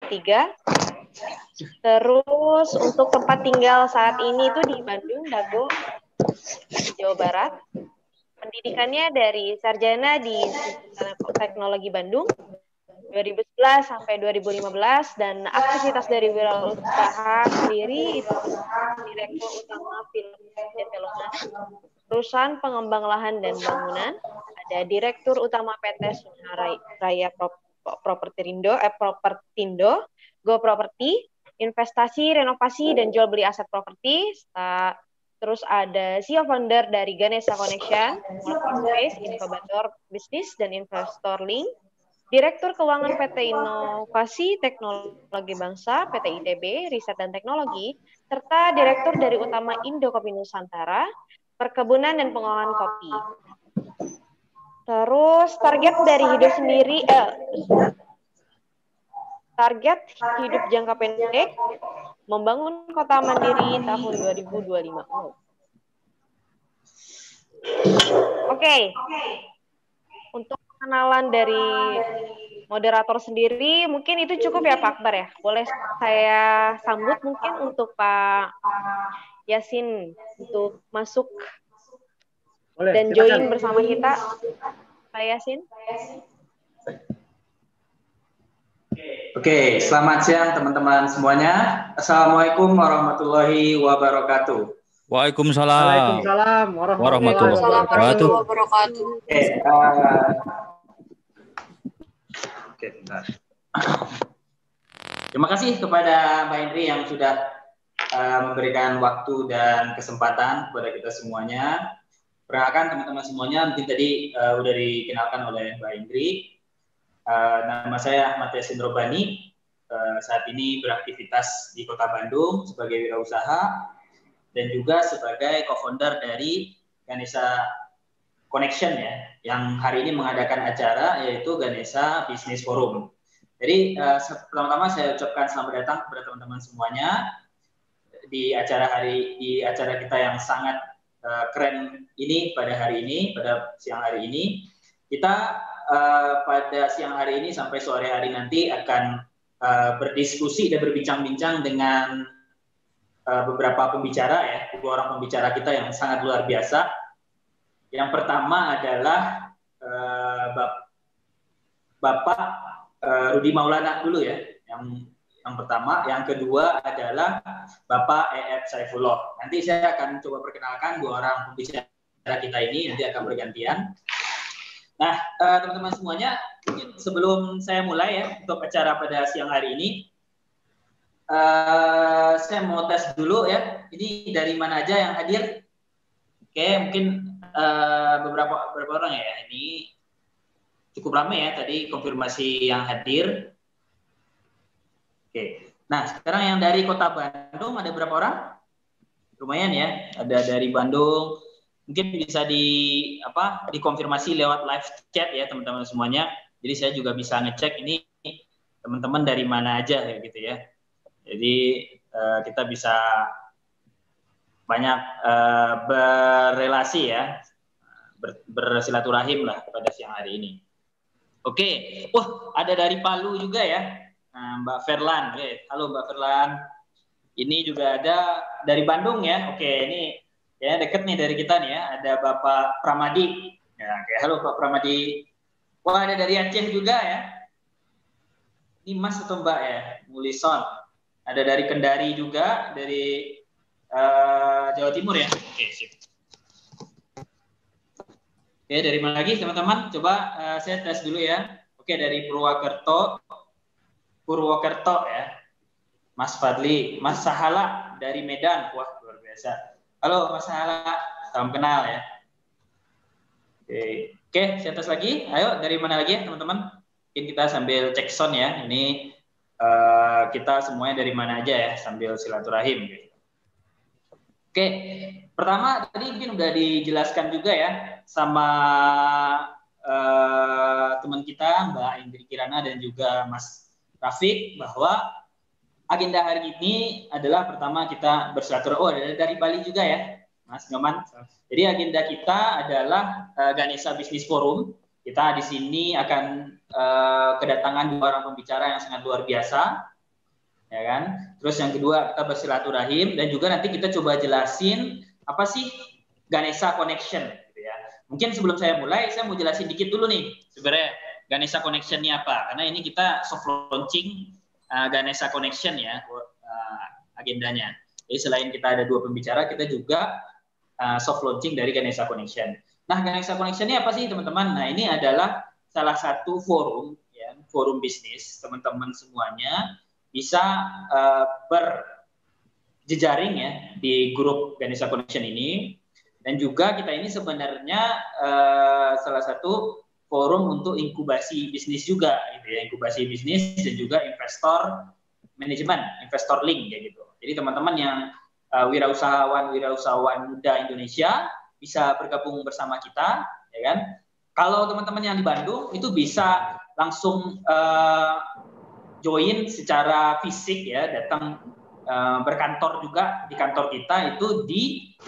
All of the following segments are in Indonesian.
2023. Terus untuk tempat tinggal saat ini itu di Bandung, Dago, Jawa Barat. Pendidikannya dari sarjana di Teknologi Bandung 2011 sampai 2015, dan aktivitas dari wirausaha sendiri itu Direktur Utama Film Development, Perusahaan Pengembang Lahan dan Bangunan, ada Direktur Utama PT Sunnah Raya Propertindo, Go Property, investasi, renovasi, dan jual beli aset properti. Terus ada CEO founder dari Ganesha Connection, Space, Inkubator Bisnis, dan Investor Link, Direktur Keuangan PT Inovasi Teknologi Bangsa, PT ITB, Riset dan Teknologi, serta Direktur dari Utama Indo Kopi Nusantara, Perkebunan dan Pengolahan Kopi. Terus target dari hidup sendiri, target hidup jangka pendek, membangun kota mandiri tahun 2025. Oke. Untuk pengenalan dari moderator sendiri, mungkin itu cukup ya Pak Akbar ya. Boleh saya sambut mungkin untuk Pak Yasin untuk masuk dan join bersama kita. Pak Yasin. Oke, selamat siang teman-teman semuanya. Assalamualaikum warahmatullahi wabarakatuh. Waalaikumsalam. Waalaikumsalam warahmatullahi wabarakatuh. Oke, bentar. Terima kasih kepada Mbak Indri yang sudah memberikan waktu dan kesempatan kepada kita semuanya. Perkenalkan teman-teman semuanya, mungkin tadi udah dikenalkan oleh Mbak Indri. Nama saya Ahmad Yasin Robani. Saat ini beraktivitas di Kota Bandung sebagai wirausaha dan juga sebagai co-founder dari Ganesha Connection ya, yang hari ini mengadakan acara yaitu Ganesha Business Forum. Jadi pertama-tama saya ucapkan selamat datang kepada teman-teman semuanya di acara kita yang sangat keren ini pada hari ini, pada siang hari ini. Kita pada siang hari ini sampai sore hari nanti akan berdiskusi dan berbincang-bincang dengan beberapa pembicara ya, dua orang pembicara kita yang sangat luar biasa. Yang pertama adalah Bapak Rudi Maulana dulu ya, yang pertama. Yang kedua adalah Bapak E.F. Saifullah. Nanti saya akan coba perkenalkan dua orang pembicara kita ini, nanti akan bergantian. Nah, teman-teman semuanya, mungkin sebelum saya mulai ya untuk acara pada siang hari ini, saya mau tes dulu ya. Ini dari mana aja yang hadir? Oke, mungkin beberapa orang ya. Ini cukup ramai ya tadi konfirmasi yang hadir. Oke. Nah, sekarang yang dari Kota Bandung ada berapa orang? Lumayan ya. Ada dari Bandung. Mungkin bisa dikonfirmasi lewat live chat ya teman-teman semuanya. Jadi saya juga bisa ngecek ini teman-teman dari mana aja kayak gitu ya. Jadi kita bisa banyak berrelasi ya, bersilaturahim lah pada siang hari ini. Oke, ada dari Palu juga ya, Mbak Ferlan. Halo Mbak Ferlan. Ini juga ada dari Bandung ya. Oke, ini ya deket nih dari kita nih ya. Ada Bapak Pramadi. Ya, oke. Halo Pak Pramadi. Wah, ada dari Aceh juga ya. Ini Mas atau Mbak ya? Mulison. Ada dari Kendari juga, dari Jawa Timur ya. Oke, sip. Oke, dari mana lagi teman-teman? Coba saya tes dulu ya. Oke, dari Purwokerto ya. Mas Fadli, Mas Sahala dari Medan. Wah, luar biasa. Halo Mas Sahala, salam kenal ya. Oke, saya tes lagi. Ayo, dari mana lagi ya teman-teman? Mungkin kita sambil cek sound ya. Ini kita semuanya dari mana aja ya, sambil silaturahim. Oke, pertama tadi mungkin udah dijelaskan juga ya sama teman kita Mbak Indri Kirana dan juga Mas Rafiq bahwa agenda hari ini adalah pertama kita bersilaturahmi. Oh, ada dari Bali juga ya, Mas Nyoman. Jadi agenda kita adalah Ganesha Business Forum. Kita di sini akan kedatangan dua orang pembicara yang sangat luar biasa. ya kan? Terus yang kedua kita bersilaturahim, dan juga nanti kita coba jelasin apa sih Ganesha Connection gitu ya. Mungkin sebelum saya mulai, saya mau jelasin dikit dulu nih sebenarnya Ganesha Connection ini apa, karena ini kita soft launching Ganesha Connection ya agendanya. Jadi selain kita ada 2 pembicara, kita juga soft launching dari Ganesha Connection. Nah, Ganesha Connection ini apa sih teman-teman? Nah, ini adalah salah satu forum ya, forum bisnis. Teman-teman semuanya bisa berjejaring ya di grup Ganesha Connection ini. Dan juga kita ini sebenarnya salah satu forum untuk inkubasi bisnis juga gitu ya, inkubasi bisnis dan juga investor manajemen, investor link ya gitu. Jadi teman-teman yang wirausahawan muda Indonesia bisa bergabung bersama kita, ya kan? Kalau teman-teman yang di Bandung itu bisa langsung join secara fisik ya, datang berkantor juga di kantor kita itu di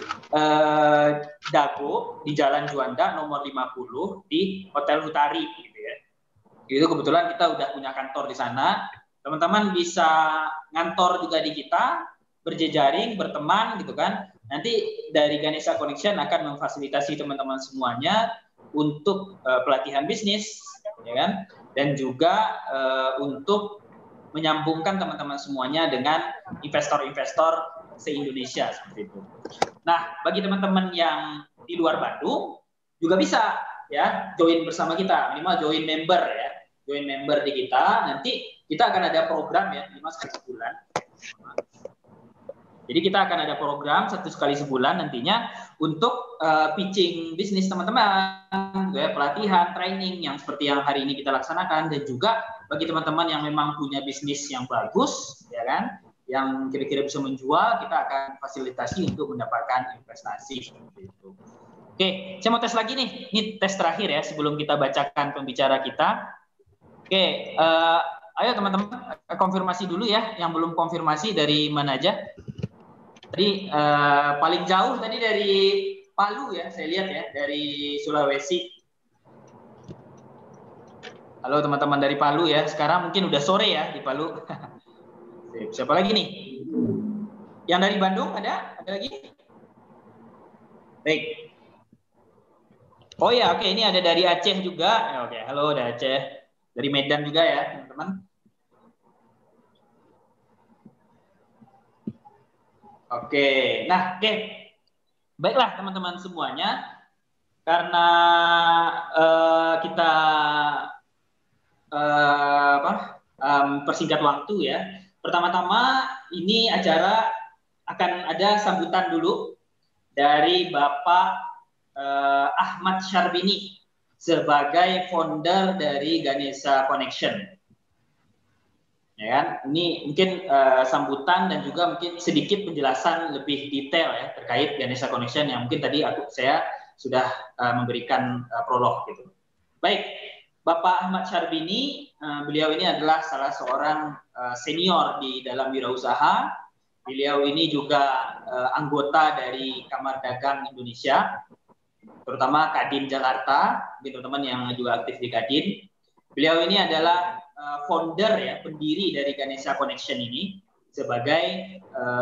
Dago di Jalan Juanda nomor 50 di Hotel Hutari gitu ya. Itu kebetulan kita udah punya kantor di sana. Teman-teman bisa ngantor juga di kita, berjejaring, berteman gitu kan. Nanti dari Ganesha Connection akan memfasilitasi teman-teman semuanya untuk pelatihan bisnis, ya kan? Dan juga untuk menyambungkan teman-teman semuanya dengan investor-investor se-Indonesia seperti itu. Nah, bagi teman-teman yang di luar Bandung juga bisa ya join bersama kita, minimal join member ya. Join member di kita, nanti kita akan ada program ya, minimal sekali sebulan. Jadi kita akan ada program 1 kali sebulan nantinya untuk pitching bisnis teman-teman, ya, pelatihan, training yang seperti yang hari ini kita laksanakan, dan juga bagi teman-teman yang memang punya bisnis yang bagus, ya kan, yang kira-kira bisa menjual, kita akan fasilitasi untuk mendapatkan investasi seperti itu. Oke, saya mau tes lagi nih. Ini tes terakhir ya sebelum kita bacakan pembicara kita. Oke, ayo teman-teman konfirmasi dulu ya. Yang belum konfirmasi dari mana aja? Tadi paling jauh tadi dari Palu ya, saya lihat ya, dari Sulawesi. Halo teman-teman dari Palu ya. Sekarang mungkin udah sore ya di Palu. Siapa lagi nih? Yang dari Bandung ada? Ada lagi? Baik. Oh ya, oke, ini ada dari Aceh juga. Ya, oke, halo dari Aceh. Dari Medan juga ya, teman-teman. Oke, nah, oke. Baiklah teman-teman semuanya. Karena kita persingkat waktu ya. Pertama-tama ini acara akan ada sambutan dulu dari Bapak Ahmad Syarbini sebagai founder dari Ganesha Connection. Ya kan? Ini mungkin sambutan dan juga mungkin sedikit penjelasan lebih detail ya terkait Ganesha Connection yang mungkin tadi saya sudah memberikan prolog gitu. Baik, Bapak Ahmad Syarbini, beliau ini adalah salah seorang senior di dalam wirausaha. Beliau ini juga anggota dari Kamar Dagang Indonesia, terutama Kadin Jakarta, teman-teman yang juga aktif di Kadin. Beliau ini adalah founder ya, pendiri dari Ganesha Connection ini sebagai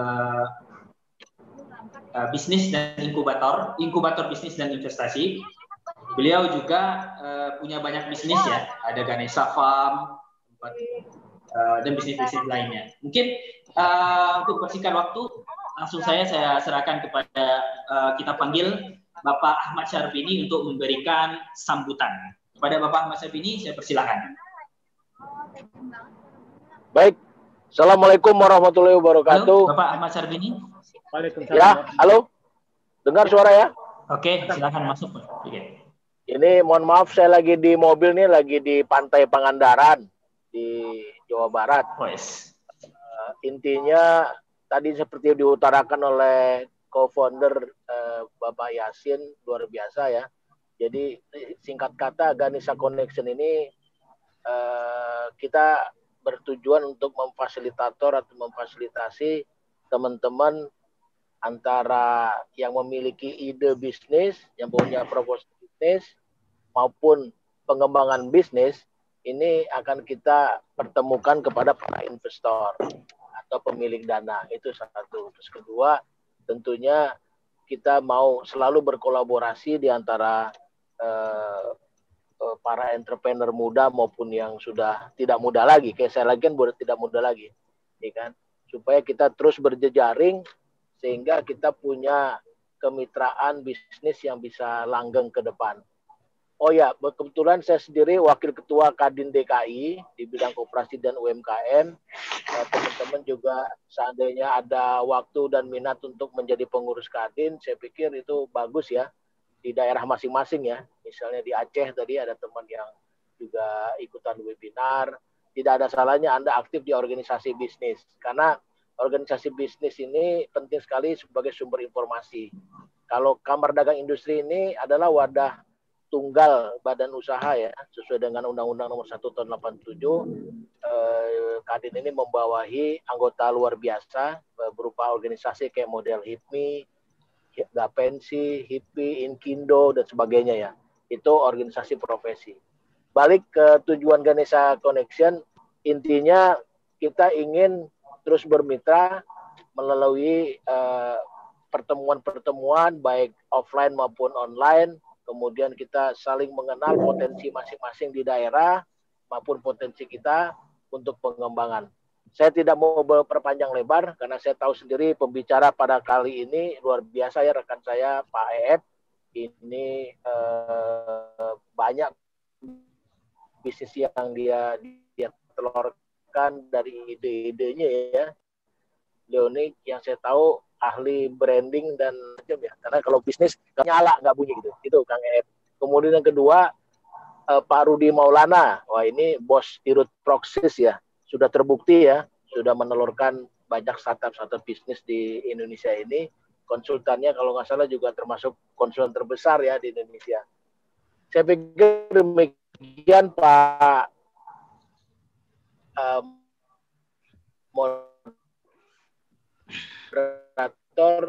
bisnis dan inkubator bisnis dan investasi. Beliau juga punya banyak bisnis ya, ada Ganesha Farm dan bisnis-bisnis lainnya. Mungkin untuk persingkat waktu, langsung saya serahkan kepada kita panggil Bapak Ahmad Syarbini untuk memberikan sambutan. Kepada Bapak Ahmad Syarbini, saya persilakan. Baik, Assalamualaikum warahmatullahi wabarakatuh. Halo, Bapak Ahmad Syarbini. Waalaikumsalam. Ya, halo, dengar suara ya? Oke, silakan masuk. Oke. Ini mohon maaf, saya lagi di mobil nih, lagi di Pantai Pangandaran di Jawa Barat. Yes. Intinya tadi seperti diutarakan oleh co-founder Bapak Yasin, luar biasa ya. Jadi singkat kata Ganesha Connection ini kita bertujuan untuk memfasilitasi teman-teman antara yang memiliki ide bisnis, yang punya proposal bisnis, maupun pengembangan bisnis, ini akan kita pertemukan kepada para investor. atau pemilik dana. Itu satu. Terus kedua, tentunya kita mau selalu berkolaborasi di antara para entrepreneur muda maupun yang sudah tidak muda lagi. Kayak saya lagi kan buat tidak muda lagi, ya kan? Supaya kita terus berjejaring sehingga kita punya kemitraan bisnis yang bisa langgeng ke depan. Oh ya, kebetulan saya sendiri Wakil Ketua Kadin DKI di bidang koperasi dan UMKM. Teman-teman juga seandainya ada waktu dan minat untuk menjadi pengurus Kadin, saya pikir itu bagus ya. Di daerah masing-masing ya, misalnya di Aceh tadi ada teman yang juga ikutan webinar, tidak ada salahnya Anda aktif di organisasi bisnis, karena organisasi bisnis ini penting sekali sebagai sumber informasi. Kalau Kamar Dagang Industri ini adalah wadah tunggal badan usaha ya, sesuai dengan Undang-Undang Nomor 1 Tahun 87, Kadin ini membawahi anggota luar biasa berupa organisasi kayak model HIPMI, Gapensi, HIPI, Inkindo, dan sebagainya ya. Itu organisasi profesi. Balik ke tujuan Ganesha Connection, intinya kita ingin terus bermitra melalui pertemuan-pertemuan baik offline maupun online. Kemudian kita saling mengenal potensi masing-masing di daerah maupun potensi kita untuk pengembangan. Saya tidak mau berpanjang lebar karena saya tahu sendiri pembicara pada kali ini luar biasa ya rekan saya Pak EF. Ini banyak bisnis yang dia telurkan dari ide-idenya ya. Leonik yang saya tahu ahli branding dan macam ya. Karena kalau bisnis nyala nggak bunyi gitu. Itu Kang EF. Kemudian yang kedua Pak Rudi Maulana. Wah ini bos Dirut Proxis ya. Sudah terbukti ya, sudah menelurkan banyak startup bisnis di Indonesia ini. Konsultannya kalau nggak salah juga termasuk konsultan terbesar ya di Indonesia. Saya pikir demikian Pak moderator.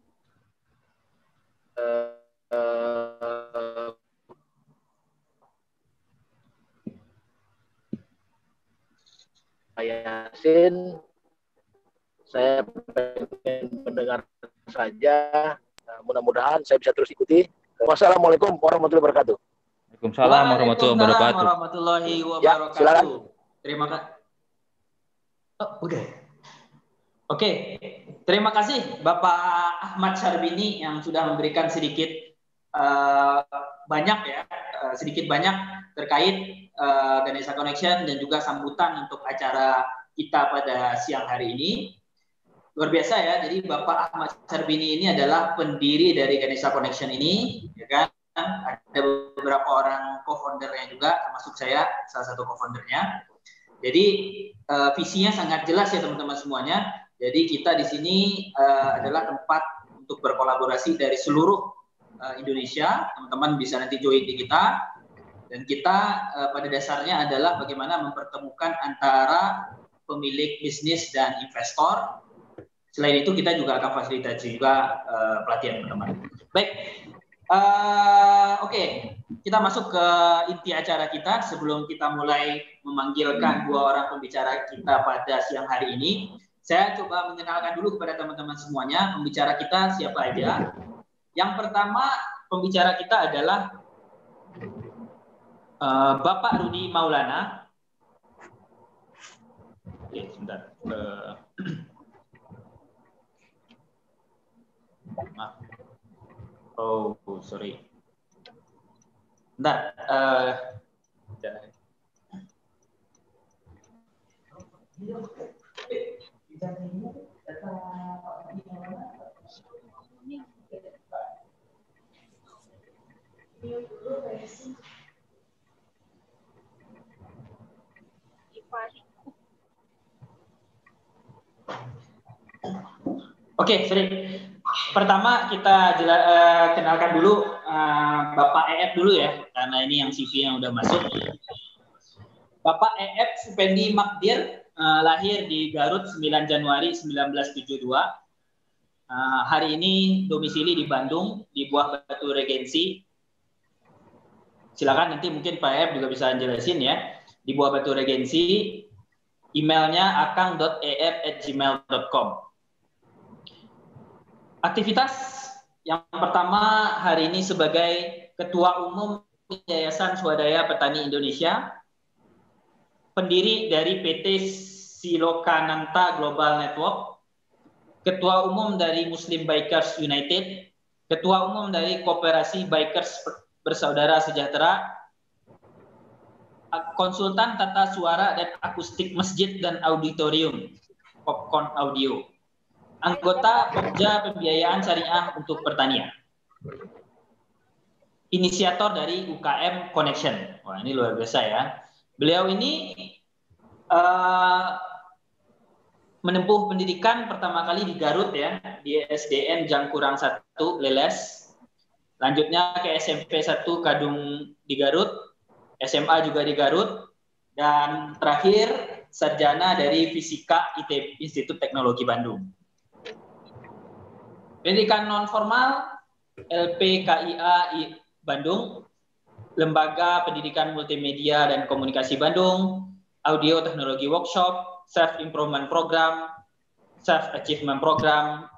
Yasin, saya pengen mendengar saja. Mudah-mudahan saya bisa terus ikuti. Wassalamualaikum warahmatullahi wabarakatuh. Waalaikumsalam warahmatullahi wabarakatuh. Ya, silakan. Terima kasih. Oh, udah. Oke, terima kasih Bapak Ahmad Syarbini yang sudah memberikan sedikit banyak ya, sedikit banyak terkait Ganesha Connection dan juga sambutan untuk acara kita pada siang hari ini. Luar biasa ya, jadi Bapak Ahmad Syarbini ini adalah pendiri dari Ganesha Connection ini, ya kan? Ada beberapa orang co-foundernya juga, termasuk saya salah satu co-foundernya. Jadi visinya sangat jelas ya teman-teman semuanya. Jadi kita di sini adalah tempat untuk berkolaborasi dari seluruh Indonesia. Teman-teman bisa nanti join di kita. Dan kita pada dasarnya adalah bagaimana mempertemukan antara pemilik bisnis dan investor. Selain itu kita juga akan fasilitasi juga pelatihan teman-teman. Baik, oke. Kita masuk ke inti acara kita sebelum kita mulai memanggilkan dua orang pembicara kita pada siang hari ini. Saya coba mengenalkan dulu kepada teman-teman semuanya pembicara kita siapa aja. Yang pertama pembicara kita adalah Bapak Rudi Maulana. Oke, sebentar. Maaf. Oh, sorry. Bentar. Oke, sorry. Pertama kita kenalkan dulu Bapak EF dulu ya, karena ini yang CV yang udah masuk. Bapak EF Supendi Magdir, lahir di Garut 9 Januari 1972. Hari ini domisili di Bandung, di Buah Batu Regensi. Silakan nanti mungkin Pak EF juga bisa jelasin ya. Di Buah Batu Regensi. Emailnya akang.ef@gmail.com. Aktivitas yang pertama hari ini sebagai Ketua Umum Yayasan Swadaya Petani Indonesia, pendiri dari PT Silokananta Global Network, Ketua Umum dari Muslim Bikers United, Ketua Umum dari Koperasi Bikers Bersaudara Sejahtera, konsultan tata suara dan akustik masjid dan auditorium, Popcorn Audio, anggota Pokja Pembiayaan Syariah untuk Pertanian, inisiator dari UKM Connection. Wah, ini luar biasa ya. Beliau ini menempuh pendidikan pertama kali di Garut ya, di SDN Jangkurang 1 Leles. Lanjutnya ke SMP 1 Kadung di Garut, SMA juga di Garut, dan terakhir sarjana dari Fisika Institut Teknologi Bandung. Pendidikan non formal LPKIA Bandung, Lembaga Pendidikan Multimedia dan Komunikasi Bandung, Audio Teknologi Workshop, Self Improvement Program, Self Achievement Program,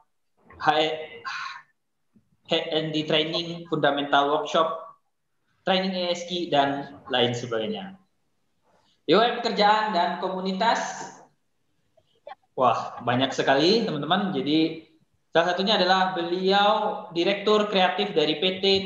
H&D Training, Fundamental Workshop, Training ESG, dan lain sebagainya. Riwayat pekerjaan dan komunitas, wah banyak sekali teman-teman. Jadi salah satunya adalah beliau Direktur Kreatif dari PT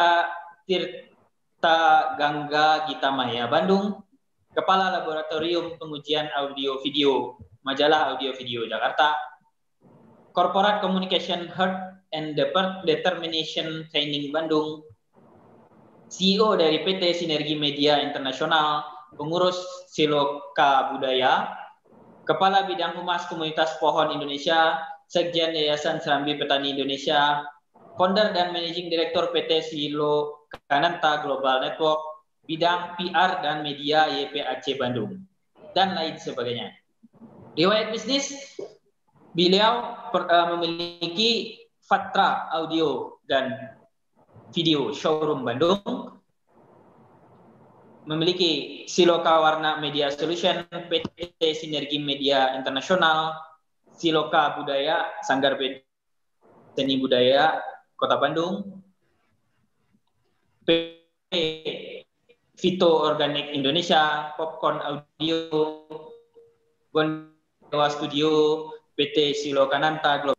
Tirta Gangga Gita Maya Bandung, Kepala Laboratorium Pengujian Audio Video, Majalah Audio Video Jakarta, Corporate Communication Heart and Determination Training Bandung, CEO dari PT Sinergi Media Internasional, pengurus Siloka Budaya, Kepala Bidang Humas Komunitas Pohon Indonesia, Sekjen Yayasan Serambi Petani Indonesia, Founder dan Managing Director PT Silokananta Global Network, Bidang PR dan Media YPAC Bandung, dan lain sebagainya. Riwayat bisnis, beliau memiliki Fatra Audio dan Video Showroom Bandung, memiliki Siloka Warna Media Solution, PT Sinergi Media Internasional, Siloka Budaya, Sanggar Seni Budaya Kota Bandung, PT Vito Organik Indonesia, Popcorn Audio, Gondewa Studio, PT Silokananta Global.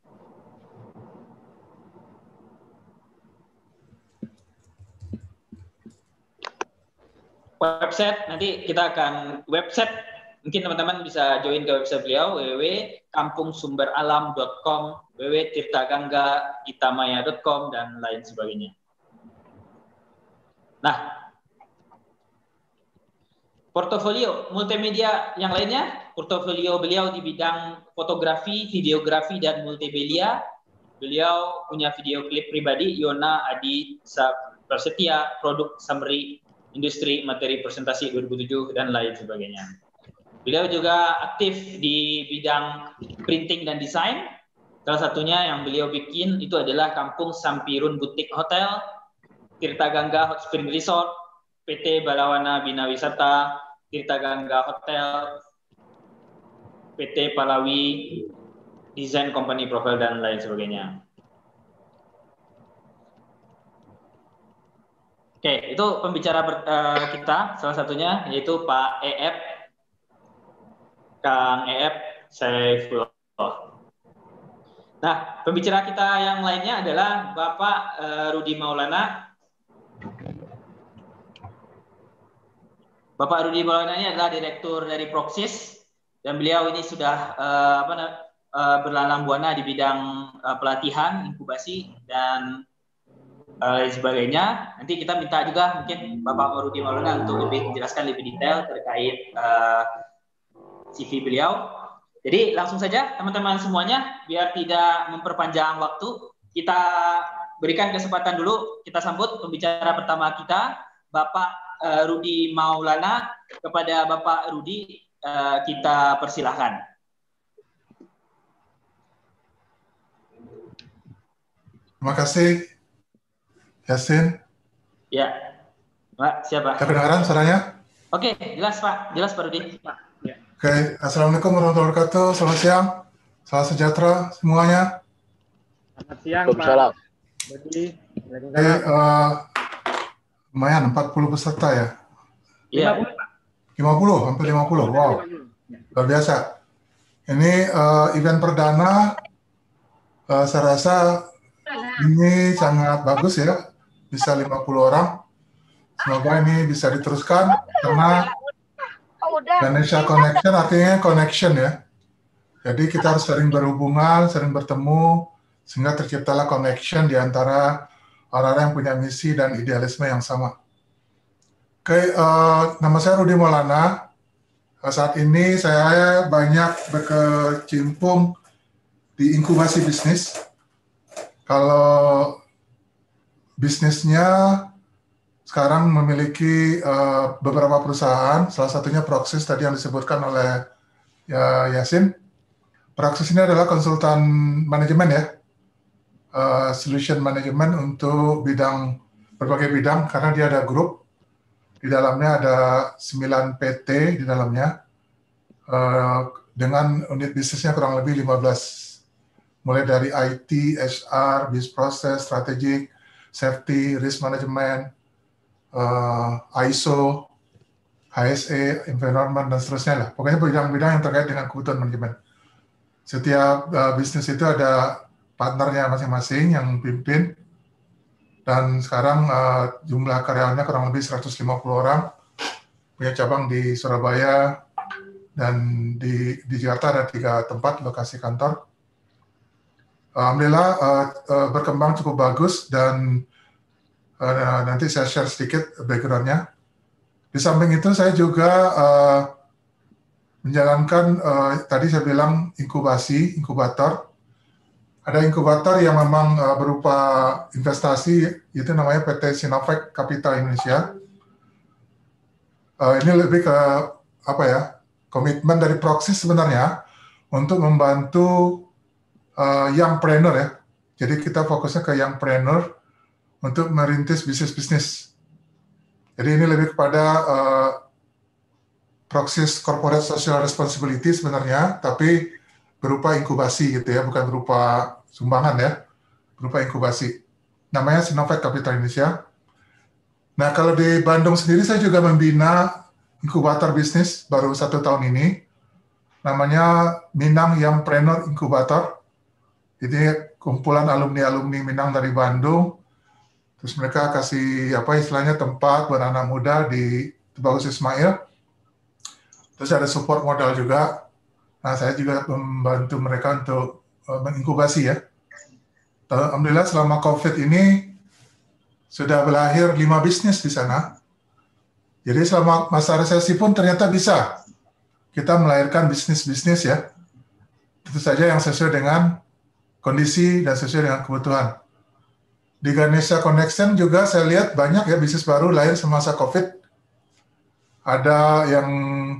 Website, nanti kita akan website, mungkin teman-teman bisa join ke website beliau, www.kampungsumberalam.com, www.tirtaganggagitamaya.com, dan lain sebagainya. Nah, portofolio multimedia yang lainnya, portofolio beliau di bidang fotografi, videografi, dan multimedia. Beliau punya video klip pribadi, Yona Adi Prasetya, produk summary industri materi presentasi 2007, dan lain sebagainya. Beliau juga aktif di bidang printing dan desain. Salah satunya yang beliau bikin itu adalah Kampung Sampirun Butik Hotel, Tirta Gangga Hot Spring Resort, PT Balawana Bina Wisata, Tirta Gangga Hotel, PT Palawi Design Company Profile, dan lain sebagainya. Oke, itu pembicara kita, salah satunya yaitu Pak EF, Kang EF Saifullah. Nah, pembicara kita yang lainnya adalah Bapak Rudi Maulana. Bapak Rudi Maulana ini adalah Direktur dari Proxis, dan beliau ini sudah berlalang buana di bidang pelatihan, inkubasi, dan lain sebagainya. Nanti kita minta juga mungkin Bapak Rudi Maulana untuk lebih menjelaskan lebih detail terkait CV beliau. Jadi langsung saja teman-teman semuanya, biar tidak memperpanjang waktu, kita berikan kesempatan dulu, kita sambut pembicara pertama kita, Bapak Rudi Maulana. Kepada Bapak Rudi kita persilahkan. Terima kasih, Yasin. Ya, Pak, siapa? Kedengaran suaranya? Oke, jelas Pak, jelas Pak Rudi. Pak. Ya. Oke, Assalamualaikum warahmatullahi wabarakatuh. Selamat siang, salam sejahtera semuanya. Selamat siang, Pak. Waalaikumsalam. Budi. Oke, Waalaikumsalam. lumayan 40 peserta ya. Iya. 50, Pak. 50, hampir 50. Wow, luar biasa. Ini event perdana, saya rasa ini sangat bagus ya, bisa 50 orang. Semoga ini bisa diteruskan karena Ganesha Connection artinya connection ya. Jadi kita harus sering berhubungan, sering bertemu, sehingga terciptalah connection di antara orang-orang yang punya misi dan idealisme yang sama. Oke, nama saya Rudi Maulana. Saat ini saya banyak berkecimpung di inkubasi bisnis. Kalau bisnisnya sekarang memiliki beberapa perusahaan, salah satunya Proxys tadi yang disebutkan oleh Yasin. Proxys ini adalah konsultan manajemen ya, solution management untuk berbagai bidang, karena dia ada grup, di dalamnya ada 9 PT di dalamnya, dengan unit bisnisnya kurang lebih 15, mulai dari IT, HR, business process, strategic, safety, risk management, ISO, HSE, environment, dan seterusnya lah. Pokoknya bidang-bidang yang terkait dengan kebutuhan manajemen. Setiap bisnis itu ada partnernya masing-masing yang pimpin, dan sekarang jumlah karyawannya kurang lebih 150 orang, punya cabang di Surabaya, dan di Jakarta ada 3 tempat lokasi kantor. Alhamdulillah berkembang cukup bagus, dan nanti saya share sedikit background-nya. Di samping itu saya juga menjalankan, tadi saya bilang inkubator. Ada inkubator yang memang berupa investasi, itu namanya PT Sinovac Capital Indonesia. Ini lebih ke komitmen dari Proxys sebenarnya untuk membantu youngpreneur ya. Jadi kita fokusnya ke youngpreneur untuk merintis bisnis-bisnis. Jadi ini lebih kepada Proxys Corporate Social Responsibility sebenarnya, tapi berupa inkubasi gitu ya, bukan berupa sumbangan ya, berupa inkubasi. Namanya Sinovac Capital Indonesia. Nah, kalau di Bandung sendiri saya juga membina inkubator bisnis baru 1 tahun ini, namanya Minang Youngpreneur Incubator. Jadi kumpulan alumni-alumni Minang dari Bandung. Terus mereka kasih istilahnya tempat buat anak muda di Tubagus Ismail. Terus ada support modal juga. Nah, saya juga membantu mereka untuk menginkubasi ya. Alhamdulillah selama COVID ini sudah berlahir 5 bisnis di sana. Jadi selama masa resesi pun ternyata bisa kita melahirkan bisnis-bisnis ya. Tentu saja yang sesuai dengan kondisi dan sesuai dengan kebutuhan. Di Ganesha Connection juga saya lihat banyak ya bisnis baru lahir semasa COVID. Ada yang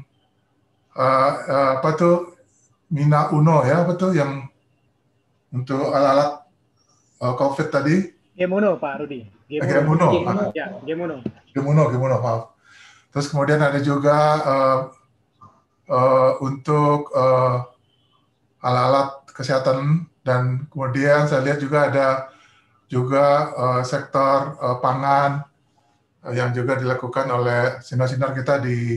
Mina Uno ya, yang untuk alat-alat COVID tadi. Gemuno, Pak Rudi. Gemuno. Ya, Gemuno. Gemuno, maaf. Terus kemudian ada juga untuk alat-alat kesehatan, dan kemudian saya lihat juga ada sektor pangan yang juga dilakukan oleh senior-senior kita di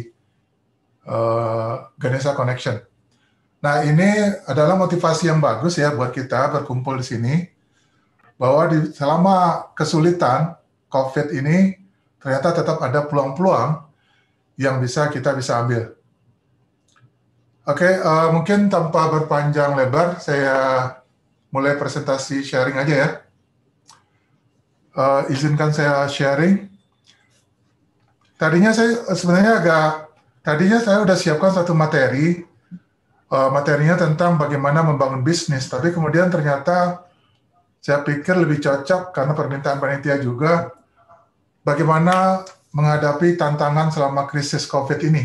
Ganesha Connection. Nah, ini adalah motivasi yang bagus ya buat kita berkumpul di sini, bahwa selama kesulitan COVID ini ternyata tetap ada peluang-peluang yang kita bisa ambil. Oke, mungkin tanpa berpanjang lebar, saya mulai presentasi sharing aja ya. Izinkan saya sharing. Tadinya saya udah siapkan satu materi, materinya tentang bagaimana membangun bisnis, tapi kemudian ternyata saya pikir lebih cocok karena permintaan panitia juga, bagaimana menghadapi tantangan selama krisis COVID ini.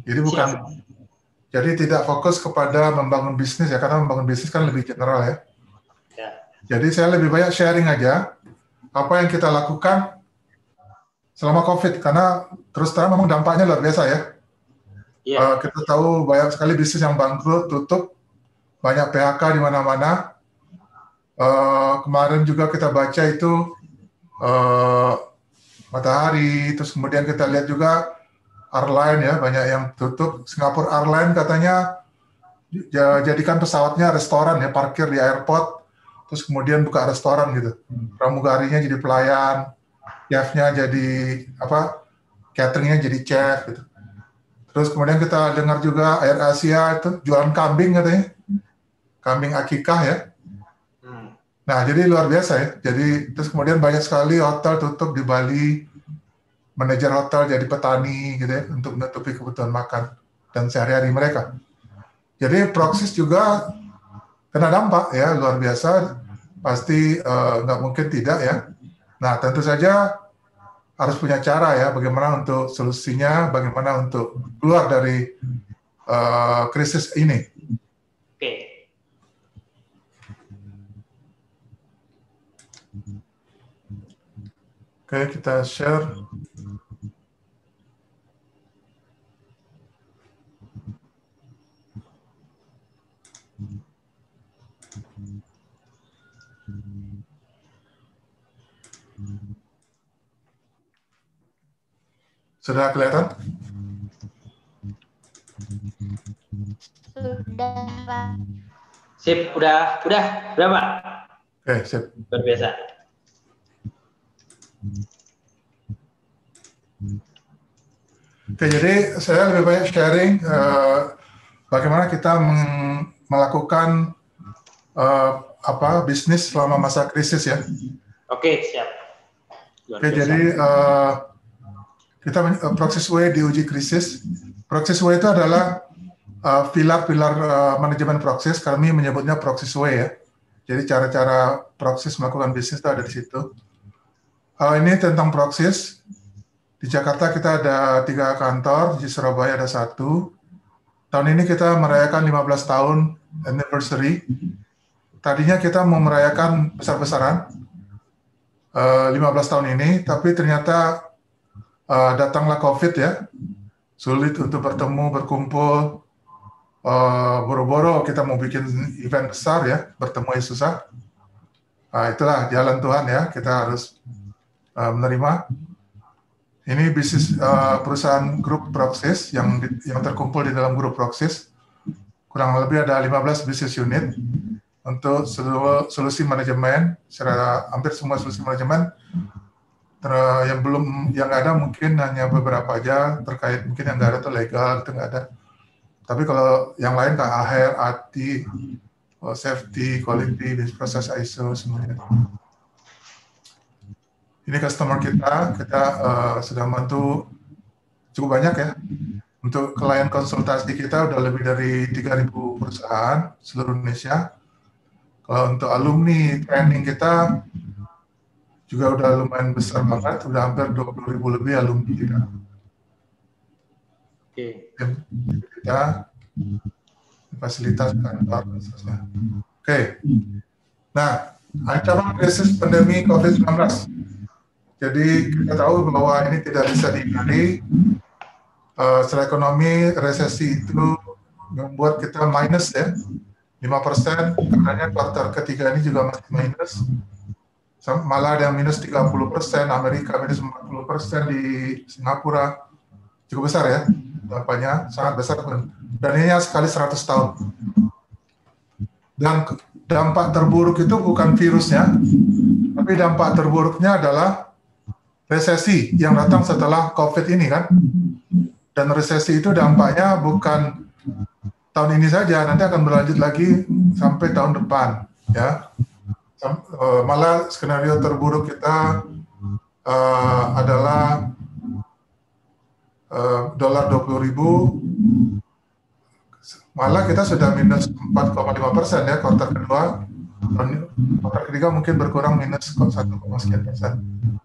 Jadi tidak fokus kepada membangun bisnis ya, karena membangun bisnis kan lebih general ya. Jadi saya lebih banyak sharing aja apa yang kita lakukan selama COVID, karena terus terang memang dampaknya luar biasa ya. Kita tahu banyak sekali bisnis yang bangkrut, tutup, banyak PHK di mana-mana. Kemarin juga kita baca itu Matahari, terus kemudian kita lihat juga airline ya, banyak yang tutup. Singapore Airline katanya jadikan pesawatnya restoran ya, parkir di airport, terus kemudian buka restoran gitu. Pramugarinya jadi pelayan, chefnya jadi cateringnya jadi chef gitu. Terus kemudian kita dengar juga Air Asia itu jualan kambing katanya, kambing akikah ya. Nah, jadi luar biasa ya. Jadi terus kemudian banyak sekali hotel tutup di Bali, manajer hotel jadi petani gitu ya untuk menutupi kebutuhan makan dan sehari-hari mereka. Jadi Proxys juga kena dampak ya, luar biasa. Pasti nggak mungkin tidak ya. Nah, tentu saja harus punya cara ya, bagaimana untuk solusinya, bagaimana untuk keluar dari krisis ini. Oke, kita share. Sudah kelihatan? Sudah, Pak. Sip, udah Pak? Oke, sip. Luar biasa. Oke, jadi saya lebih banyak sharing bagaimana kita melakukan bisnis selama masa krisis ya. Oke, siap. Oke, jadi kita Proxys Way diuji krisis. Proxys Way itu adalah pilar-pilar manajemen Proxys. Kami menyebutnya Proxys Way ya. Jadi cara-cara Proxys melakukan bisnis itu ada di situ. Ini tentang Proxys. Di Jakarta kita ada 3 kantor, di Surabaya ada 1. Tahun ini kita merayakan 15 tahun anniversary. Tadinya kita mau merayakan besar-besaran 15 tahun ini, tapi ternyata datanglah COVID ya, sulit untuk bertemu, berkumpul, boro-boro kita mau bikin event besar ya, bertemu ya susah. Itulah jalan Tuhan ya, kita harus menerima. Ini bisnis perusahaan grup Proxys yang terkumpul di dalam grup Proxys. Kurang lebih ada 15 bisnis unit untuk seluruh solusi manajemen, secara hampir semua solusi manajemen. Yang ada mungkin hanya beberapa aja terkait, mungkin yang nggak ada itu legal, itu nggak ada. Tapi kalau yang lain kayak AHR, AT, safety, quality, proses ISO semuanya. Ini customer kita sudah bantu cukup banyak ya. Untuk klien konsultasi kita udah lebih dari 3.000 perusahaan seluruh Indonesia. Kalau untuk alumni training kita juga udah lumayan besar banget, udah hampir 20.000 lebih alumni kita. Kita fasilitas kantor. Oke. Nah, ancaman krisis pandemi COVID-19. Jadi kita tahu bahwa ini tidak bisa dihindari. Secara ekonomi, resesi itu membuat kita minus ya, 5%, katanya kuartal ketiga ini juga masih minus. Malah ada yang minus 30%, Amerika minus 40%, di Singapura. Cukup besar ya, dampaknya sangat besar. Dan ini sekali 100 tahun. Dan dampak terburuk itu bukan virusnya, tapi dampak terburuknya adalah resesi yang datang setelah COVID ini kan. Dan resesi itu dampaknya bukan tahun ini saja, nanti akan berlanjut lagi sampai tahun depan ya. Malah skenario terburuk kita adalah dolar 20.000, malah kita sudah minus 4,5% ya kuartal kedua. Kuartal ketiga mungkin berkurang minus 1,sekian%.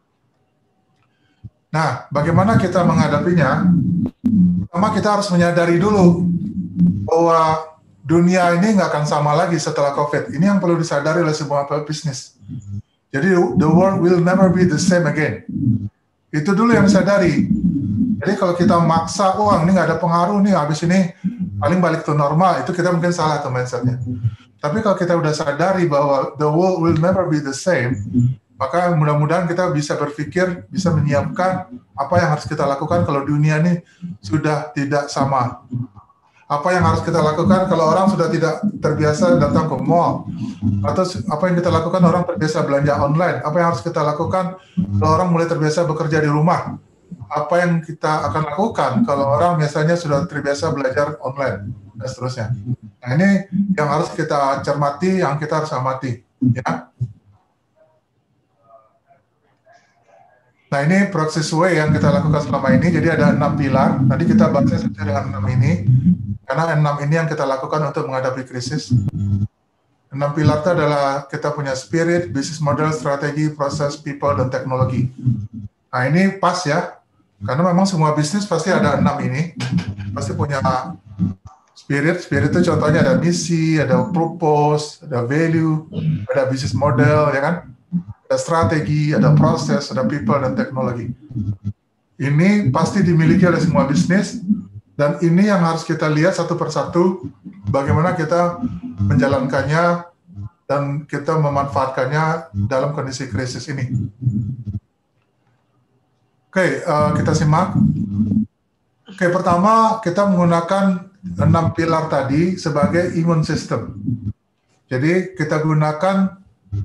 Nah, bagaimana kita menghadapinya? Pertama kita harus menyadari dulu bahwa dunia ini nggak akan sama lagi setelah COVID. Ini yang perlu disadari oleh semua bisnis. Jadi the world will never be the same again. Itu dulu yang sadari. Jadi kalau kita maksa, wah ini nggak ada pengaruh nih, habis ini paling balik ke normal, itu kita mungkin salah tuh mindsetnya. Tapi kalau kita udah sadari bahwa the world will never be the same, maka mudah-mudahan kita bisa berpikir, bisa menyiapkan apa yang harus kita lakukan kalau dunia ini sudah tidak sama. Apa yang harus kita lakukan kalau orang sudah tidak terbiasa datang ke mall? Atau apa yang kita lakukan orang terbiasa belanja online? Apa yang harus kita lakukan kalau orang mulai terbiasa bekerja di rumah? Apa yang kita akan lakukan kalau orang biasanya sudah terbiasa belajar online dan seterusnya. Nah ini yang harus kita cermati, yang kita harus amati, ya. Nah ini Proxys Way yang kita lakukan selama ini. Jadi ada 6 pilar. Nanti kita bahasnya sesuai dengan 6 ini, karena 6 ini yang kita lakukan untuk menghadapi krisis. 6 pilar itu adalah kita punya spirit, business model, strategi, proses, people, dan teknologi. Nah ini pas ya. Karena memang semua bisnis pasti ada 6 ini, pasti punya spirit. Spirit itu contohnya ada misi, ada purpose, ada value, ada business model, ya kan? Ada strategi, ada proses, ada people, dan teknologi. Ini pasti dimiliki oleh semua bisnis, dan ini yang harus kita lihat satu persatu, bagaimana kita menjalankannya, dan kita memanfaatkannya dalam kondisi krisis ini. Oke, kita simak. Oke, pertama kita menggunakan 6 pilar tadi sebagai immune system. Jadi kita gunakan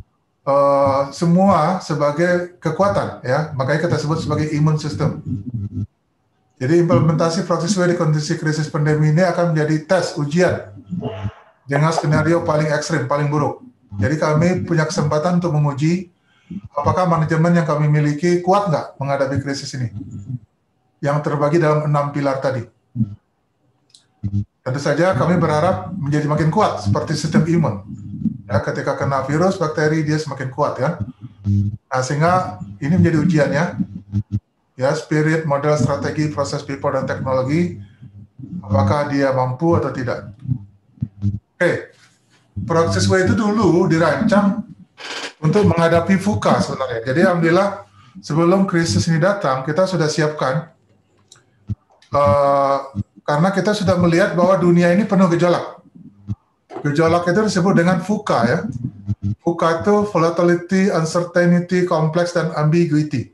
semua sebagai kekuatan, ya. Makanya kita sebut sebagai immune system. Jadi implementasi Proxys Way di kondisi krisis pandemi ini akan menjadi tes, ujian dengan skenario paling ekstrim, paling buruk. Jadi kami punya kesempatan untuk menguji apakah manajemen yang kami miliki kuat nggak menghadapi krisis ini? Yang terbagi dalam 6 pilar tadi. Tentu saja kami berharap menjadi makin kuat, seperti sistem imun. Ya, ketika kena virus, bakteri, dia semakin kuat, kan? Nah, sehingga ini menjadi ujiannya. Ya, spirit, model, strategi, proses, people, dan teknologi. Apakah dia mampu atau tidak? Oke. Proxys Way itu dulu dirancang untuk menghadapi VUCA sebenarnya. Jadi alhamdulillah sebelum krisis ini datang kita sudah siapkan karena kita sudah melihat bahwa dunia ini penuh gejolak. Gejolak itu disebut dengan VUCA ya. VUCA itu volatility, uncertainty, complex, dan ambiguity.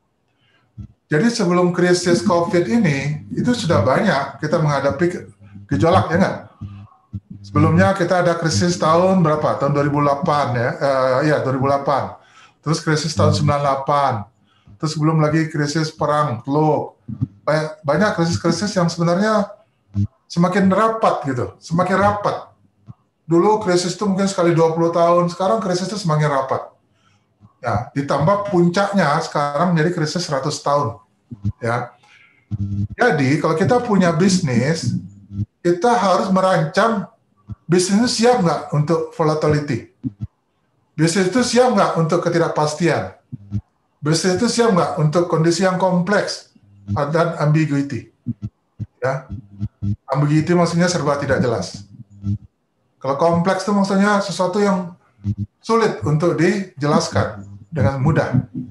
Jadi sebelum krisis COVID ini itu sudah banyak kita menghadapi gejolak ya nggak? Sebelumnya kita ada krisis tahun berapa? Tahun 2008 ya. Ya 2008. Terus krisis tahun 98. Terus belum lagi krisis perang, teluk. Banyak krisis-krisis yang sebenarnya semakin rapat gitu, semakin rapat. Dulu krisis itu mungkin sekali 20 tahun, sekarang krisis itu semakin rapat. Ya, ditambah puncaknya sekarang menjadi krisis 100 tahun. Ya. Jadi kalau kita punya bisnis, kita harus merancang bisnis itu siap nggak untuk volatility? Bisnis itu siap nggak untuk ketidakpastian? Bisnis itu siap nggak untuk kondisi yang kompleks dan ambiguity? Ya, ambiguity maksudnya serba tidak jelas. Kalau kompleks itu maksudnya sesuatu yang sulit untuk dijelaskan dengan mudah.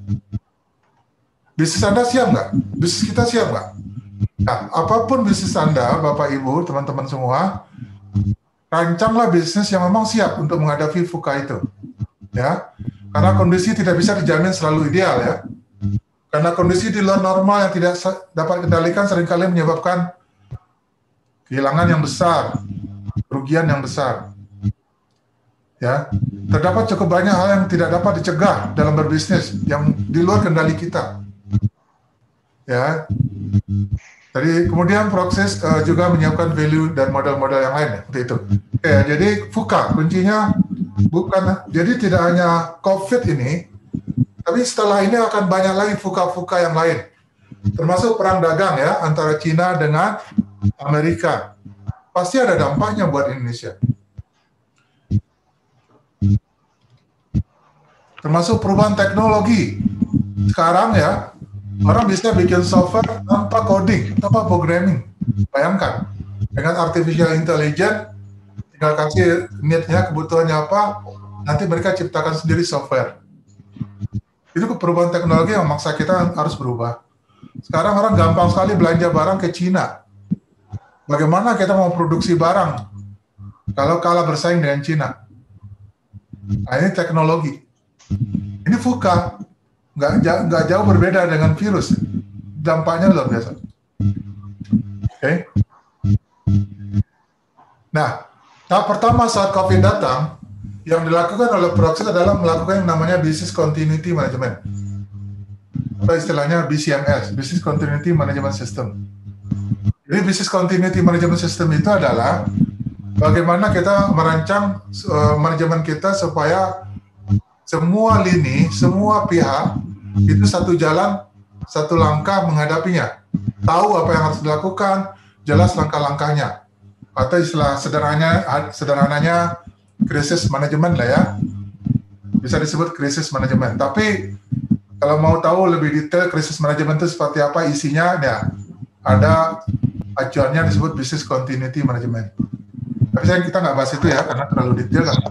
Bisnis Anda siap nggak? Bisnis kita siap nggak? Nah, apapun bisnis Anda, Bapak Ibu, teman-teman semua, rancanglah bisnis yang memang siap untuk menghadapi VUCA itu, ya. Karena kondisi tidak bisa dijamin selalu ideal, ya. Karena kondisi di luar normal yang tidak dapat kendalikan seringkali menyebabkan kehilangan yang besar, kerugian yang besar, ya. Terdapat cukup banyak hal yang tidak dapat dicegah dalam berbisnis yang di luar kendali kita, ya. Jadi kemudian Proxys juga menyiapkan value dan model-model yang lain ya, seperti itu. Oke, jadi VUCA kuncinya bukan, jadi tidak hanya COVID ini, tapi setelah ini akan banyak lagi VUCA-VUCA yang lain, termasuk perang dagang ya antara Cina dengan Amerika. Pasti ada dampaknya buat Indonesia. Termasuk perubahan teknologi. Sekarang ya, orang bisa bikin software tanpa coding, tanpa programming. Bayangkan, dengan artificial intelligence, tinggal kasih need-nya, kebutuhannya apa, nanti mereka ciptakan sendiri software. Itu perubahan teknologi yang maksa kita harus berubah. Sekarang orang gampang sekali belanja barang ke Cina. Bagaimana kita mau produksi barang kalau kalah bersaing dengan Cina? Nah, ini teknologi. Ini VUCA. Nggak jauh berbeda dengan virus. Dampaknya luar biasa. Oke. Nah, tahap pertama saat COVID datang, yang dilakukan oleh Proxys adalah melakukan yang namanya Business Continuity Management. Atau istilahnya BCMS, Business Continuity Management System. Jadi Business Continuity Management System itu adalah bagaimana kita merancang manajemen kita supaya semua lini, semua pihak itu satu jalan, satu langkah menghadapinya. Tahu apa yang harus dilakukan, jelas langkah-langkahnya. Atau istilah sederhananya krisis manajemen lah ya. Bisa disebut krisis manajemen. Tapi kalau mau tahu lebih detail krisis manajemen itu seperti apa isinya, ya ada acuannya disebut Business Continuity Management. Tapi sayang kita nggak bahas itu ya, karena terlalu detail kan.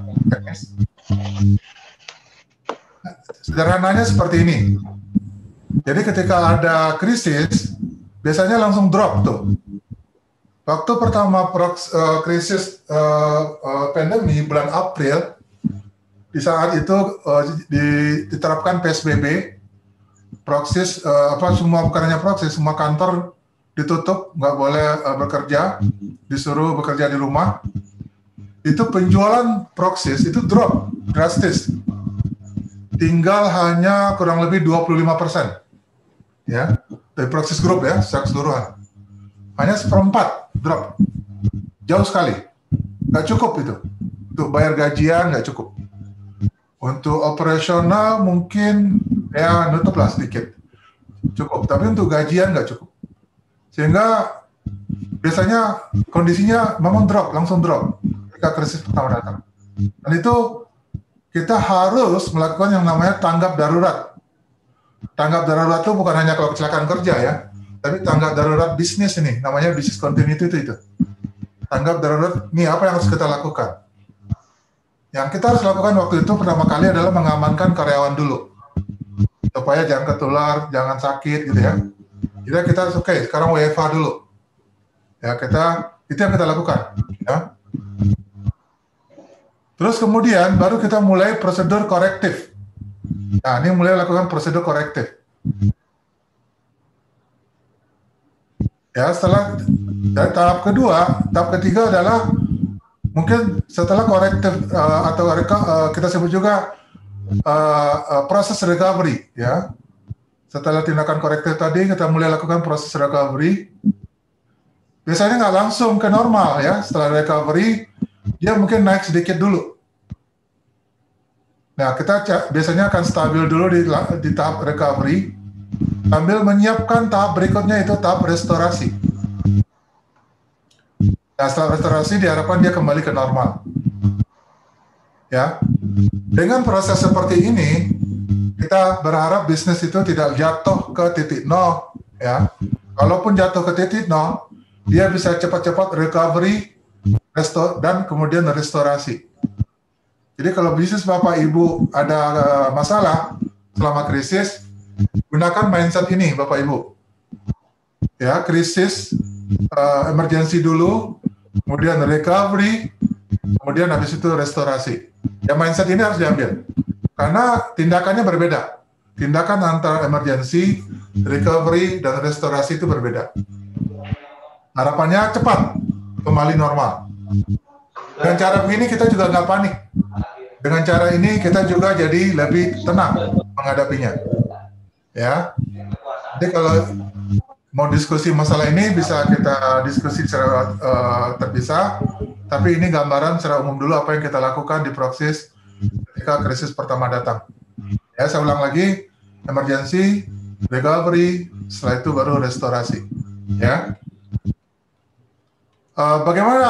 Sederhananya seperti ini. Jadi ketika ada krisis, biasanya langsung drop tuh. Waktu pertama krisis pandemi bulan April, di saat itu diterapkan PSBB, Proxys semua bukan hanya Proxys, semua kantor ditutup, nggak boleh bekerja, disuruh bekerja di rumah. Itu penjualan Proxys itu drop drastis, tinggal hanya kurang lebih 25%, ya dari Proxys Group ya secara keseluruhan. Hanya 1/4 drop, jauh sekali, nggak cukup itu. Untuk bayar gajian nggak cukup. Untuk operasional mungkin ya nutuplah sedikit, cukup. Tapi untuk gajian nggak cukup. Sehingga biasanya kondisinya memang drop, langsung drop ketika krisis pertama datang. Dan itu kita harus melakukan yang namanya tanggap darurat. Tanggap darurat itu bukan hanya kalau kecelakaan kerja ya, tapi tanggap darurat bisnis ini, namanya business continuity itu. Tanggap darurat, ini apa yang harus kita lakukan? Yang kita harus lakukan waktu itu pertama kali adalah mengamankan karyawan dulu. Supaya jangan ketular, jangan sakit gitu ya. Jadi kita harus sekarang WFH dulu. Ya, itu yang kita lakukan. Ya. Terus kemudian baru kita mulai prosedur korektif. Nah, ini mulai lakukan prosedur korektif. Ya, setelah tahap ketiga adalah mungkin setelah korektif atau kita sebut juga proses recovery, ya. Setelah tindakan korektif tadi, kita mulai lakukan proses recovery. Biasanya nggak langsung ke normal, ya. Setelah recovery, dia mungkin naik sedikit dulu. Nah, kita biasanya akan stabil dulu di tahap recovery, sambil menyiapkan tahap berikutnya, itu tahap restorasi. Nah, setelah restorasi diharapkan dia kembali ke normal. Ya, dengan proses seperti ini, kita berharap bisnis itu tidak jatuh ke titik nol. Ya, kalaupun jatuh ke titik nol, dia bisa cepat-cepat recovery, dan kemudian restorasi. Jadi kalau bisnis Bapak Ibu ada masalah selama krisis, gunakan mindset ini Bapak Ibu. Ya, krisis, emergency dulu, kemudian recovery, kemudian habis itu restorasi. Ya, mindset ini harus diambil. Karena tindakannya berbeda. Tindakan antara emergency, recovery, dan restorasi itu berbeda. Harapannya cepat, kembali normal. Dengan cara begini kita juga nggak panik. Dengan cara ini kita juga jadi lebih tenang menghadapinya. Ya. Jadi kalau mau diskusi masalah ini bisa kita diskusi secara terpisah, tapi ini gambaran secara umum dulu apa yang kita lakukan di Proxys ketika krisis pertama datang. Ya, saya ulang lagi, emergency, recovery, setelah itu baru restorasi. Ya. Bagaimana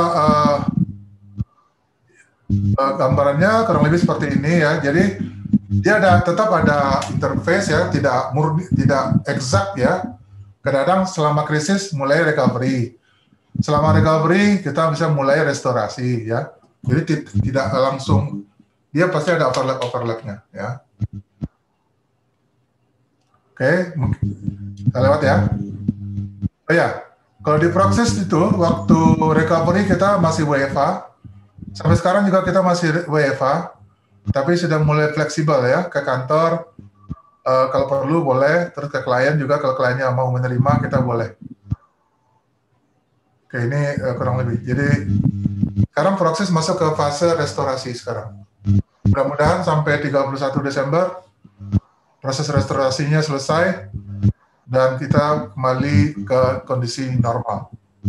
gambarannya kurang lebih seperti ini ya. Jadi dia tetap ada interface ya, tidak exact ya. Kadang-kadang selama krisis mulai recovery. Selama recovery kita bisa mulai restorasi ya. Jadi tidak langsung, dia pasti ada overlap-overlapnya ya. Oke, kita lewat ya. Oh ya, kalau di proses itu waktu recovery kita masih WFA. Sampai sekarang juga kita masih WFA, tapi sudah mulai fleksibel ya, ke kantor kalau perlu boleh, terus ke klien juga kalau kliennya mau menerima kita boleh. Oke, ini kurang lebih. Jadi sekarang proses masuk ke fase restorasi sekarang. Mudah-mudahan sampai 31 Desember proses restorasinya selesai dan kita kembali ke kondisi normal.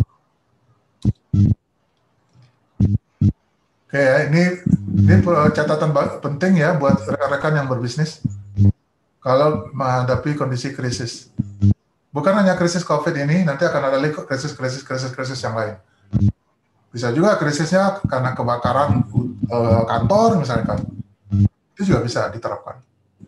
Oke, ini catatan penting ya buat rekan-rekan yang berbisnis kalau menghadapi kondisi krisis. Bukan hanya krisis COVID ini, nanti akan ada lagi krisis yang lain. Bisa juga krisisnya karena kebakaran kantor misalkan. Itu juga bisa diterapkan.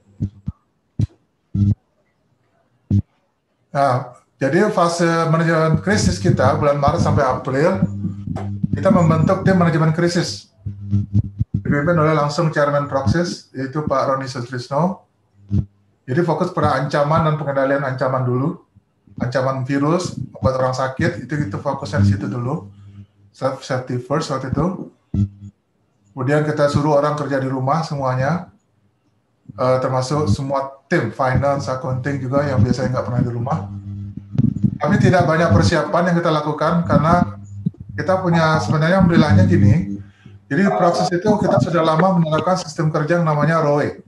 Nah, jadi fase manajemen krisis kita bulan Maret sampai April, kita membentuk tim manajemen krisis. Dipimpin oleh langsung Chairman Proxys, yaitu Pak Roni Sutrisno. Jadi fokus pada ancaman dan pengendalian ancaman dulu. Ancaman virus, membuat orang sakit, itu fokusnya di situ dulu. Safety first waktu itu. Kemudian kita suruh orang kerja di rumah semuanya, termasuk semua tim finance, accounting juga yang biasanya nggak pernah di rumah. Tapi tidak banyak persiapan yang kita lakukan karena kita punya sebenarnya alhamdulillahnya gini. Jadi proses itu kita sudah lama menerapkan sistem kerja yang namanya ROE.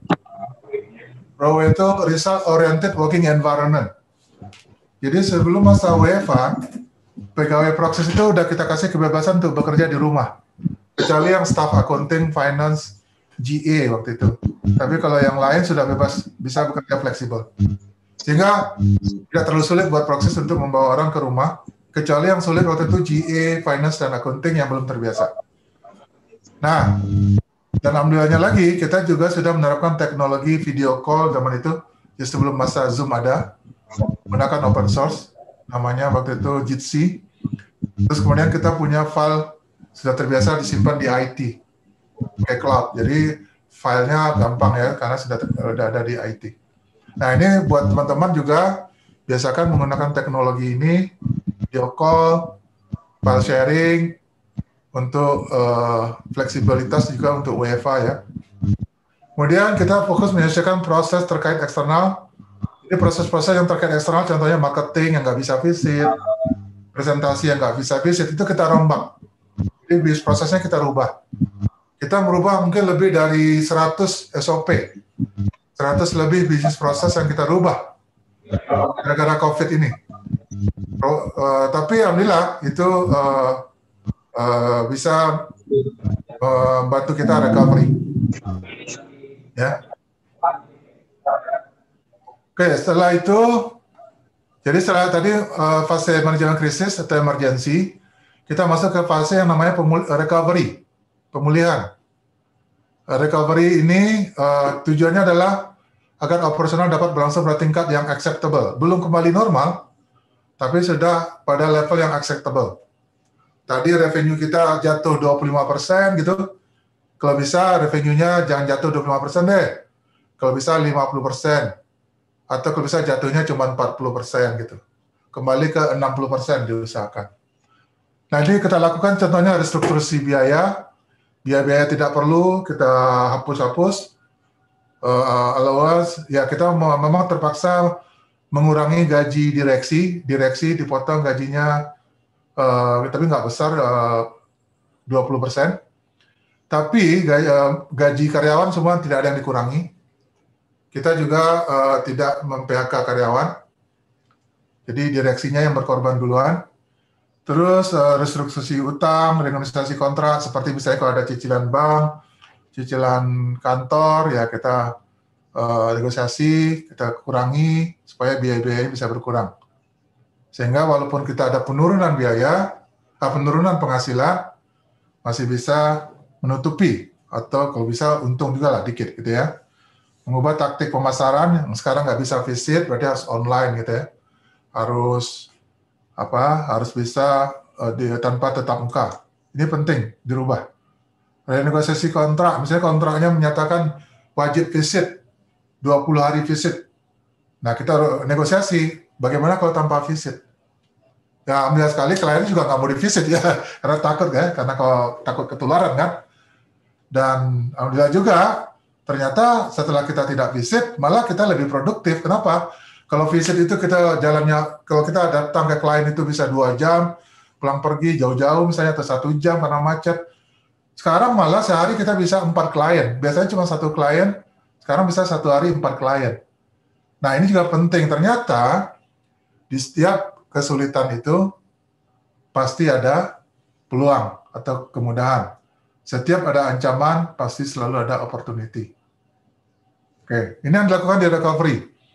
ROE itu Result Oriented Working Environment. Jadi sebelum masa WFA, pegawai proses itu udah kita kasih kebebasan untuk bekerja di rumah. Kecuali yang staff accounting, finance, GA waktu itu. Tapi kalau yang lain sudah bebas, bisa bekerja fleksibel. Sehingga tidak terlalu sulit buat proses untuk membawa orang ke rumah, kecuali yang sulit waktu itu GA, finance, dan accounting yang belum terbiasa. Nah, dan alhamdulillahnya lagi, kita juga sudah menerapkan teknologi video call zaman itu, ya sebelum masa Zoom ada, menggunakan open source, namanya waktu itu Jitsi. Terus kemudian kita punya file sudah terbiasa disimpan di IT, kayak cloud. Jadi filenya gampang ya, karena sudah ada di IT. Nah ini buat teman-teman juga, biasakan menggunakan teknologi ini, video call, file sharing, untuk fleksibilitas juga untuk WFA ya. Kemudian kita fokus menyelesaikan proses terkait eksternal. Jadi proses-proses yang terkait eksternal, contohnya marketing yang nggak bisa visit, presentasi yang nggak bisa visit, itu kita rombak. Jadi bisnis prosesnya kita rubah. Kita merubah mungkin lebih dari 100 SOP, 100 lebih bisnis proses yang kita rubah gara-gara COVID ini. Tapi alhamdulillah itu bisa membantu kita recovery. Ya. Oke, setelah itu, jadi setelah tadi fase manajemen krisis atau emergency, kita masuk ke fase yang namanya recovery, pemulihan. Recovery ini tujuannya adalah agar operasional dapat berlangsung pada tingkat yang acceptable. Belum kembali normal, tapi sudah pada level yang acceptable. Tadi revenue kita jatuh 25% gitu. Kalau bisa revenue-nya jangan jatuh 25% deh. Kalau bisa 50%. Atau kalau bisa jatuhnya cuma 40% gitu. Kembali ke 60% diusahakan. Nah, ini kita lakukan contohnya restrukturasi biaya. Biaya-biaya tidak perlu kita hapus-hapus. Allowance, ya kita memang terpaksa mengurangi gaji direksi. Direksi dipotong gajinya, tapi nggak besar, 20%. Tapi gaji karyawan semua tidak ada yang dikurangi. Kita juga tidak mem-PHK karyawan. Jadi direksinya yang berkorban duluan. Terus restrukturasi utang, renegosiasi kontrak, seperti misalnya kalau ada cicilan bank, cicilan kantor, ya kita negosiasi, kita kurangi supaya biaya-biayanya bisa berkurang. Sehingga walaupun kita ada penurunan biaya, penurunan penghasilan, masih bisa menutupi, atau kalau bisa untung juga lah dikit gitu ya. Mengubah taktik pemasaran yang sekarang nggak bisa visit, berarti harus online gitu ya. Harus bisa tanpa tatap muka. Ini penting dirubah. Renegosiasi kontrak, misalnya kontraknya menyatakan wajib visit, 20 hari visit. Nah, kita negosiasi, bagaimana kalau tanpa visit? Ya, alhamdulillah sekali klien juga nggak mau di-visit ya, karena takut ya, karena kalau takut ketularan kan. Dan alhamdulillah juga, ternyata setelah kita tidak visit, malah kita lebih produktif. Kenapa? Kalau visit itu kita jalannya, kalau kita datang ke klien itu bisa 2 jam, pulang pergi jauh-jauh misalnya, atau 1 jam karena macet. Sekarang malah sehari kita bisa 4 klien. Biasanya cuma 1 klien, sekarang bisa 1 hari 4 klien. Nah, ini juga penting. Ternyata di setiap kesulitan itu pasti ada peluang atau kemudahan. Setiap ada ancaman, pasti selalu ada opportunity. Oke, ini yang dilakukan di recovery.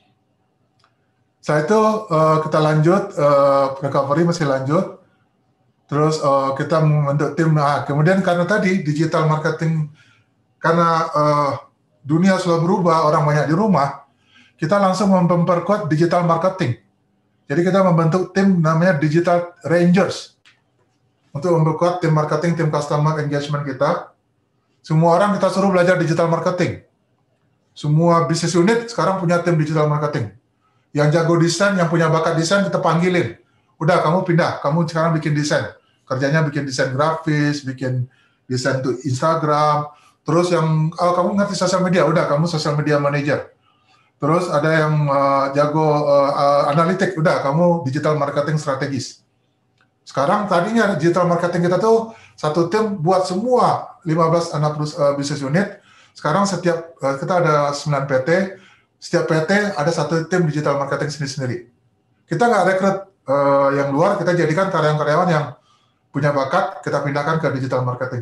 Setelah itu kita lanjut, recovery masih lanjut. Terus kita membentuk tim. Nah, kemudian karena tadi digital marketing, karena dunia selalu berubah, orang banyak di rumah, kita langsung memperkuat digital marketing. Jadi kita membentuk tim namanya Digital Rangers untuk memperkuat tim marketing, tim customer engagement kita. Semua orang kita suruh belajar digital marketing. Semua business unit sekarang punya tim digital marketing. Yang jago desain, yang punya bakat desain kita panggilin. Udah, kamu pindah, kamu sekarang bikin desain. Kerjanya bikin desain grafis, bikin desain untuk Instagram. Terus yang kamu ngerti sosial media, udah kamu social media manager. Terus ada yang jago analitik, udah kamu digital marketing strategis. Sekarang tadinya digital marketing kita tuh satu tim buat semua 15 anak business unit. Sekarang setiap kita ada 9 PT, setiap PT ada satu tim digital marketing sendiri-sendiri. Kita nggak rekrut yang luar, kita jadikan karyawan-karyawan yang punya bakat, kita pindahkan ke digital marketing.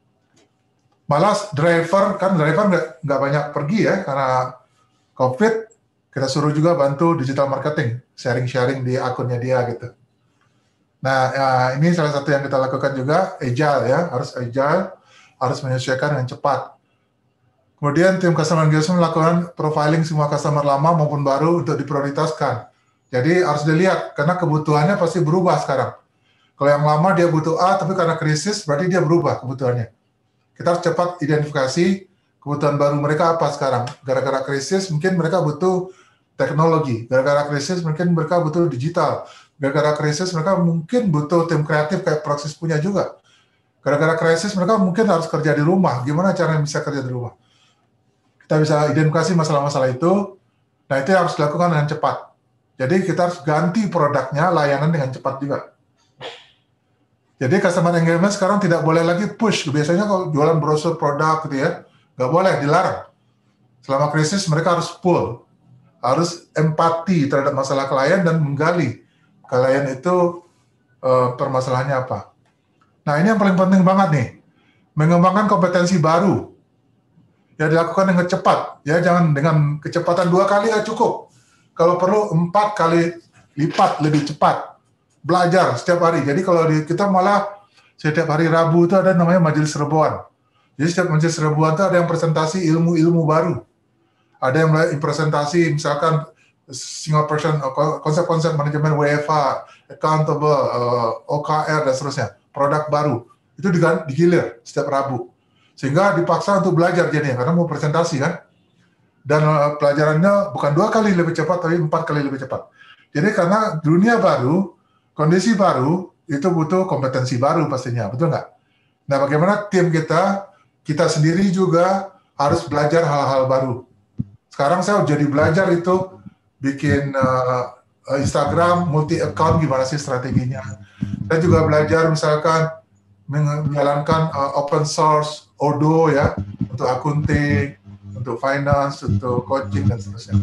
Malah driver nggak banyak pergi ya, karena COVID, kita suruh juga bantu digital marketing, sharing-sharing di akunnya dia gitu. Nah, ini salah satu yang kita lakukan juga, agile ya, harus agile, harus menyesuaikan dengan cepat. Kemudian tim customer engagement melakukan profiling semua customer lama maupun baru untuk diprioritaskan. Jadi harus dilihat, karena kebutuhannya pasti berubah sekarang. Kalau yang lama dia butuh A, tapi karena krisis, berarti dia berubah kebutuhannya. Kita harus cepat identifikasi kebutuhan baru mereka apa sekarang. Gara-gara krisis mungkin mereka butuh teknologi. Gara-gara krisis mungkin mereka butuh digital. Gara-gara krisis mereka mungkin butuh tim kreatif kayak Proxys punya juga. Gara-gara krisis mereka mungkin harus kerja di rumah. Gimana caranya bisa kerja di rumah? Kita bisa identifikasi masalah-masalah itu. Nah, itu harus dilakukan dengan cepat. Jadi kita harus ganti produknya, layanan dengan cepat juga. Jadi customer engagement sekarang tidak boleh lagi push. Biasanya kalau jualan brosur produk gitu ya, nggak boleh, dilarang. Selama krisis mereka harus pull, harus empati terhadap masalah klien dan menggali klien itu permasalahannya apa. Nah, ini yang paling penting banget nih, mengembangkan kompetensi baru. Ya, dilakukan dengan cepat, ya jangan dengan kecepatan 2 kali nggak cukup. Kalau perlu 4 kali lipat lebih cepat. Belajar setiap hari. Jadi kalau kita malah setiap hari Rabu itu ada namanya majelis rebuan. Jadi setiap majelis rebuan itu ada yang presentasi ilmu-ilmu baru. Ada yang presentasi misalkan single person, konsep-konsep manajemen WFH, accountable, OKR dan seterusnya, produk baru. Itu digilir setiap Rabu. Sehingga dipaksa untuk belajar jadinya karena mau presentasi kan. Dan pelajarannya bukan 2 kali lebih cepat tapi 4 kali lebih cepat. Jadi karena dunia baru, kondisi baru, itu butuh kompetensi baru pastinya, betul nggak? Nah, bagaimana tim kita sendiri juga harus belajar hal-hal baru. Sekarang saya jadi belajar itu bikin Instagram multi-account, gimana sih strateginya. Saya juga belajar misalkan menjalankan open source, Odoo ya, untuk accounting, untuk finance, untuk coaching, dan seterusnya.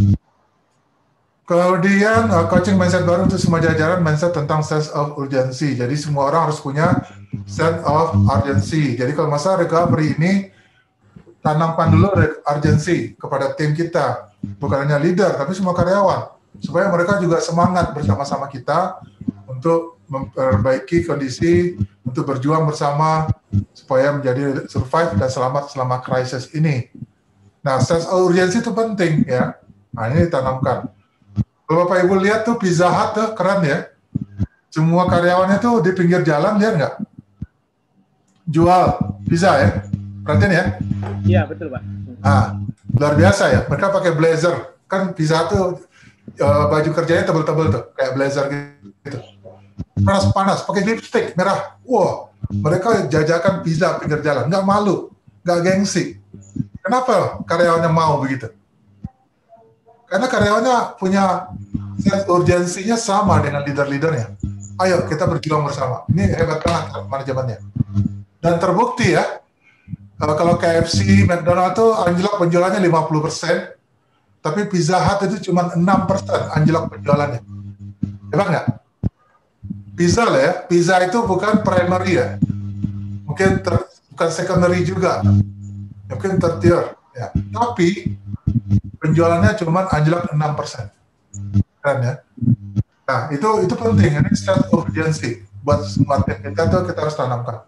Kemudian coaching mindset baru untuk semua jajaran, mindset tentang sense of urgency. Jadi semua orang harus punya sense of urgency. Jadi kalau masa recovery ini, tanamkan dulu urgency kepada tim kita. Bukan hanya leader, tapi semua karyawan. Supaya mereka juga semangat bersama-sama kita untuk memperbaiki kondisi, untuk berjuang bersama, supaya menjadi survive dan selamat selama krisis ini. Nah, sense of urgency itu penting ya. Nah, ini ditanamkan. Kalau Bapak Ibu lihat tuh Pizza Hut tuh keren ya. Semua karyawannya tuh di pinggir jalan, lihat nggak? Jual pizza ya. Perhatian ya. Iya, betul Pak. Nah, luar biasa ya. Mereka pakai blazer. kan Pizza tuh baju kerjanya tebel-tebel tuh, kayak blazer gitu. Panas-panas, pakai lipstick merah. Wah, mereka jajakan pizza pinggir jalan, nggak malu, nggak gengsi. Kenapa karyawannya mau begitu? Karena karyawannya punya urgensinya sama dengan leader-leadernya. Ayo kita berjuang bersama. Ini hebat banget manajemennya. Dan terbukti ya, kalau KFC, McDonald tuh anjlok penjualannya 50%, tapi Pizza Hut itu cuma 6% anjlok penjualannya. Hebat nggak? Pizza lah ya, pizza itu bukan primary ya, mungkin bukan secondary juga, mungkin tertier ya. Tapi penjualannya cuma anjlok 6%, keren ya. Nah itu penting, ini sense of urgency buat semua tim kita tuh kita harus tanamkan.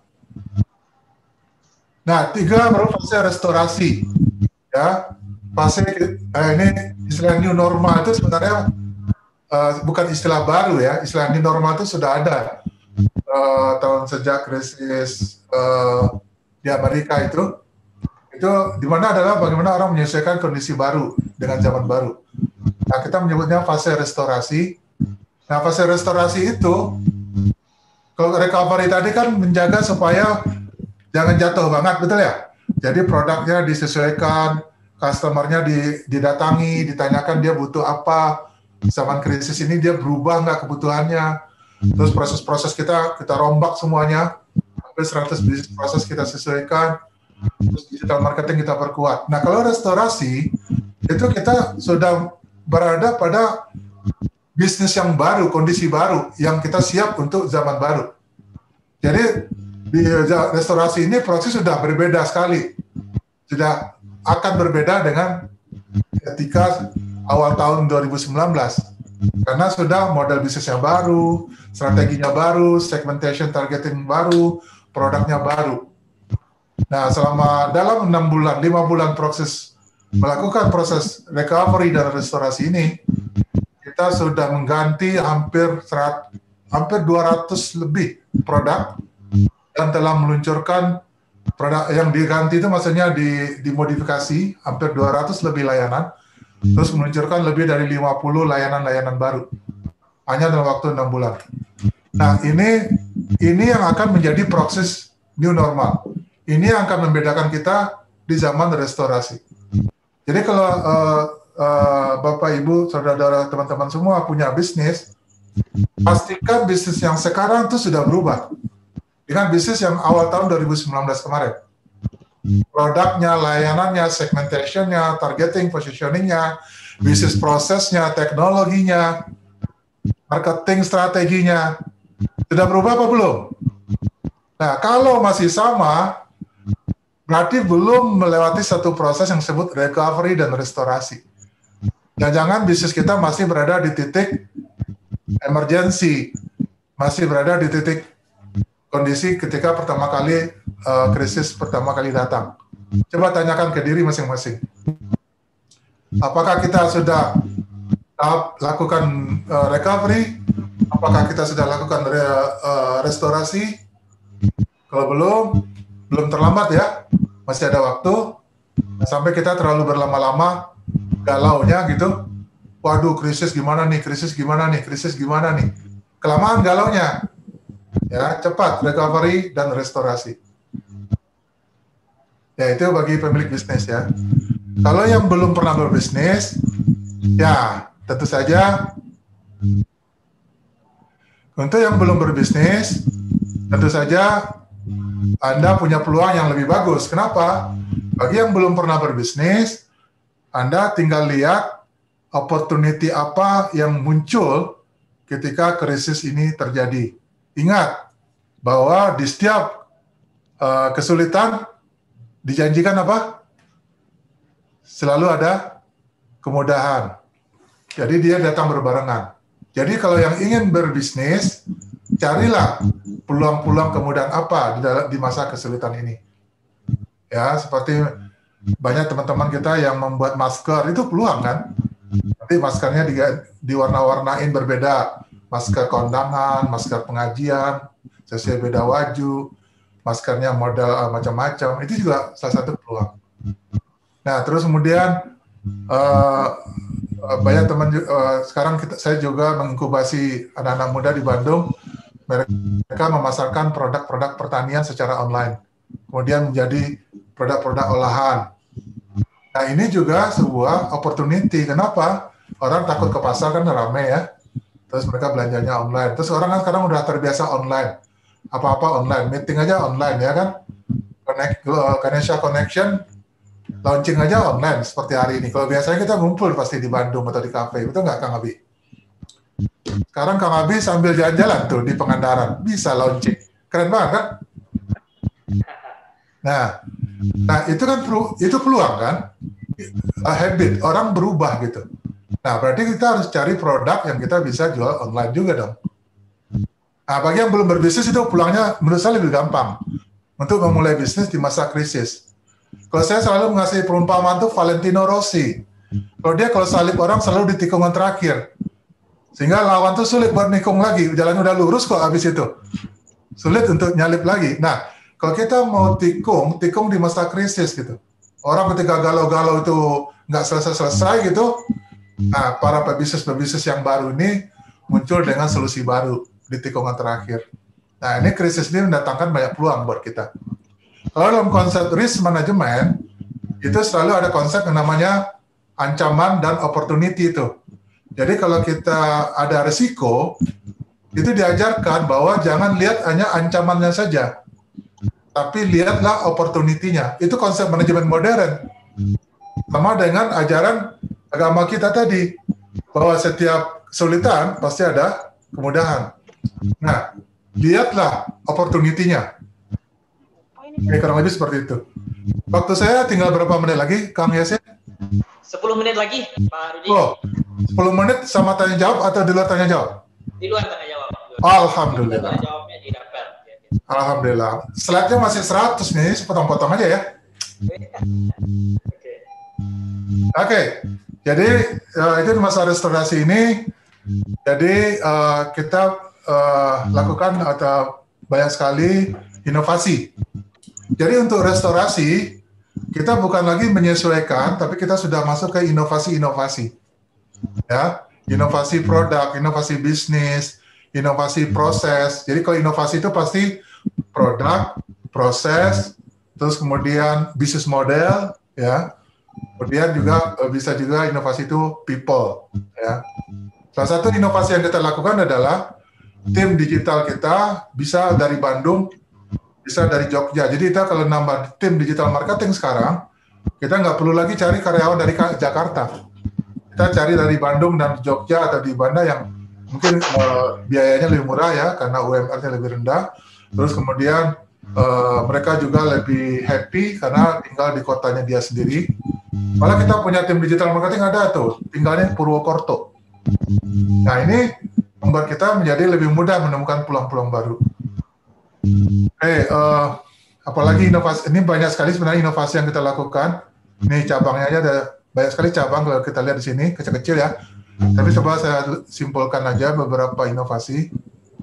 Nah 3 baru fase restorasi ya, fase ini istilah new normal itu sebenarnya bukan istilah baru ya, istilah new normal itu sudah ada sejak krisis di Amerika itu di mana adalah bagaimana orang menyesuaikan kondisi baru dengan zaman baru. Nah kita menyebutnya fase restorasi. Nah fase restorasi itu, kalau recovery tadi kan menjaga supaya jangan jatuh banget, betul ya? Jadi produknya disesuaikan, customernya didatangi, ditanyakan dia butuh apa. Zaman krisis ini dia berubah nggak kebutuhannya, terus proses-proses kita rombak semuanya, hampir 100 bisnis proses kita sesuaikan, terus digital marketing kita perkuat. Nah kalau restorasi itu kita sudah berada pada bisnis yang baru, kondisi baru yang kita siap untuk zaman baru. Jadi di restorasi ini proses sudah berbeda sekali, sudah akan berbeda dengan ketika awal tahun 2019, karena sudah model bisnisnya baru, strateginya baru, segmentation targeting baru, produknya baru. Nah, selama dalam 5 bulan proses melakukan proses recovery dan restorasi ini, kita sudah mengganti hampir 200 lebih produk dan telah meluncurkan produk yang diganti itu maksudnya dimodifikasi hampir 200 lebih layanan. Terus meluncurkan lebih dari 50 layanan-layanan baru hanya dalam waktu 6 bulan. Nah ini yang akan menjadi proses new normal. Ini yang akan membedakan kita di zaman restorasi. Jadi kalau Bapak, Ibu, saudara-saudara, teman-teman semua punya bisnis, pastikan bisnis yang sekarang itu sudah berubah dengan bisnis yang awal tahun 2019 kemarin. Produknya, layanannya, segmentation-nya, targeting, positioning-nya, bisnis prosesnya, teknologinya, marketing strateginya, sudah berubah apa belum? Nah, kalau masih sama, berarti belum melewati satu proses yang disebut recovery dan restorasi. Jangan-jangan bisnis kita masih berada di titik emergency, masih berada di titik kondisi ketika pertama kali krisis pertama kali datang. Coba tanyakan ke diri masing-masing. Apakah kita sudah lakukan recovery? Apakah kita sudah lakukan restorasi? Kalau belum terlambat ya. Masih ada waktu. Sampai kita terlalu berlama-lama galaunya gitu. Waduh, krisis gimana nih? Krisis gimana nih? Krisis gimana nih? Kelamaan galaunya. Ya, cepat recovery dan restorasi. Ya, itu bagi pemilik bisnis ya. Kalau yang belum pernah berbisnis, ya tentu saja untuk yang belum berbisnis, tentu saja Anda punya peluang yang lebih bagus. Kenapa? Bagi yang belum pernah berbisnis, Anda tinggal lihat opportunity apa yang muncul ketika krisis ini terjadi. Ingat bahwa di setiap kesulitan dijanjikan apa? Selalu ada kemudahan. Jadi dia datang berbarengan. Jadi kalau yang ingin berbisnis, carilah peluang-peluang kemudahan apa di masa kesulitan ini. Ya, seperti banyak teman-teman kita yang membuat masker, itu peluang kan? Tapi maskernya diwarna-warnain berbeda. Masker kondangan, masker pengajian, sesuai beda waju, maskernya model macam-macam, itu juga salah satu peluang. Nah, terus kemudian banyak teman sekarang saya juga menginkubasi anak-anak muda di Bandung. Mereka memasarkan produk-produk pertanian secara online, kemudian menjadi produk-produk olahan. Nah, ini juga sebuah opportunity. Kenapa? Orang takut ke pasar kan rame ya. Terus mereka belanjanya online. Terus orang kan sekarang udah terbiasa online. Apa-apa online, meeting aja online ya kan. Ganesha Connection launching aja online seperti hari ini. Kalau biasanya kita ngumpul pasti di Bandung atau di kafe, betul nggak Kang Abi? Sekarang Kang Abi sambil jalan-jalan tuh di Pangandaran, bisa launching. Keren banget kan? Nah itu kan itu peluang kan? Habit, orang berubah gitu. Nah berarti kita harus cari produk yang kita bisa jual online juga dong. Nah bagi yang belum berbisnis itu peluangnya menurut saya lebih gampang untuk memulai bisnis di masa krisis. Kalau saya selalu mengasih perumpamaan tuh Valentino Rossi. Kalau salib orang selalu di tikungan terakhir. Sehingga lawan tuh sulit buat nikung lagi. Jalan udah lurus kok habis itu. Sulit untuk nyalip lagi. Nah, kalau kita mau tikung di masa krisis gitu. Orang ketika galau-galau itu nggak selesai-selesai gitu. Nah, para pebisnis yang baru ini muncul dengan solusi baru di tikungan terakhir. Nah, ini krisis ini mendatangkan banyak peluang buat kita. Kalau dalam konsep risk management, itu selalu ada konsep yang namanya ancaman dan opportunity itu. Jadi kalau kita ada risiko, itu diajarkan bahwa jangan lihat hanya ancamannya saja, tapi lihatlah opportunity-nya. Itu konsep manajemen modern. Sama dengan ajaran agama kita tadi, bahwa setiap kesulitan pasti ada kemudahan. Nah, lihatlah opportunity-nya. Kurang lebih seperti itu. Waktu saya tinggal berapa menit lagi, Kang Yasin? 10 menit lagi, Pak Rudi. Oh, 10 menit sama tanya jawab atau di luar tanya jawab? Di luar tanya jawab. Alhamdulillah. Tanya jawabnya di daftar. Alhamdulillah. Slide-nya masih 100 nih, potong-potong aja ya. Oke. Jadi itu di masa restorasi ini. Jadi kita lakukan atau banyak sekali inovasi. Jadi untuk restorasi, kita bukan lagi menyesuaikan, tapi kita sudah masuk ke inovasi-inovasi. Ya, inovasi produk, inovasi bisnis, inovasi proses. Jadi kalau inovasi itu pasti produk, proses, terus kemudian bisnis model, ya. Kemudian juga bisa juga inovasi itu people, ya. Salah satu inovasi yang kita lakukan adalah tim digital kita bisa dari Bandung, bisa dari Jogja. Jadi kita kalau nambah tim digital marketing sekarang, kita nggak perlu lagi cari karyawan dari Jakarta. Kita cari dari Bandung dan Jogja atau di Banda yang mungkin biayanya lebih murah ya, karena UMR-nya lebih rendah. Terus kemudian mereka juga lebih happy karena tinggal di kotanya dia sendiri. Malah kita punya tim digital marketing ada tuh, tinggalnya Purwokerto. Nah ini membuat kita menjadi lebih mudah menemukan peluang-peluang baru. Apalagi inovasi, ini banyak sekali sebenarnya inovasi yang kita lakukan. Ini cabangnya aja ada banyak sekali cabang kalau kita lihat di sini, kecil-kecil ya. Tapi coba saya simpulkan aja beberapa inovasi.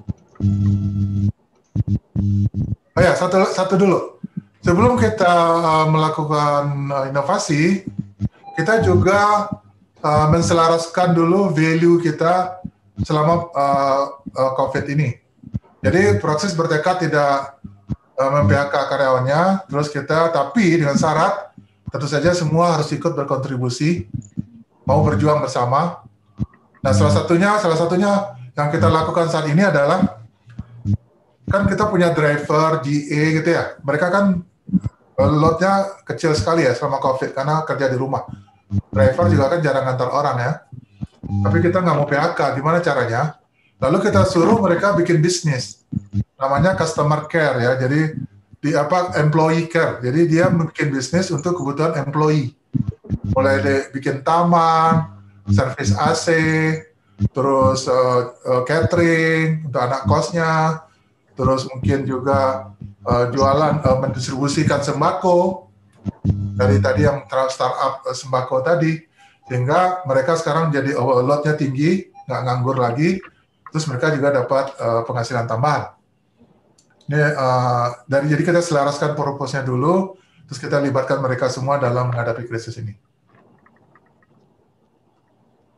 Oh ya, satu dulu. Sebelum kita melakukan inovasi, kita juga menselaraskan dulu value kita selama COVID ini. Jadi proses bertekad tidak mem-PHK karyawannya, terus kita tapi dengan syarat tentu saja semua harus ikut berkontribusi, mau berjuang bersama. Nah salah satunya yang kita lakukan saat ini adalah kan kita punya driver, GA gitu ya. Mereka kan loadnya kecil sekali ya selama COVID karena kerja di rumah. Driver juga kan jarang ngantar orang ya. Tapi kita nggak mau PHK, gimana caranya? Lalu kita suruh mereka bikin bisnis, namanya customer care ya. Jadi employee care. Jadi dia bikin bisnis untuk kebutuhan employee. Mulai bikin taman, servis AC, terus catering untuk anak kosnya, terus mungkin juga jualan, mendistribusikan sembako dari tadi yang startup sembako tadi, sehingga mereka sekarang jadi load-nya tinggi, nggak nganggur lagi. Terus mereka juga dapat penghasilan tambahan. Ini jadi kita selaraskan purpose-nya dulu, terus kita libatkan mereka semua dalam menghadapi krisis ini.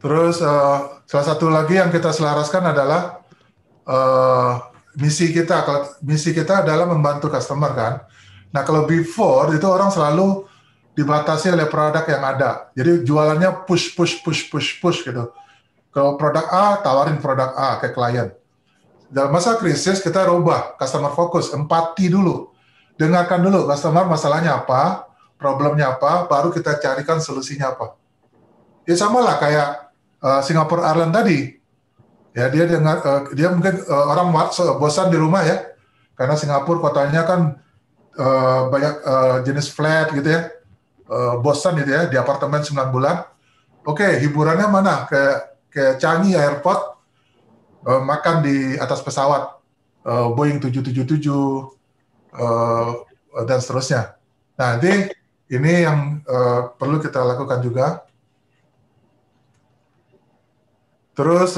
Terus salah satu lagi yang kita selaraskan adalah misi kita. Kalau misi kita adalah membantu customer kan. Nah kalau before itu orang selalu dibatasi oleh produk yang ada. Jadi jualannya push gitu. Kalau produk A, tawarin produk A ke klien. Dalam masa krisis kita rubah, customer focus, empati dulu. Dengarkan dulu customer masalahnya apa, problemnya apa, baru kita carikan solusinya apa. Ya sama lah kayak Singapore Airlines tadi. Ya dia dengar, dia mungkin orang bosan di rumah ya, karena Singapura kotanya kan banyak jenis flat gitu ya, bosan gitu ya, di apartemen 9 bulan. Oke, hiburannya mana? Ke Changi Airport, makan di atas pesawat Boeing 777 dan seterusnya. Nah, jadi ini yang perlu kita lakukan juga. Terus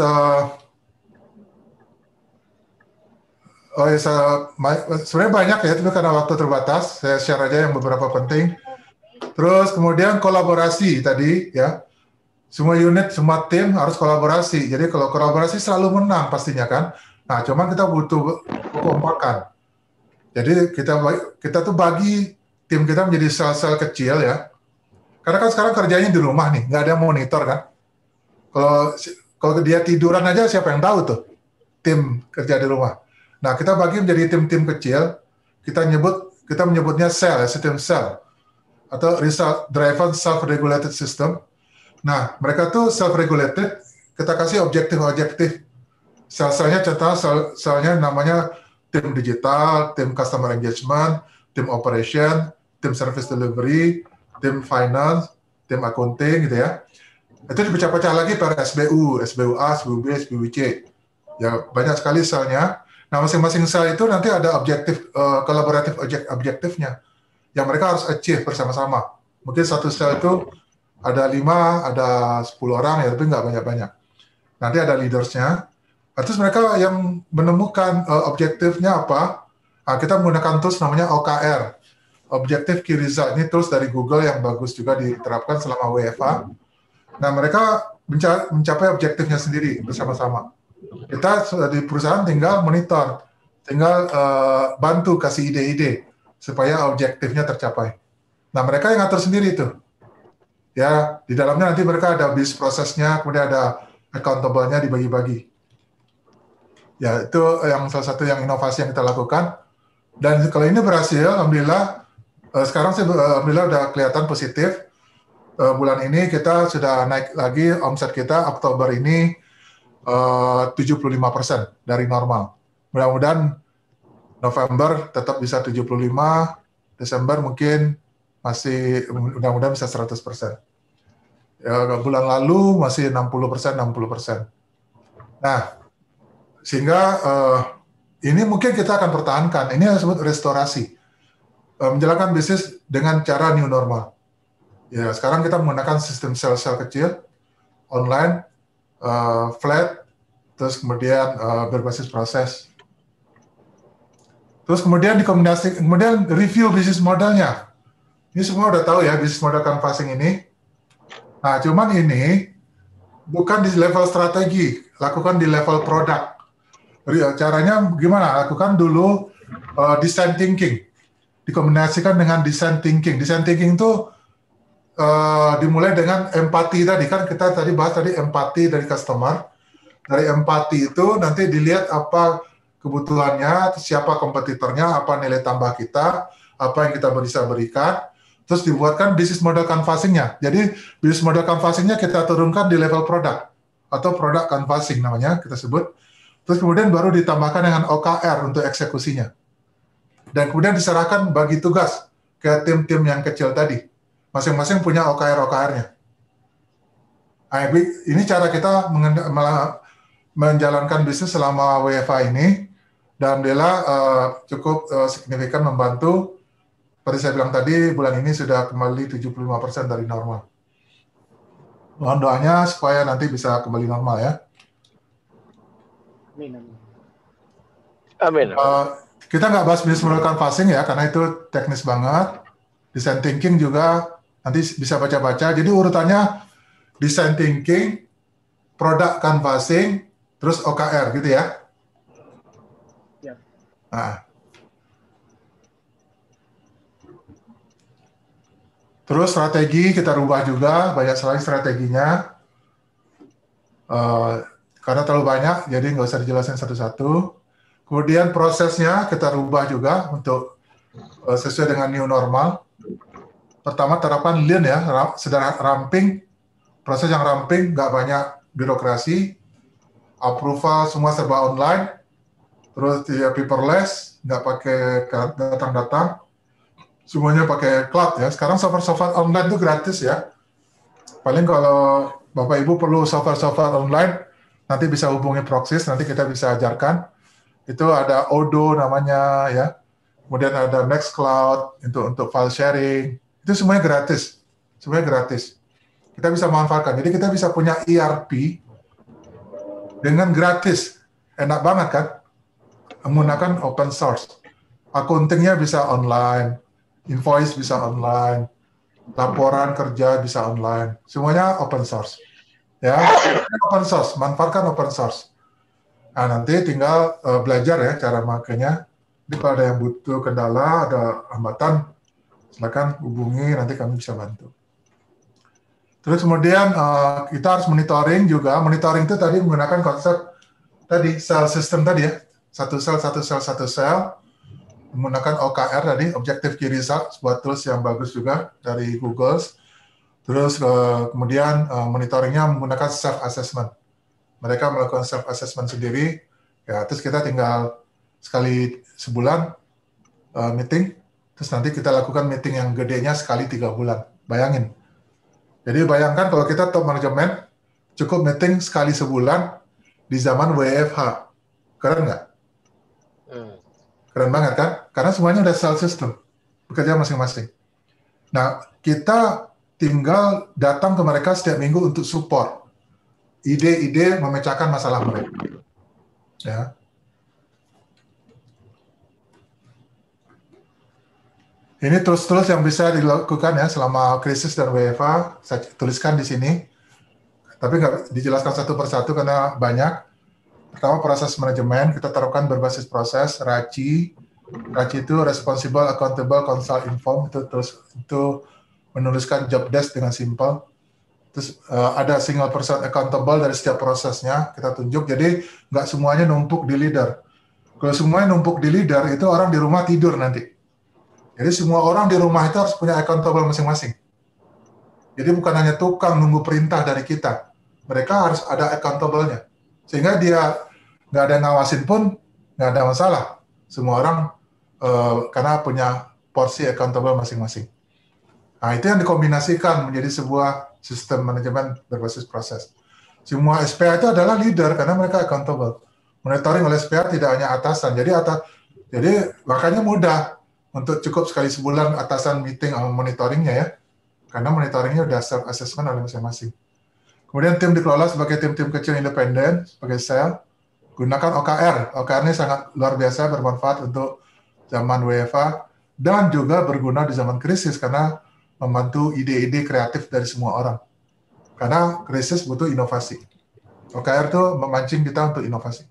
sebenarnya banyak ya, tapi karena waktu terbatas, saya share aja yang beberapa penting. Terus kemudian kolaborasi tadi ya. Semua unit, semua tim harus kolaborasi. Jadi kalau kolaborasi selalu menang pastinya kan. Nah, cuman kita butuh kekompakan. Jadi kita tuh bagi tim kita menjadi sel-sel kecil ya. Karena kan sekarang kerjanya di rumah nih, nggak ada monitor kan. Kalau dia tiduran aja siapa yang tahu tuh tim kerja di rumah. Nah, kita bagi menjadi tim-tim kecil. Kita menyebutnya sel, sistem sel atau result driven self-regulated system. Nah, mereka tuh self-regulated, kita kasih objektif-objektif. Sel-selnya, contoh selnya namanya tim digital, tim customer engagement, tim operation, tim service delivery, tim finance, tim accounting gitu ya. Itu dipecah-pecah lagi per SBU, SBU A, SBU B, SBU C. Ya, banyak sekali selnya. Nah, masing-masing sel itu nanti ada objektif, kolaboratif objektifnya, yang mereka harus achieve bersama-sama. Mungkin satu sel itu ada 5, ada 10 orang ya, tapi nggak banyak-banyak. Nanti ada leadersnya. Terus mereka yang menemukan objektifnya apa, kita menggunakan tools namanya OKR, Objective Key Result. Ini tools dari Google yang bagus juga diterapkan selama WFA. Nah, mereka mencapai objektifnya sendiri bersama-sama. Kita di perusahaan tinggal monitor, tinggal bantu kasih ide-ide supaya objektifnya tercapai. Nah, mereka yang ngatur sendiri itu. Ya, di dalamnya nanti mereka ada bis prosesnya, kemudian ada accountable-nya dibagi-bagi. Ya, itu yang salah satu yang inovasi yang kita lakukan. Dan kalau ini berhasil, alhamdulillah, sekarang sih alhamdulillah udah kelihatan positif. Bulan ini kita sudah naik lagi omset kita, Oktober ini 75% dari normal. Mudah-mudahan November tetap bisa 75, Desember mungkin masih mudah-mudahan bisa 100%. Ya, bulan lalu masih 60%. Nah, sehingga ini mungkin kita akan pertahankan. Ini yang disebut restorasi. Menjalankan bisnis dengan cara new normal. Ya, sekarang kita menggunakan sistem sel-sel kecil, online, flat, terus kemudian berbasis proses. Terus kemudian kemudian review bisnis modelnya. Ini semua udah tahu ya bisnis model canvassing ini. Nah, cuman ini bukan di level strategi, lakukan di level produk. Caranya gimana? Lakukan dulu design thinking, dikombinasikan dengan design thinking. Design thinking itu dimulai dengan empati tadi, kan kita tadi bahas tadi empati dari customer. Dari empati itu nanti dilihat apa kebutuhannya, siapa kompetitornya, apa nilai tambah kita, apa yang kita bisa berikan. Terus dibuatkan bisnis model canvassing-nya. Jadi bisnis model canvassing-nya kita turunkan di level produk atau product canvassing namanya kita sebut. Terus kemudian baru ditambahkan dengan OKR untuk eksekusinya. Dan kemudian diserahkan bagi tugas ke tim-tim yang kecil tadi. Masing-masing punya OKR-OKR-nya. Nah, ini cara kita menjalankan bisnis selama WFA ini. Dan alhamdulillah cukup signifikan membantu. Seperti saya bilang tadi, bulan ini sudah kembali 75% dari normal. Mohon doanya supaya nanti bisa kembali normal ya. Amin. Kita nggak bahas bisnis model canvassing ya, karena itu teknis banget. Design thinking juga nanti bisa baca-baca. Jadi urutannya design thinking, product canvassing, terus OKR gitu ya. Ya. Nah. Terus strategi kita rubah juga, banyak sekali strateginya. Karena terlalu banyak, jadi nggak usah dijelasin satu-satu. Kemudian prosesnya kita rubah juga untuk sesuai dengan new normal. Pertama terapkan lean ya, sederhana, ramping, proses yang ramping, nggak banyak birokrasi, approval semua serba online, terus ya paperless, nggak pakai datang-datang, semuanya pakai cloud ya. Sekarang software online itu gratis ya. Paling kalau Bapak Ibu perlu software online, nanti bisa hubungi Proxys, nanti kita bisa ajarkan. Itu ada Odoo namanya ya. Kemudian ada Nextcloud untuk file sharing. Itu semuanya gratis. Semuanya gratis. Kita bisa manfaatkan. Jadi kita bisa punya ERP dengan gratis. Enak banget kan? Menggunakan open source. Accounting-nya bisa online. Invoice bisa online. Laporan kerja bisa online. Semuanya open source. Ya, open source. Manfaatkan open source. Nah, nanti tinggal belajar ya cara makainya. Jadi kalau ada yang butuh kendala, ada hambatan, silakan hubungi, nanti kami bisa bantu. Terus kemudian kita harus monitoring juga. Monitoring itu tadi menggunakan konsep tadi sel system tadi ya, satu sel, menggunakan OKR tadi, Objective Key Result, sebuah tools yang bagus juga dari Google. Terus kemudian monitoringnya menggunakan self assessment. Mereka melakukan self assessment sendiri, ya. Terus kita tinggal sekali sebulan meeting, terus nanti kita lakukan meeting yang gedenya sekali 3 bulan. Bayangin. Jadi bayangkan kalau kita top manajemen, cukup meeting sekali sebulan di zaman WFH. Keren nggak? Keren banget kan? Karena semuanya udah self system, bekerja masing-masing. Nah, kita tinggal datang ke mereka setiap minggu untuk support ide-ide memecahkan masalah mereka. Ya. Ini tools-tools yang bisa dilakukan ya selama krisis dan WFH. Saya tuliskan di sini, tapi nggak dijelaskan satu persatu karena banyak. Pertama, proses manajemen, kita terapkan berbasis proses, RACI. RACI itu Responsible, Accountable, Consult, Inform. Itu menuliskan job desk dengan simple. Terus ada single person accountable dari setiap prosesnya, kita tunjuk. Jadi nggak semuanya numpuk di leader. Kalau semuanya numpuk di leader, itu orang di rumah tidur nanti. Jadi semua orang di rumah itu harus punya accountable masing-masing. Jadi bukan hanya tukang nunggu perintah dari kita. Mereka harus ada accountable-nya. Sehingga dia nggak ada ngawasin pun nggak ada masalah. Semua orang karena punya porsi accountable masing-masing. Nah, itu yang dikombinasikan menjadi sebuah sistem manajemen berbasis proses. Semua SPA itu adalah leader karena mereka accountable. Monitoring oleh SPA tidak hanya atasan. Jadi makanya mudah untuk cukup sekali sebulan atasan meeting sama monitoringnya ya. Karena monitoringnya udah self-assessment oleh masing-masing. Kemudian tim dikelola sebagai tim-tim kecil independen, sebagai sel. Gunakan OKR. OKR ini sangat luar biasa, bermanfaat untuk zaman WFH, dan juga berguna di zaman krisis, karena membantu ide-ide kreatif dari semua orang. Karena krisis butuh inovasi. OKR itu memancing kita untuk inovasi.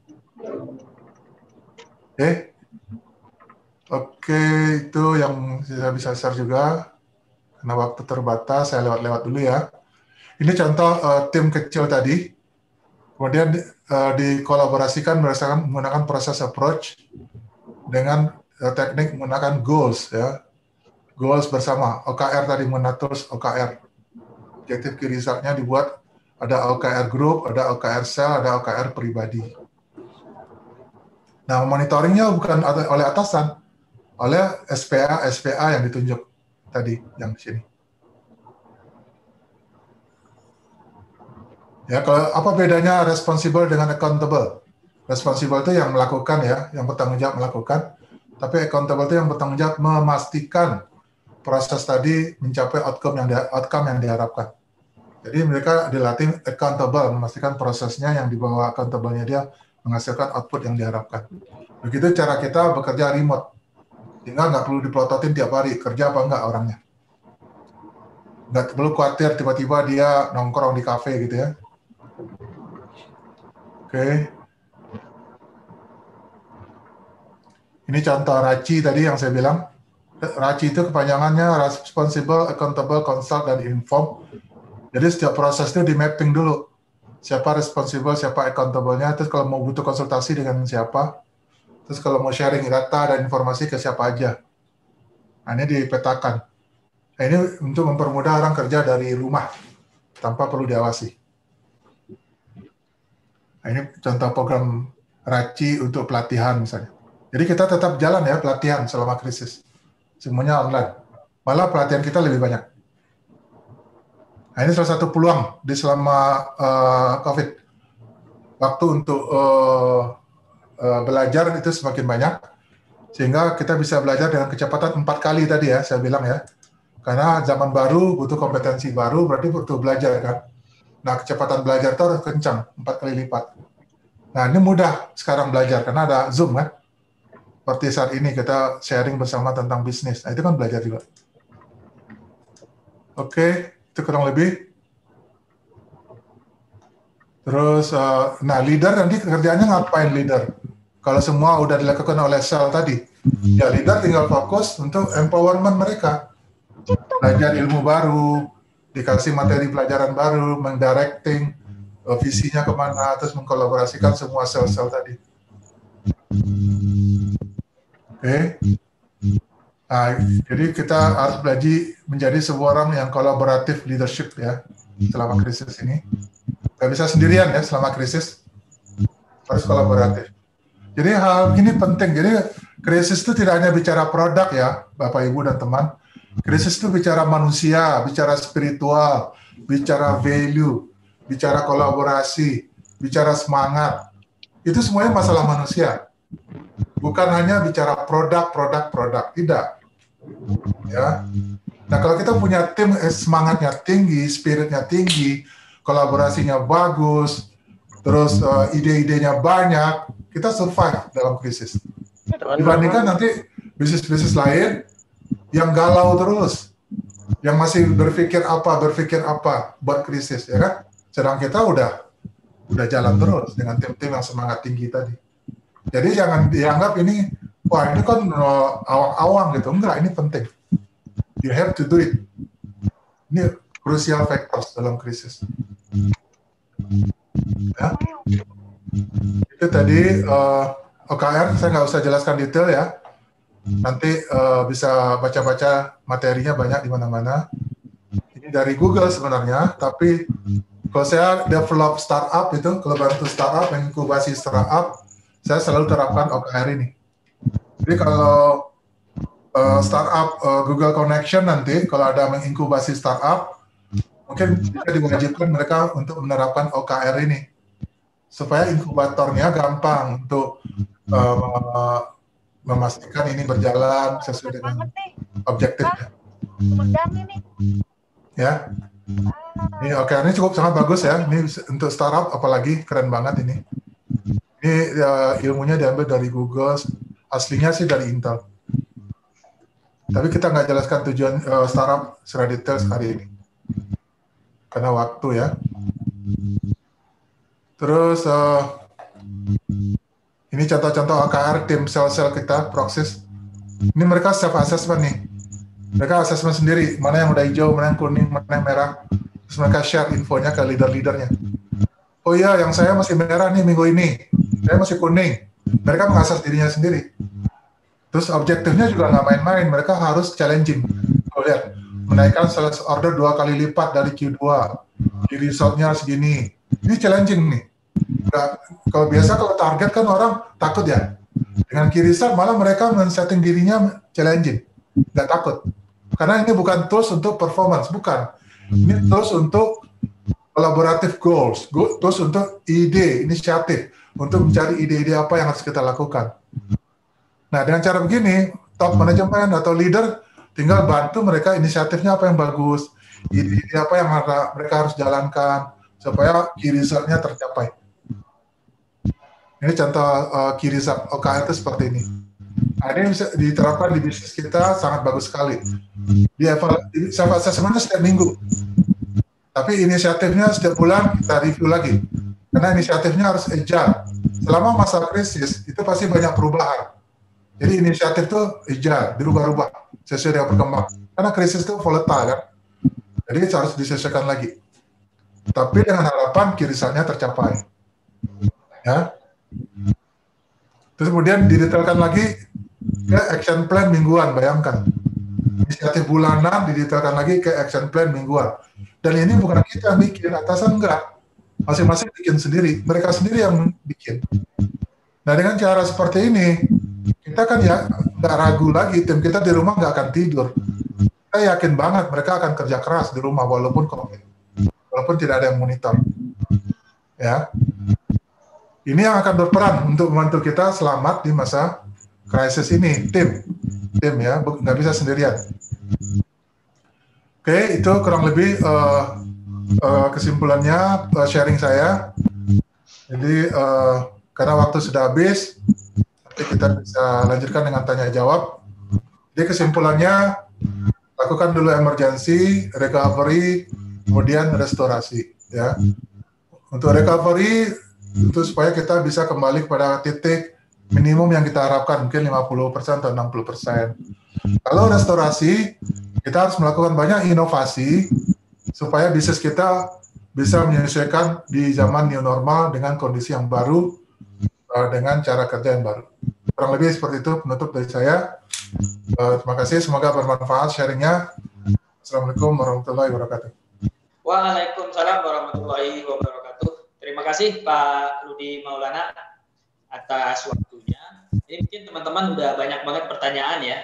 Oke, itu yang saya bisa share juga. Karena waktu terbatas, saya lewat-lewat dulu ya. Ini contoh tim kecil tadi. Kemudian dikolaborasikan berdasarkan menggunakan proses approach dengan teknik menggunakan goals ya. Goals bersama. OKR tadi mengatur OKR. Objective Key Result-nya dibuat ada OKR group, ada OKR sel, ada OKR pribadi. Nah, monitoringnya bukan oleh atasan, oleh SPA yang ditunjuk tadi, yang di sini. Ya, kalau apa bedanya responsible dengan accountable? Responsible itu yang melakukan ya, yang bertanggung jawab melakukan. Tapi accountable itu yang bertanggung jawab memastikan proses tadi mencapai outcome yang diharapkan. Jadi mereka dilatih accountable, memastikan prosesnya yang dibawa accountable-nya dia menghasilkan output yang diharapkan. Begitu cara kita bekerja remote. Sehingga nggak perlu dipelototin tiap hari, kerja apa enggak orangnya. Nggak perlu khawatir tiba-tiba dia nongkrong di kafe gitu ya. Oke. Ini contoh RACI tadi yang saya bilang. RACI itu kepanjangannya Responsible, Accountable, Consult, dan Inform. Jadi setiap proses itu di mapping dulu. Siapa responsible, siapa accountable-nya, terus kalau mau butuh konsultasi dengan siapa, terus kalau mau sharing data dan informasi ke siapa aja. Nah, ini dipetakan. Nah, ini untuk mempermudah orang kerja dari rumah, tanpa perlu diawasi. Nah, ini contoh program RACI untuk pelatihan misalnya. Jadi kita tetap jalan ya pelatihan selama krisis. Semuanya online. Malah pelatihan kita lebih banyak. Nah, ini salah satu peluang di selama COVID. Waktu untuk belajar itu semakin banyak, sehingga kita bisa belajar dengan kecepatan 4 kali tadi ya, saya bilang ya. Karena zaman baru butuh kompetensi baru, berarti butuh belajar kan. Nah, kecepatan belajar itu harus kencang, 4 kali lipat. Nah, ini mudah sekarang belajar, karena ada Zoom kan. Seperti saat ini kita sharing bersama tentang bisnis. Nah, itu kan belajar juga. Oke, itu kurang lebih. Terus, nah leader nanti kerjanya ngapain leader? Kalau semua udah dilakukan oleh sel tadi, ya leader tinggal fokus untuk empowerment mereka. Belajar ilmu baru, dikasih materi pelajaran baru, mendirecting, visinya kemana, terus mengkolaborasikan semua sel-sel tadi. Oke. Nah, jadi kita harus belajar menjadi sebuah orang yang kolaboratif leadership ya selama krisis ini. Gak bisa sendirian ya selama krisis, harus kolaboratif. Jadi hal ini penting. Jadi krisis itu tidak hanya bicara produk ya, Bapak Ibu dan teman. Krisis itu bicara manusia, bicara spiritual, bicara value, bicara kolaborasi, bicara semangat. Itu semuanya masalah manusia. Bukan hanya bicara produk, tidak. Ya. Nah, kalau kita punya tim semangatnya tinggi, spiritnya tinggi, kolaborasinya bagus, terus ide-idenya banyak, kita survive dalam krisis. Dibandingkan nanti bisnis-bisnis lain yang galau terus, yang masih berpikir apa buat krisis, ya kan? Sedang kita udah jalan terus dengan tim-tim yang semangat tinggi tadi. Jadi jangan dianggap ini, wah ini kan awang-awang gitu. Enggak, ini penting. You have to do it. Ini crucial factors dalam krisis. Ya. Itu tadi OKR, saya nggak usah jelaskan detail ya. Nanti bisa baca-baca materinya banyak di mana-mana. Ini dari Google sebenarnya, tapi kalau saya develop startup itu, kalau bantu startup, inkubasi startup, saya selalu terapkan OKR ini. Jadi kalau startup Google Connection nanti, kalau ada menginkubasi startup, mungkin bisa diwajibkan mereka untuk menerapkan OKR ini. Supaya inkubatornya gampang untuk memastikan ini berjalan sesuai dengan objektifnya. Ya, ini OKR ini cukup sangat bagus ya. Ini untuk startup apalagi keren banget ini. Ini ilmunya diambil dari Google, aslinya sih dari Intel. Tapi kita nggak jelaskan tujuan startup secara detail hari ini, karena waktu ya. Terus ini contoh-contoh OKR tim sel-sel kita, Proxys. Ini mereka self-assessment nih. Mereka assessment sendiri, mana yang udah hijau, mana yang kuning, mana yang merah. Terus mereka share infonya ke leader-leadernya. Oh iya, yang saya masih merah nih minggu ini. Saya masih kuning. Mereka mengasas dirinya sendiri. Terus objektifnya juga nggak main-main. Mereka harus challenging. Lihat, menaikkan sales order 2 kali lipat dari Q2. Key result-nya segini. Ini challenging nih. Kalau biasa kalau target kan orang takut ya. Dengan key result malah mereka men-setting dirinya challenging. Nggak takut. Karena ini bukan tools untuk performance. Bukan. Ini tools untuk collaborative goals, terus untuk ide, inisiatif, untuk mencari ide-ide apa yang harus kita lakukan. Nah, dengan cara begini, top manajemen atau leader tinggal bantu mereka inisiatifnya apa yang bagus, ide-ide apa yang mereka harus jalankan, supaya key result-nya tercapai. Ini contoh key result OKR itu seperti ini. Nah, ini bisa diterapkan di bisnis kita, sangat bagus sekali. Self-assessment setiap minggu. Tapi inisiatifnya setiap bulan kita review lagi. karena inisiatifnya harus agile. Selama masa krisis itu pasti banyak perubahan. Jadi inisiatif itu agile, dirubah-rubah sesuai dengan perkembangan. Karena krisis itu volatile kan, jadi harus disesuaikan lagi. Tapi dengan harapan kirisannya tercapai. Ya. Terus kemudian didetailkan lagi ke action plan mingguan, bayangkan. Inisiatif bulanan didetailkan lagi ke action plan mingguan. Dan ini bukan kita yang bikin, atasan enggak. Masing-masing bikin sendiri, mereka sendiri yang bikin. Nah dengan cara seperti ini, kita kan ya nggak ragu lagi, tim kita di rumah nggak akan tidur. Kita yakin banget mereka akan kerja keras di rumah walaupun COVID, walaupun tidak ada yang monitor. Ya, ini yang akan berperan untuk membantu kita selamat di masa krisis ini, tim ya, nggak bisa sendirian. Oke, itu kurang lebih kesimpulannya sharing saya. Jadi karena waktu sudah habis, nanti kita bisa lanjutkan dengan tanya jawab. Jadi kesimpulannya, lakukan dulu emergency, recovery, kemudian restorasi. Ya, untuk recovery itu supaya kita bisa kembali kepada titik minimum yang kita harapkan, mungkin 50% atau 60%. Kalau restorasi, kita harus melakukan banyak inovasi supaya bisnis kita bisa menyesuaikan di zaman new normal dengan kondisi yang baru, dengan cara kerja yang baru. Kurang lebih seperti itu penutup dari saya. Terima kasih, semoga bermanfaat sharingnya. Assalamualaikum warahmatullahi wabarakatuh. Waalaikumsalam warahmatullahi wabarakatuh. Terima kasih Pak Rudi Maulana atas waktunya. Ini mungkin teman-teman udah banyak banget pertanyaan ya.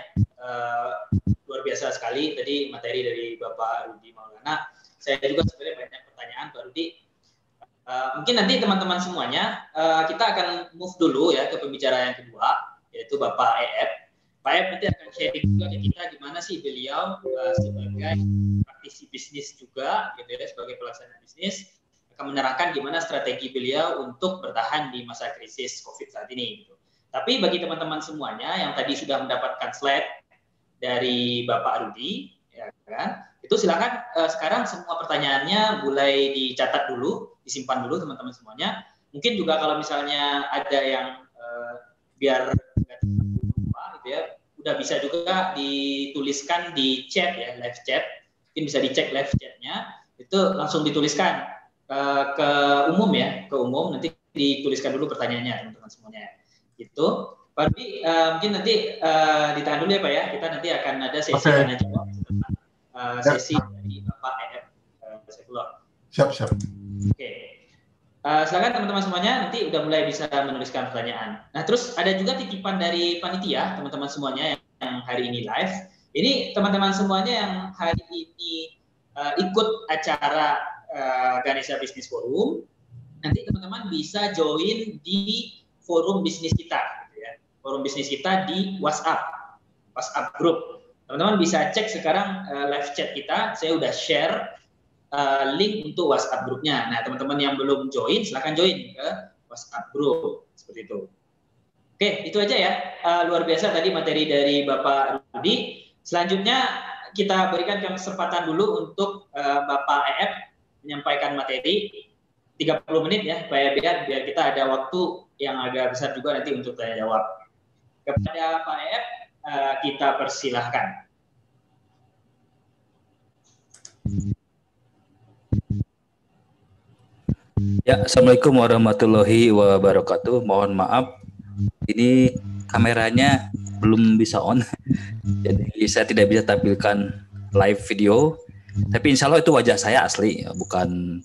Luar biasa sekali tadi materi dari Bapak Rudi Maulana. Saya juga sebenarnya banyak pertanyaan Pak Rudi. Mungkin nanti teman-teman semuanya kita akan move dulu ya ke pembicara yang kedua, yaitu Bapak EF. Pak EF nanti akan sharing juga ke kita gimana sih beliau sebagai praktisi bisnis juga, gitu ya, sebagai pelaksana bisnis akan menerangkan gimana strategi beliau untuk bertahan di masa krisis COVID saat ini. Gitu. Tapi bagi teman-teman semuanya yang tadi sudah mendapatkan slide dari Bapak Rudi, ya kan? Itu silakan sekarang semua pertanyaannya mulai dicatat dulu, disimpan dulu teman-teman semuanya. Mungkin juga kalau misalnya ada yang biar nggak lupa gitu ya, udah bisa juga dituliskan di chat ya, live chat. Mungkin bisa dicek live chatnya, itu langsung dituliskan ke umum ya, ke umum, nanti dituliskan dulu pertanyaannya teman-teman semuanya. Gitu. Pak Rudi, mungkin nanti ditahan dulu ya Pak ya, kita nanti akan ada sesi tanya jawab. Sesi dari Bapak EF Sekular. Siap. Oke. Silakan teman-teman semuanya, nanti udah mulai bisa menuliskan pertanyaan. Nah, terus ada juga titipan dari panitia, teman-teman semuanya yang hari ini live. Ini teman-teman semuanya yang hari ini ikut acara Ganesha Business Forum, nanti teman-teman bisa join di forum bisnis kita, gitu ya. Forum bisnis kita di WhatsApp group. Teman-teman bisa cek sekarang live chat kita, saya udah share link untuk WhatsApp grupnya. Nah, teman-teman yang belum join, silahkan join ke WhatsApp group, seperti itu. Oke, itu aja ya. Luar biasa tadi materi dari Bapak Rudi. Selanjutnya kita berikan kesempatan dulu untuk Bapak EF menyampaikan materi 30 menit ya, biar kita ada waktu yang agak besar juga nanti untuk tanya jawab. Kepada Pak EF, kita persilahkan. Ya, Assalamualaikum warahmatullahi wabarakatuh. Mohon maaf, ini kameranya belum bisa on, jadi saya tidak bisa tampilkan live video. Tapi insya Allah itu wajah saya asli, bukan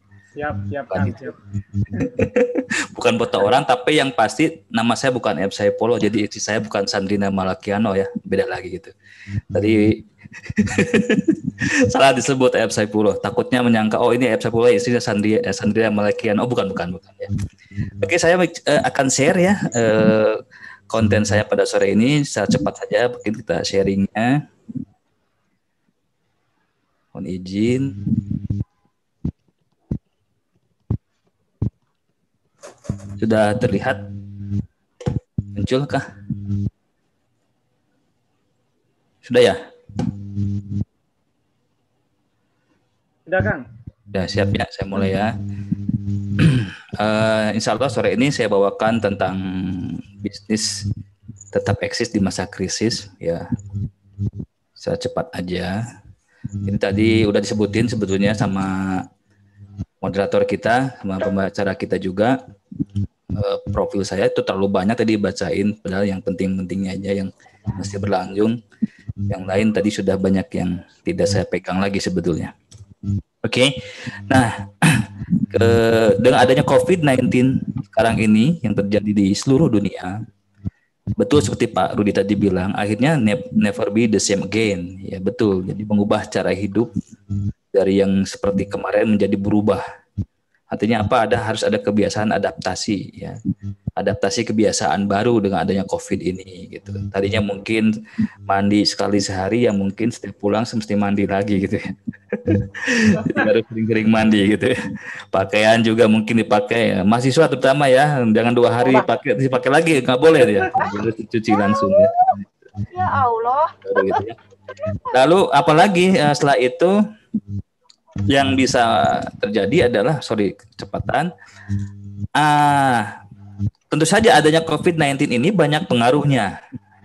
bukan foto orang. Tapi yang pasti nama saya bukan F. Saipolo, jadi istri saya bukan Sandrina Malakiano ya, beda lagi gitu. Tadi salah disebut F. Saipolo, takutnya menyangka oh ini F. Saipolo istrinya Sandrina Malakiano. Oh bukan ya. Oke, saya akan share ya konten saya pada sore ini secara cepat saja, mungkin kita sharingnya. Mohon izin. Sudah terlihat? Munculkah? Sudah ya? Sudah, Kang. Sudah siap ya, saya mulai ya. Insya Allah sore ini saya bawakan tentang bisnis tetap eksis di masa krisis ya. Saya cepat aja. Ini tadi udah disebutin sebetulnya sama moderator kita, sama pembicara kita juga. Profil saya itu terlalu banyak tadi bacain, padahal yang penting-pentingnya aja yang masih berlanjut. Yang lain tadi sudah banyak yang tidak saya pegang lagi sebetulnya. Oke. Nah, dengan adanya COVID-19 sekarang ini yang terjadi di seluruh dunia, betul seperti Pak Rudi tadi bilang, akhirnya never be the same again. Ya betul. Jadi mengubah cara hidup dari yang seperti kemarin menjadi berubah. Artinya apa? Harus ada kebiasaan adaptasi ya. Adaptasi kebiasaan baru dengan adanya COVID ini gitu. Tadinya mungkin mandi sekali sehari, yang mungkin setiap pulang mesti mandi lagi gitu ya. Jadi harus sering-sering mandi gitu ya. Pakaian juga mungkin dipakai, mahasiswa terutama ya, jangan 2 hari dipakai lagi, nggak boleh ya. Harus dicuci langsung ya. Ya Allah. Gitu ya. Lalu apalagi setelah itu yang bisa terjadi adalah, kecepatan. Tentu saja adanya COVID-19 ini banyak pengaruhnya.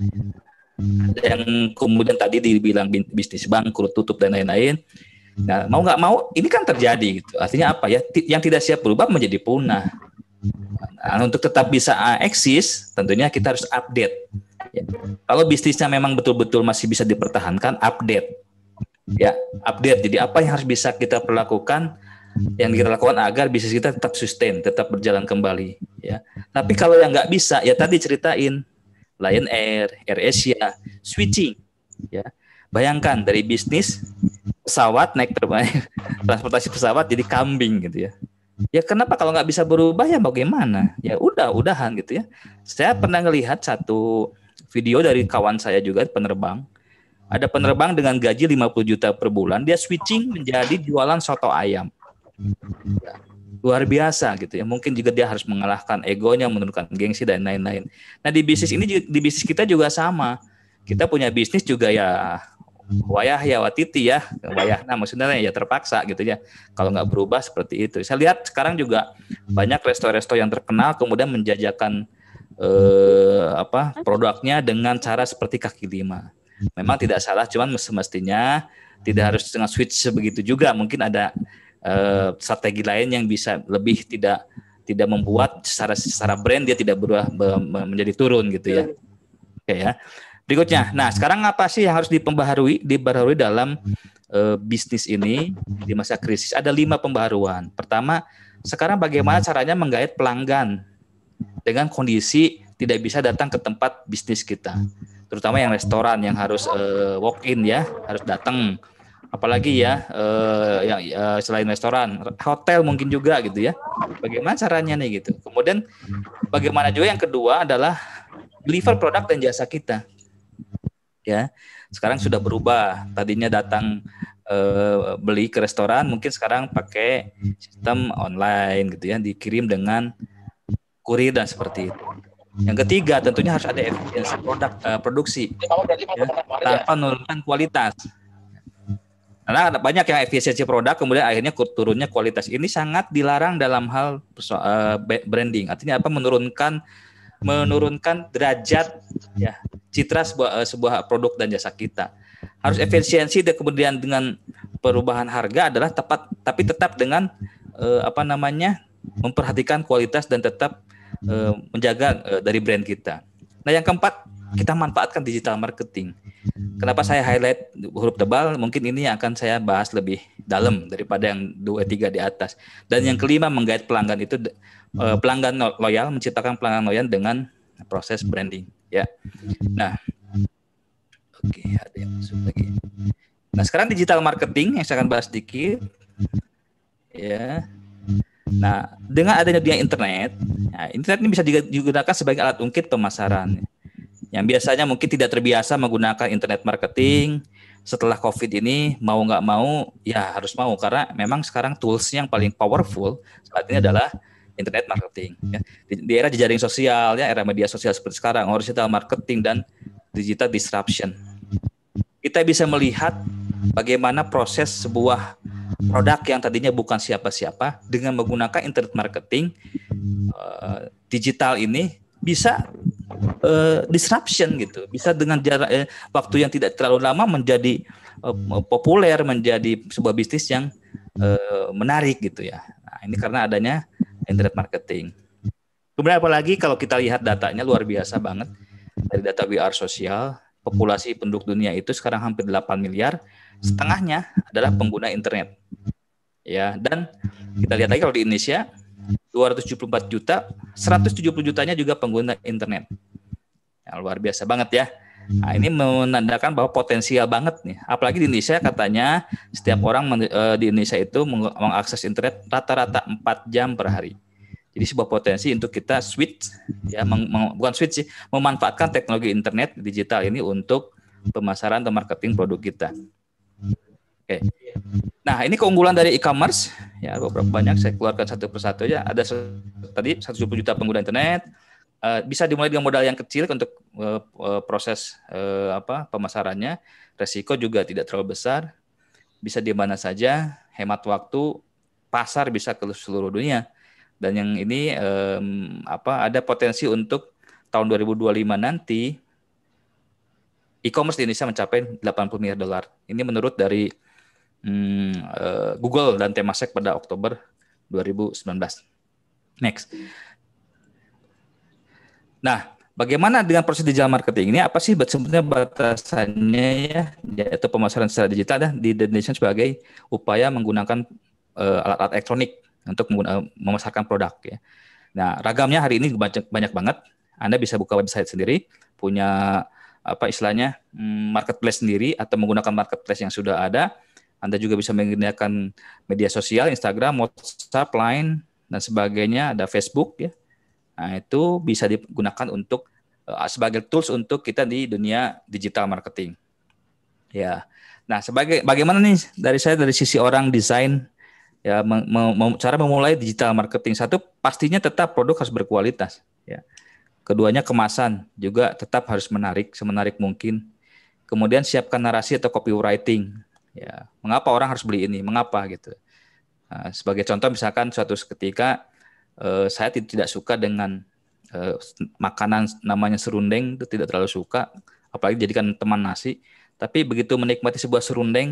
Ada yang kemudian tadi dibilang bisnis bangkrut, tutup dan lain-lain. Nah, mau nggak mau ini kan terjadi gitu. Artinya apa ya? Yang tidak siap berubah menjadi punah. Nah, untuk tetap bisa eksis, tentunya kita harus update. Ya. Kalau bisnisnya memang betul-betul masih bisa dipertahankan, update. Ya, update. Jadi apa yang harus bisa kita perlakukan, yang kita lakukan agar bisnis kita tetap sustain, tetap berjalan kembali. Ya. Tapi kalau yang nggak bisa, ya tadi ceritain Lion Air, AirAsia, switching. Ya. Bayangkan dari bisnis pesawat naik terbang, transportasi pesawat jadi kambing gitu ya. Ya kenapa kalau nggak bisa berubah ya bagaimana? Ya udahan gitu ya. Saya pernah ngelihat satu video dari kawan saya juga penerbang. Ada penerbang dengan gaji 50 juta per bulan, dia switching menjadi jualan soto ayam. Ya, luar biasa gitu ya. Mungkin juga dia harus mengalahkan egonya, menurunkan gengsi dan lain-lain. Nah di bisnis ini, di bisnis kita juga sama. Kita punya bisnis juga ya wayah ya watiti ya, wayah. Nah maksudnya ya terpaksa gitu ya. Kalau nggak berubah seperti itu. Saya lihat sekarang juga banyak resto-resto yang terkenal kemudian menjajakan produknya dengan cara seperti kaki lima. Memang tidak salah, cuman semestinya tidak harus dengan switch sebegitu juga. Mungkin ada strategi lain yang bisa lebih tidak membuat secara brand dia tidak berubah menjadi turun gitu ya. Oke ya. Berikutnya, nah sekarang apa sih yang harus diperbaharui dalam bisnis ini di masa krisis? Ada 5 pembaharuan. Pertama, sekarang bagaimana caranya menggait pelanggan dengan kondisi tidak bisa datang ke tempat bisnis kita, terutama yang restoran yang harus walk in ya, harus datang. Apalagi ya yang selain restoran, hotel mungkin juga gitu ya. Bagaimana caranya nih gitu. Kemudian bagaimana juga yang kedua adalah deliver produk dan jasa kita. Ya, sekarang sudah berubah. Tadinya datang beli ke restoran, mungkin sekarang pakai sistem online gitu ya, dikirim dengan kurir dan seperti itu. Yang ketiga tentunya harus ada efisiensi produksi ya, tanpa menurunkan kualitas. Karena ada banyak yang efisiensi produk kemudian akhirnya turunnya kualitas. Ini sangat dilarang dalam hal branding. Artinya apa? Menurunkan derajat ya citra sebuah produk dan jasa kita. Harus efisiensi dan kemudian dengan perubahan harga adalah tapi tetap dengan memperhatikan kualitas dan tetap menjaga dari brand kita. Nah, yang keempat, kita manfaatkan digital marketing. Kenapa saya highlight huruf tebal? Mungkin ini yang akan saya bahas lebih dalam daripada yang 2-3 di atas. Dan yang kelima, menggait pelanggan itu pelanggan loyal, menciptakan pelanggan loyal dengan proses branding. Ya. Nah, oke, ada yang masuk lagi. Nah, sekarang digital marketing yang saya akan bahas sedikit. Ya. Nah, dengan adanya dunia internet, internet ini bisa digunakan sebagai alat ungkit pemasaran. Yang biasanya mungkin tidak terbiasa menggunakan internet marketing, setelah COVID ini mau nggak mau, ya harus mau. Karena memang sekarang tools yang paling powerful saat ini adalah internet marketing. Ya. Di era jejaring sosial, ya, era media sosial seperti sekarang, digital marketing dan digital disruption. Kita bisa melihat bagaimana proses sebuah produk yang tadinya bukan siapa-siapa dengan menggunakan internet marketing digital ini bisa disruption gitu, bisa dengan jarak waktu yang tidak terlalu lama menjadi populer, menjadi sebuah bisnis yang menarik gitu ya. Nah, ini karena adanya internet marketing. Kemudian apalagi kalau kita lihat datanya luar biasa banget dari data We Are Social, populasi penduduk dunia itu sekarang hampir 8 miliar, setengahnya adalah pengguna internet. Ya, dan kita lihat lagi kalau di Indonesia 274 juta, 170 jutanya juga pengguna internet. Ya, luar biasa banget ya. Nah, ini menandakan bahwa potensial banget nih. Apalagi di Indonesia katanya setiap orang di Indonesia itu mengakses internet rata-rata 4 jam per hari. Jadi sebuah potensi untuk kita switch, ya bukan switch sih, memanfaatkan teknologi internet digital ini untuk pemasaran atau marketing produk kita. Oke. Nah, ini keunggulan dari e-commerce. Ya, beberapa banyak saya keluarkan satu persatu aja. Ada tadi 170 juta pengguna internet. Bisa dimulai dengan modal yang kecil untuk proses pemasarannya. Resiko juga tidak terlalu besar. Bisa di mana saja, hemat waktu, pasar bisa ke seluruh dunia. Dan yang ini ada potensi untuk tahun 2025 nanti e-commerce di Indonesia mencapai 80 miliar dolar. Ini menurut dari Google dan Temasek pada Oktober 2019. Next. Nah, bagaimana dengan proses digital marketing ini? Apa sih sebenarnya batasannya ya? Yaitu pemasaran secara digital di Indonesia sebagai upaya menggunakan alat-alat elektronik untuk memasarkan produk ya. Nah, ragamnya hari ini banyak banget. Anda bisa buka website sendiri, punya marketplace sendiri atau menggunakan marketplace yang sudah ada. Anda juga bisa menggunakan media sosial, Instagram, WhatsApp, Line, dan sebagainya. Ada Facebook ya. Nah, itu bisa digunakan untuk sebagai tools untuk kita di dunia digital marketing. Ya. Nah, bagaimana nih dari sisi orang desain ya cara memulai digital marketing. Satu, pastinya tetap produk harus berkualitas ya. Keduanya, kemasan juga tetap harus menarik, semenarik mungkin. Kemudian siapkan narasi atau copywriting. Ya, mengapa orang harus beli ini? Mengapa gitu? Nah, sebagai contoh, misalkan suatu ketika saya tidak suka dengan makanan namanya serundeng, itu tidak terlalu suka, apalagi jadikan teman nasi. Tapi begitu menikmati sebuah serundeng,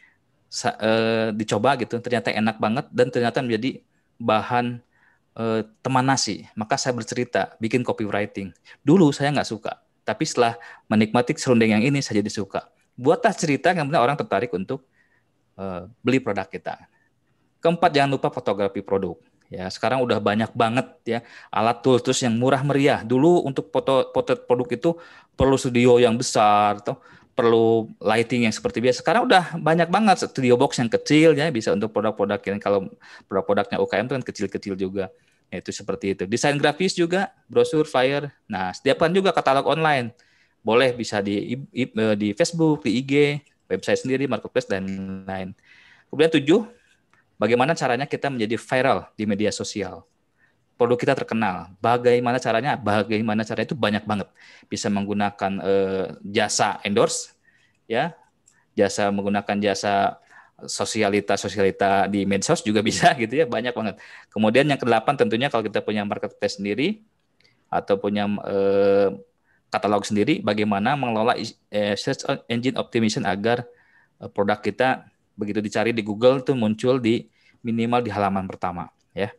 dicoba gitu, ternyata enak banget dan ternyata menjadi bahan teman nasi. Maka saya bercerita, bikin copywriting. Dulu saya nggak suka, tapi setelah menikmati serundeng yang ini, saya jadi suka. Buatlah cerita yang benar orang tertarik untuk beli produk kita. Keempat, jangan lupa fotografi produk. Ya, sekarang udah banyak banget ya alat tools yang murah meriah. Dulu untuk potret produk itu perlu studio yang besar, atau perlu lighting yang seperti biasa. Sekarang udah banyak banget studio box yang kecil ya, bisa untuk produk-produk yang kalau produk-produknya UKM itu kan kecil-kecil juga. Ya, itu seperti itu. Desain grafis juga, brosur, flyer. Nah, sediakan juga katalog online. Boleh bisa di Facebook, di IG, website sendiri, marketplace, dan lain-lain. Kemudian 7, bagaimana caranya kita menjadi viral di media sosial. Produk kita terkenal. Bagaimana caranya? Bagaimana caranya itu banyak banget. Bisa menggunakan jasa endorse, ya, menggunakan jasa sosialita di medsos juga bisa gitu ya, banyak banget. Kemudian yang ke-8 tentunya kalau kita punya marketplace sendiri atau punya katalog sendiri, bagaimana mengelola search engine optimization agar produk kita begitu dicari di Google itu muncul di minimal di halaman pertama ya.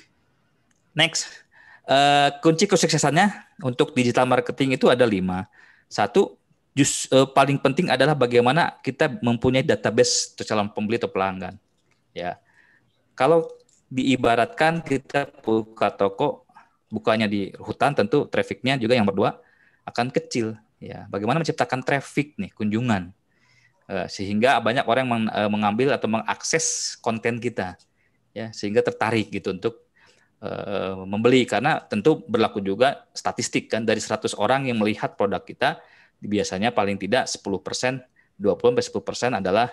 Next, kunci kesuksesannya untuk digital marketing itu ada 5. Satu, paling penting adalah bagaimana kita mempunyai database calon pembeli atau pelanggan. Ya, kalau diibaratkan kita buka toko, bukanya di hutan, tentu trafficnya juga yang berdua akan kecil. Ya, bagaimana menciptakan traffic nih, kunjungan, sehingga banyak orang yang mengambil atau mengakses konten kita, ya, sehingga tertarik gitu untuk membeli. Karena tentu berlaku juga statistik kan, dari 100 orang yang melihat produk kita, biasanya paling tidak 10%, 20-10% adalah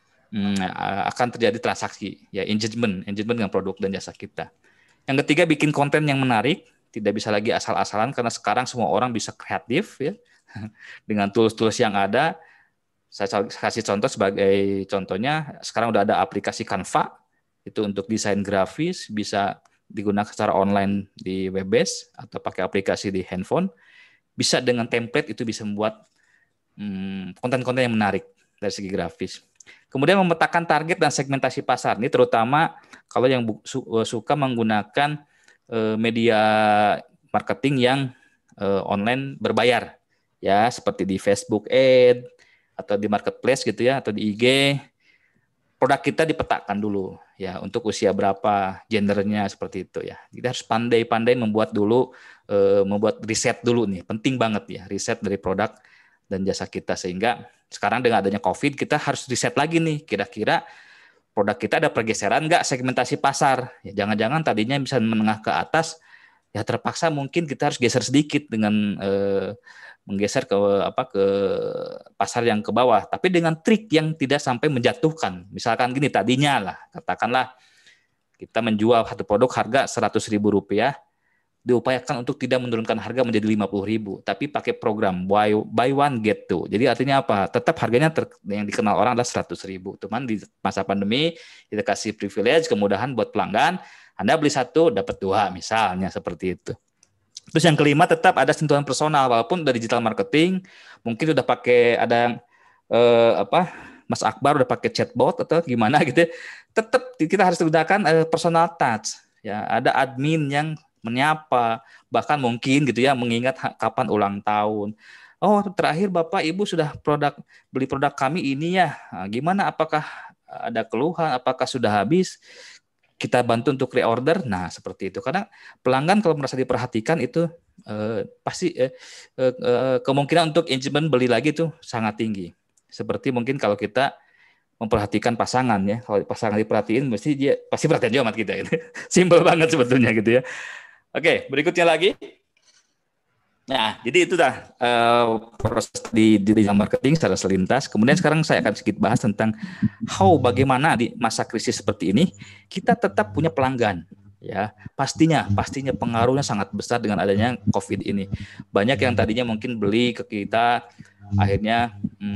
akan terjadi transaksi, ya, engagement dengan produk dan jasa kita. Yang ketiga, bikin konten yang menarik, tidak bisa lagi asal-asalan karena sekarang semua orang bisa kreatif ya dengan tools-tools yang ada. Saya kasih contoh sebagai contohnya, sekarang udah ada aplikasi Canva, itu untuk desain grafis, bisa digunakan secara online di web-based atau pakai aplikasi di handphone. Bisa dengan template itu bisa membuat konten-konten yang menarik dari segi grafis. Kemudian memetakan target dan segmentasi pasar. Ini terutama kalau yang suka menggunakan media marketing yang online berbayar, ya seperti di Facebook Ad atau di Marketplace gitu ya, atau di IG. Produk kita dipetakan dulu ya, untuk usia berapa, gendernya seperti itu ya. Kita harus pandai-pandai membuat riset dulu nih, penting banget ya riset dari produk dan jasa kita, sehingga sekarang dengan adanya COVID kita harus riset lagi nih, kira-kira produk kita ada pergeseran nggak segmentasi pasar. Ya, jangan-jangan tadinya bisa menengah ke atas, ya terpaksa mungkin kita harus geser sedikit dengan menggeser ke pasar yang ke bawah, tapi dengan trik yang tidak sampai menjatuhkan. Misalkan gini, tadinya lah, katakanlah kita menjual satu produk harga Rp100.000, diupayakan untuk tidak menurunkan harga menjadi Rp50.000, tapi pakai program buy one get two. Jadi artinya apa? Tetap harganya yang dikenal orang adalah Rp100.000. Cuman di masa pandemi kita kasih privilege, kemudahan buat pelanggan. Anda beli satu dapat dua, misalnya seperti itu. Terus yang kelima, tetap ada sentuhan personal, walaupun dari digital marketing mungkin udah pakai ada Mas Akbar udah pakai chatbot atau gimana gitu, tetap kita harus gunakan personal touch ya. Ada admin yang menyapa, bahkan mungkin gitu ya, mengingat kapan ulang tahun. Oh, terakhir Bapak Ibu sudah beli produk kami ini ya. Nah, gimana, apakah ada keluhan, apakah sudah habis? Kita bantu untuk reorder. Nah, seperti itu. Karena pelanggan kalau merasa diperhatikan itu pasti kemungkinan untuk engagement beli lagi itu sangat tinggi. Seperti mungkin kalau kita memperhatikan pasangan ya. Kalau pasangan diperhatiin, dia pasti perhatian juga sama kita. Gitu. Simpel banget sebetulnya gitu ya. Oke, berikutnya lagi. Nah, jadi itu dah proses di digital marketing secara selintas. Kemudian sekarang saya akan sedikit bahas tentang bagaimana di masa krisis seperti ini kita tetap punya pelanggan. Ya, pastinya pengaruhnya sangat besar dengan adanya COVID ini. Banyak yang tadinya mungkin beli ke kita, akhirnya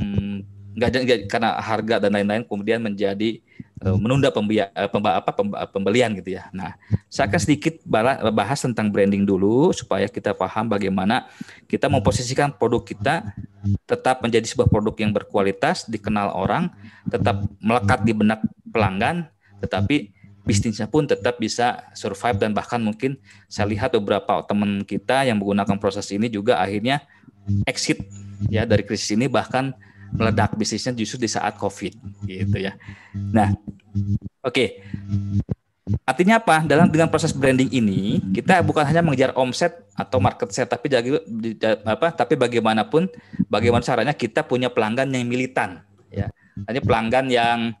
nggak karena harga dan lain-lain, kemudian menjadi menunda pembelian gitu ya. Nah, saya akan sedikit bahas tentang branding dulu supaya kita paham bagaimana kita memposisikan produk kita tetap menjadi sebuah produk yang berkualitas, dikenal orang, tetap melekat di benak pelanggan, tetapi bisnisnya pun tetap bisa survive, dan bahkan mungkin saya lihat beberapa teman kita yang menggunakan proses ini juga akhirnya exit ya dari krisis ini, bahkan meledak bisnisnya justru di saat COVID gitu ya. Nah, oke. Artinya apa? Dengan proses branding ini kita bukan hanya mengejar omset atau market share, tapi bagaimana caranya kita punya pelanggan yang militan ya. Hanya pelanggan yang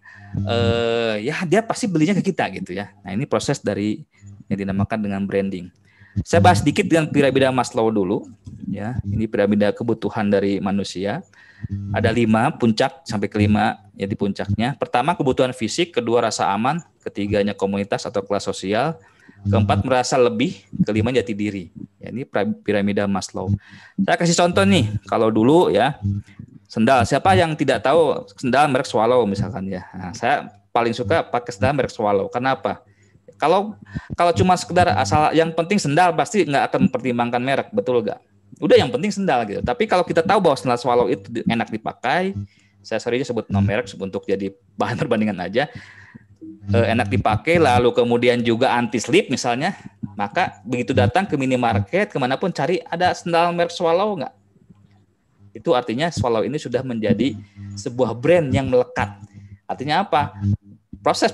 dia pasti belinya ke kita gitu ya. Nah, ini proses dari yang dinamakan dengan branding. Saya bahas sedikit dengan piramida Maslow dulu ya. Ini piramida kebutuhan dari manusia. Ada 5 puncak sampai ke-5 ya di puncaknya. Pertama kebutuhan fisik, kedua rasa aman, ketiganya komunitas atau kelas sosial, keempat merasa lebih, kelima jati diri. Ya, ini piramida Maslow. Saya kasih contoh nih, kalau dulu ya sendal. Siapa yang tidak tahu sendal merek Swallow misalkan ya? Nah, saya paling suka pakai sendal merek Swallow. Kenapa? Kalau cuma sekedar asal yang penting sendal, pasti nggak akan mempertimbangkan merek, betul nggak? Udah yang penting sendal gitu. Tapi kalau kita tahu bahwa sendal Swallow itu enak dipakai, saya sorry sebut nama merek untuk jadi bahan perbandingan aja, enak dipakai, lalu kemudian juga anti slip misalnya, maka begitu datang ke minimarket kemanapun cari ada sendal merek Swallow nggak? Itu artinya Swallow ini sudah menjadi sebuah brand yang melekat. Artinya apa? Proses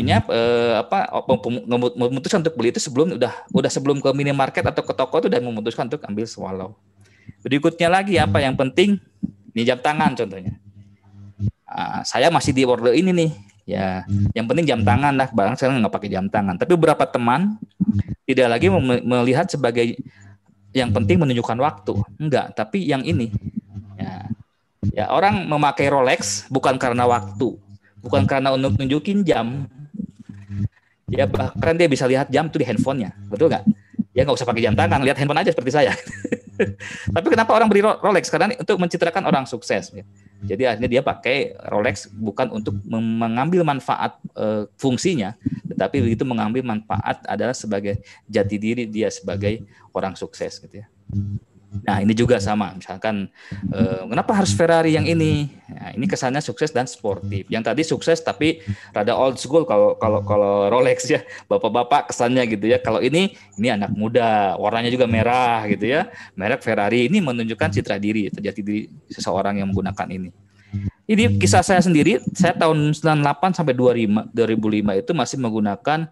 memutuskan untuk beli itu sebelum ke minimarket atau ke toko itu udah memutuskan untuk ambil Swallow. Berikutnya lagi apa yang penting? Ini jam tangan contohnya. Saya masih di order ini nih. Ya, yang penting jam tangan lah. Barang sekarang nggak pakai jam tangan. Tapi beberapa teman tidak lagi melihat sebagai yang penting menunjukkan waktu. Enggak, tapi yang ini. Ya orang memakai Rolex bukan karena waktu. Bukan karena untuk nunjukin jam. Ya bahkan dia bisa lihat jam tuh di handphonenya, betul nggak? Ya nggak usah pakai jam tangan, lihat handphone aja seperti saya. Tapi kenapa orang beli Rolex? Karena untuk mencitrakan orang sukses. Jadi akhirnya dia pakai Rolex bukan untuk mengambil manfaat fungsinya, tetapi begitu mengambil manfaat adalah sebagai jati diri dia sebagai orang sukses gitu ya. Nah ini juga sama, misalkan kenapa harus Ferrari yang ini? Nah, ini kesannya sukses dan sportif. Yang tadi sukses tapi rada old school kalau Rolex ya, bapak-bapak kesannya gitu ya. Kalau ini anak muda, warnanya juga merah gitu ya. Merek Ferrari ini menunjukkan citra diri, jati diri seseorang yang menggunakan ini. Ini kisah saya sendiri, saya tahun 98 sampai 2005 itu masih menggunakan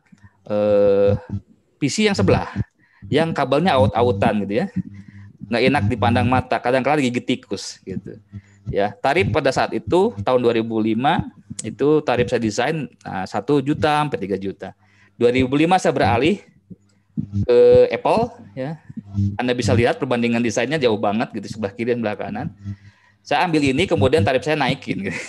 PC yang sebelah, yang kabelnya out-outan gitu ya. Nggak enak dipandang mata, kadang-kadang gigit tikus gitu. Ya, tarif pada saat itu tahun 2005 itu tarif saya desain 1 juta sampai 3 juta. 2005 saya beralih ke Apple ya. Anda bisa lihat perbandingan desainnya jauh banget gitu, sebelah kiri dan sebelah kanan. Saya ambil ini kemudian tarif saya naikin gitu.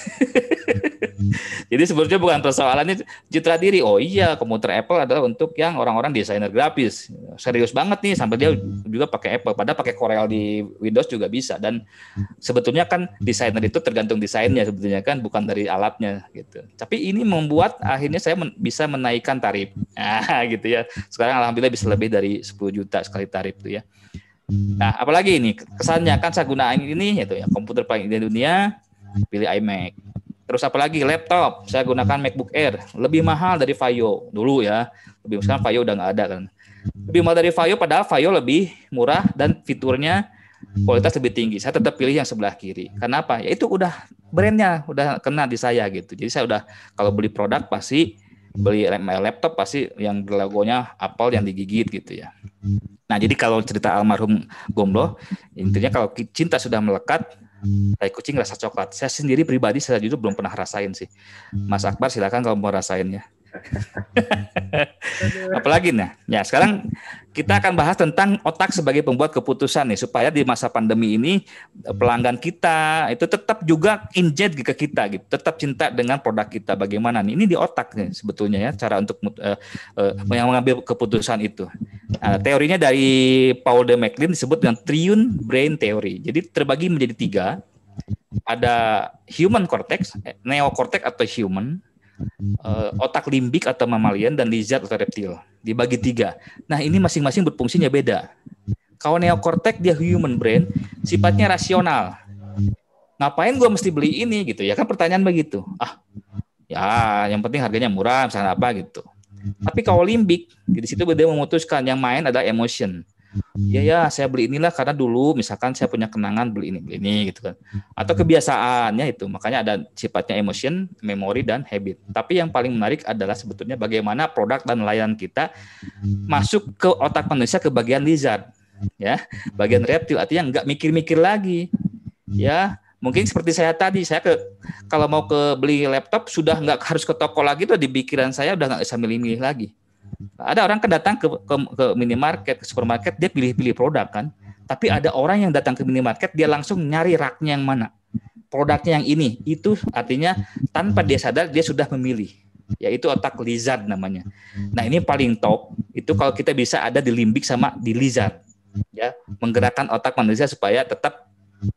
Jadi sebetulnya bukan persoalannya citra diri. Oh iya, komputer Apple adalah untuk yang orang-orang desainer grafis. Serius banget nih, sampai dia juga pakai Apple. Padahal pakai Corel di Windows juga bisa. Dan sebetulnya kan desainer itu tergantung desainnya sebetulnya kan, bukan dari alatnya gitu. Tapi ini membuat akhirnya saya bisa menaikkan tarif. Nah gitu ya. Sekarang alhamdulillah bisa lebih dari 10 juta sekali tarif tuh ya. Nah apalagi ini kesannya kan saya gunain ini yaitu ya, komputer paling di dunia, pilih iMac. Terus apalagi laptop, saya gunakan MacBook Air, lebih mahal dari Vaio dulu ya. Sekarang Vaio udah nggak ada kan. Lebih mahal dari Vaio, padahal Vaio lebih murah dan fiturnya kualitas lebih tinggi. Saya tetap pilih yang sebelah kiri. Kenapa? Ya itu udah brandnya, udah kena di saya gitu. Jadi saya udah kalau beli produk pasti beli laptop pasti yang logonya Apple yang digigit gitu ya. Nah jadi kalau cerita almarhum Gomblo, intinya kalau cinta sudah melekat, tai kucing rasa coklat. Saya sendiri pribadi saya jujur belum pernah rasain sih. Mas Akbar silakan kalau mau rasainnya. Apalagi nah, ya sekarang kita akan bahas tentang otak sebagai pembuat keputusan nih, supaya di masa pandemi ini pelanggan kita itu tetap juga injet ke kita gitu, tetap cinta dengan produk kita. Bagaimana nih? Ini di otak nih sebetulnya ya cara untuk yang mengambil keputusan itu. Nah, teorinya dari Paul de MacLean disebut dengan Triune Brain Theory. Jadi terbagi menjadi 3. Ada human cortex, neocortex atau human, otak limbik atau mammalian, dan lizard atau reptil. Dibagi 3. Nah ini masing-masing berfungsinya beda. Kalau neocortex dia human brain, sifatnya rasional. Ngapain gue mesti beli ini gitu ya kan, pertanyaan begitu. Ya yang penting harganya murah misalnya apa gitu. Tapi kalau limbik di situ dia memutuskan, yang main adalah emotion. Ya saya beli inilah karena dulu misalkan saya punya kenangan beli ini gitu kan, atau kebiasaannya itu, makanya ada sifatnya emotion, memory, dan habit. Tapi yang paling menarik adalah sebetulnya bagaimana produk dan layanan kita masuk ke otak manusia, ke bagian lizard ya, bagian reptil, artinya nggak mikir-mikir lagi ya. Mungkin seperti saya tadi, saya kalau mau beli laptop sudah nggak harus ke toko lagi tuh, di pikiran saya udah nggak bisa milih-milih lagi. Ada orang kan datang ke minimarket, ke supermarket, dia pilih-pilih produk kan. Tapi ada orang yang datang ke minimarket, dia langsung nyari raknya yang mana, produknya yang ini. Itu artinya tanpa dia sadar dia sudah memilih. Yaitu otak lizard namanya. Nah ini paling top. Itu kalau kita bisa ada di limbik sama di lizard, ya, menggerakkan otak manusia supaya tetap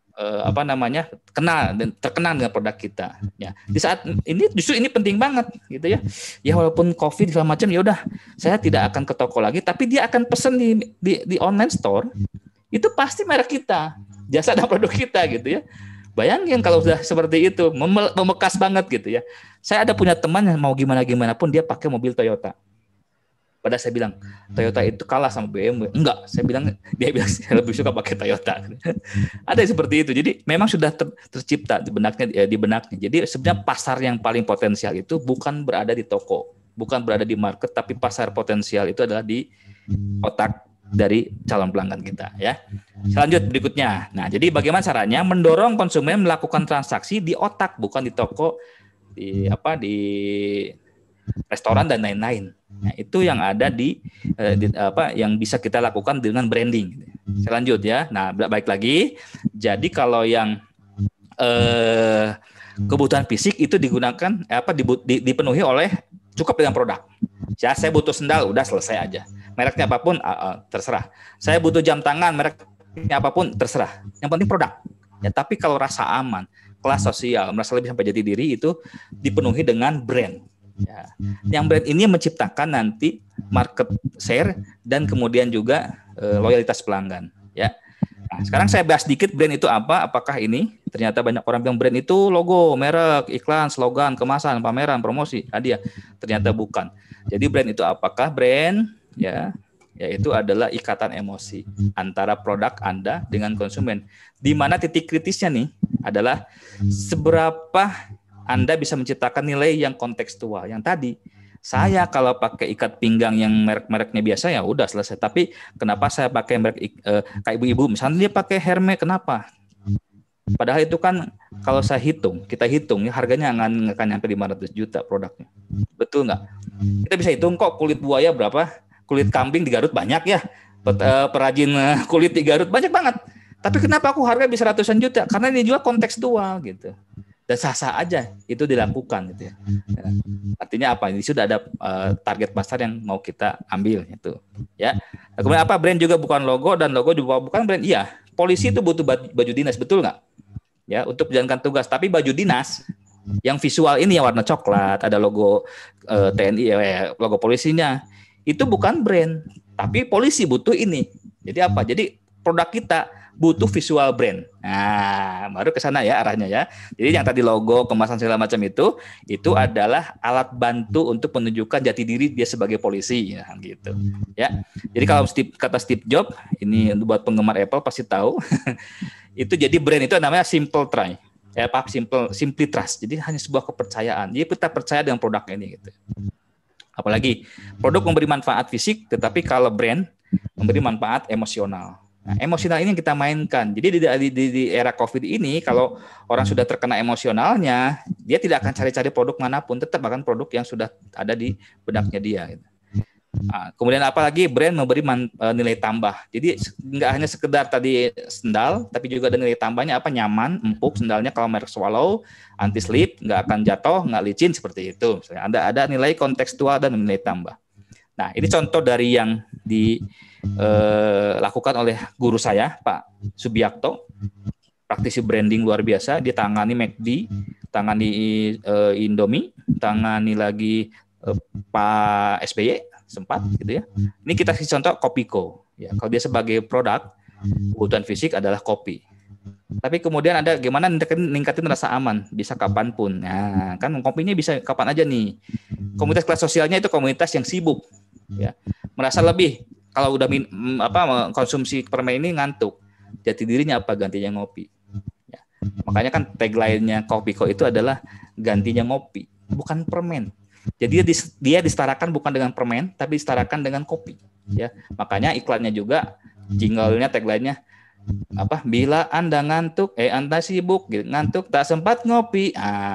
kenal dan terkenal dengan produk kita ya. Di saat ini justru ini penting banget gitu ya. Ya walaupun Covid segala macam, ya udah saya tidak akan ke toko lagi, tapi dia akan pesen di online store, itu pasti merek kita, jasa dan produk kita gitu ya. Bayangin kalau sudah seperti itu, membekas banget gitu ya. Saya ada punya teman yang mau gimana pun dia pakai mobil Toyota. Padahal saya bilang Toyota itu kalah sama BMW. Enggak, dia bilang saya lebih suka pakai Toyota. Ada seperti itu. Jadi memang sudah tercipta di benaknya. Jadi sebenarnya pasar yang paling potensial itu bukan berada di toko, bukan berada di market, tapi pasar potensial itu adalah di otak dari calon pelanggan kita ya. Selanjut berikutnya. Nah, jadi bagaimana caranya mendorong konsumen melakukan transaksi di otak, bukan di toko, di restoran dan lain-lain. Nah, itu yang ada yang bisa kita lakukan dengan branding. Saya lanjut ya. Nah, baik lagi. Jadi kalau yang kebutuhan fisik itu digunakan dipenuhi oleh cukup dengan produk. Ya, saya butuh sendal, udah selesai aja. Mereknya apapun terserah. Saya butuh jam tangan, mereknya apapun terserah. Yang penting produk. Ya, tapi kalau rasa aman, kelas sosial, merasa lebih sampai jati diri itu dipenuhi dengan brand. Ya. Yang brand ini menciptakan nanti market share dan kemudian juga loyalitas pelanggan. Ya. Nah, sekarang saya bahas sedikit brand itu apa. Apakah ini ternyata banyak orang bilang brand itu logo, merek, iklan, slogan, kemasan, pameran, promosi, hadiah. Ternyata bukan. Jadi brand itu apakah? Brand ya, yaitu adalah ikatan emosi antara produk Anda dengan konsumen. Di mana titik kritisnya nih adalah seberapa Anda bisa menciptakan nilai yang kontekstual. Yang tadi, saya kalau pakai ikat pinggang yang merek-mereknya biasa ya udah selesai. Tapi kenapa saya pakai merek kayak ibu-ibu, misalnya dia pakai Hermes, kenapa? Padahal itu kan kalau kita hitung ya harganya nggak akan nyampe 500 juta produknya. Betul nggak? Kita bisa hitung kok kulit buaya berapa, kulit kambing di Garut banyak ya. Perajin kulit di Garut banyak banget. Tapi kenapa aku harga bisa ratusan juta? Karena ini juga kontekstual gitu. Dan sah-sah aja itu dilakukan gitu ya. Artinya apa? Ini sudah ada target pasar yang mau kita ambil itu ya. Nah, kemudian apa? Brand juga bukan logo dan logo juga bukan brand. Iya, polisi itu butuh baju dinas, betul nggak? Ya, untuk menjalankan tugas. Tapi baju dinas yang visual ini yang warna coklat, ada logo TNI, logo polisinya, itu bukan brand. Tapi polisi butuh ini. Jadi apa? Jadi produk kita butuh visual brand. Nah, baru ke sana ya arahnya ya. Jadi yang tadi logo, kemasan segala macam itu adalah alat bantu untuk menunjukkan jati diri dia sebagai polisi ya gitu. Ya. Jadi kalau kata Steve Jobs, ini buat penggemar Apple pasti tahu. Itu jadi brand itu namanya simple try. Simply trust. Jadi hanya sebuah kepercayaan. Jadi kita percaya dengan produk ini gitu. Apalagi produk memberi manfaat fisik, tetapi kalau brand memberi manfaat emosional. Nah, emosional ini yang kita mainkan. Jadi di era COVID ini, kalau orang sudah terkena emosionalnya, dia tidak akan cari-cari produk manapun, tetap akan produk yang sudah ada di benaknya dia. Nah, kemudian apalagi brand memberi nilai tambah. Jadi nggak hanya sekedar tadi sendal, tapi juga ada nilai tambahnya apa? Nyaman, empuk sendalnya kalau merek Swallow, anti slip, nggak akan jatuh, nggak licin seperti itu. Misalnya ada nilai kontekstual dan nilai tambah. Nah, ini contoh dari yang dilakukan oleh guru saya, Pak Subiakto, praktisi branding luar biasa. Dia tangani McD, tangani Indomie, tangani lagi Pak SBY sempat gitu ya. Ini kita kasih contoh Kopiko. Ya, kalau dia sebagai produk, kebutuhan fisik adalah kopi. Tapi kemudian ada gimana ningkatin rasa aman, bisa kapanpun. Nah, kan kopinya bisa kapan aja nih. Komunitas kelas sosialnya itu komunitas yang sibuk. Ya, merasa lebih kalau udah konsumsi permen ini ngantuk, jati dirinya apa? Gantinya ngopi. Ya. Makanya kan tagline-nya Kopiko itu adalah gantinya ngopi, bukan permen. Jadi dia disetarakan bukan dengan permen, tapi disetarakan dengan kopi. Ya, makanya iklannya juga, jingle-nya, tagline-nya apa? Bila Anda ngantuk, Anda sibuk, ngantuk tak sempat ngopi.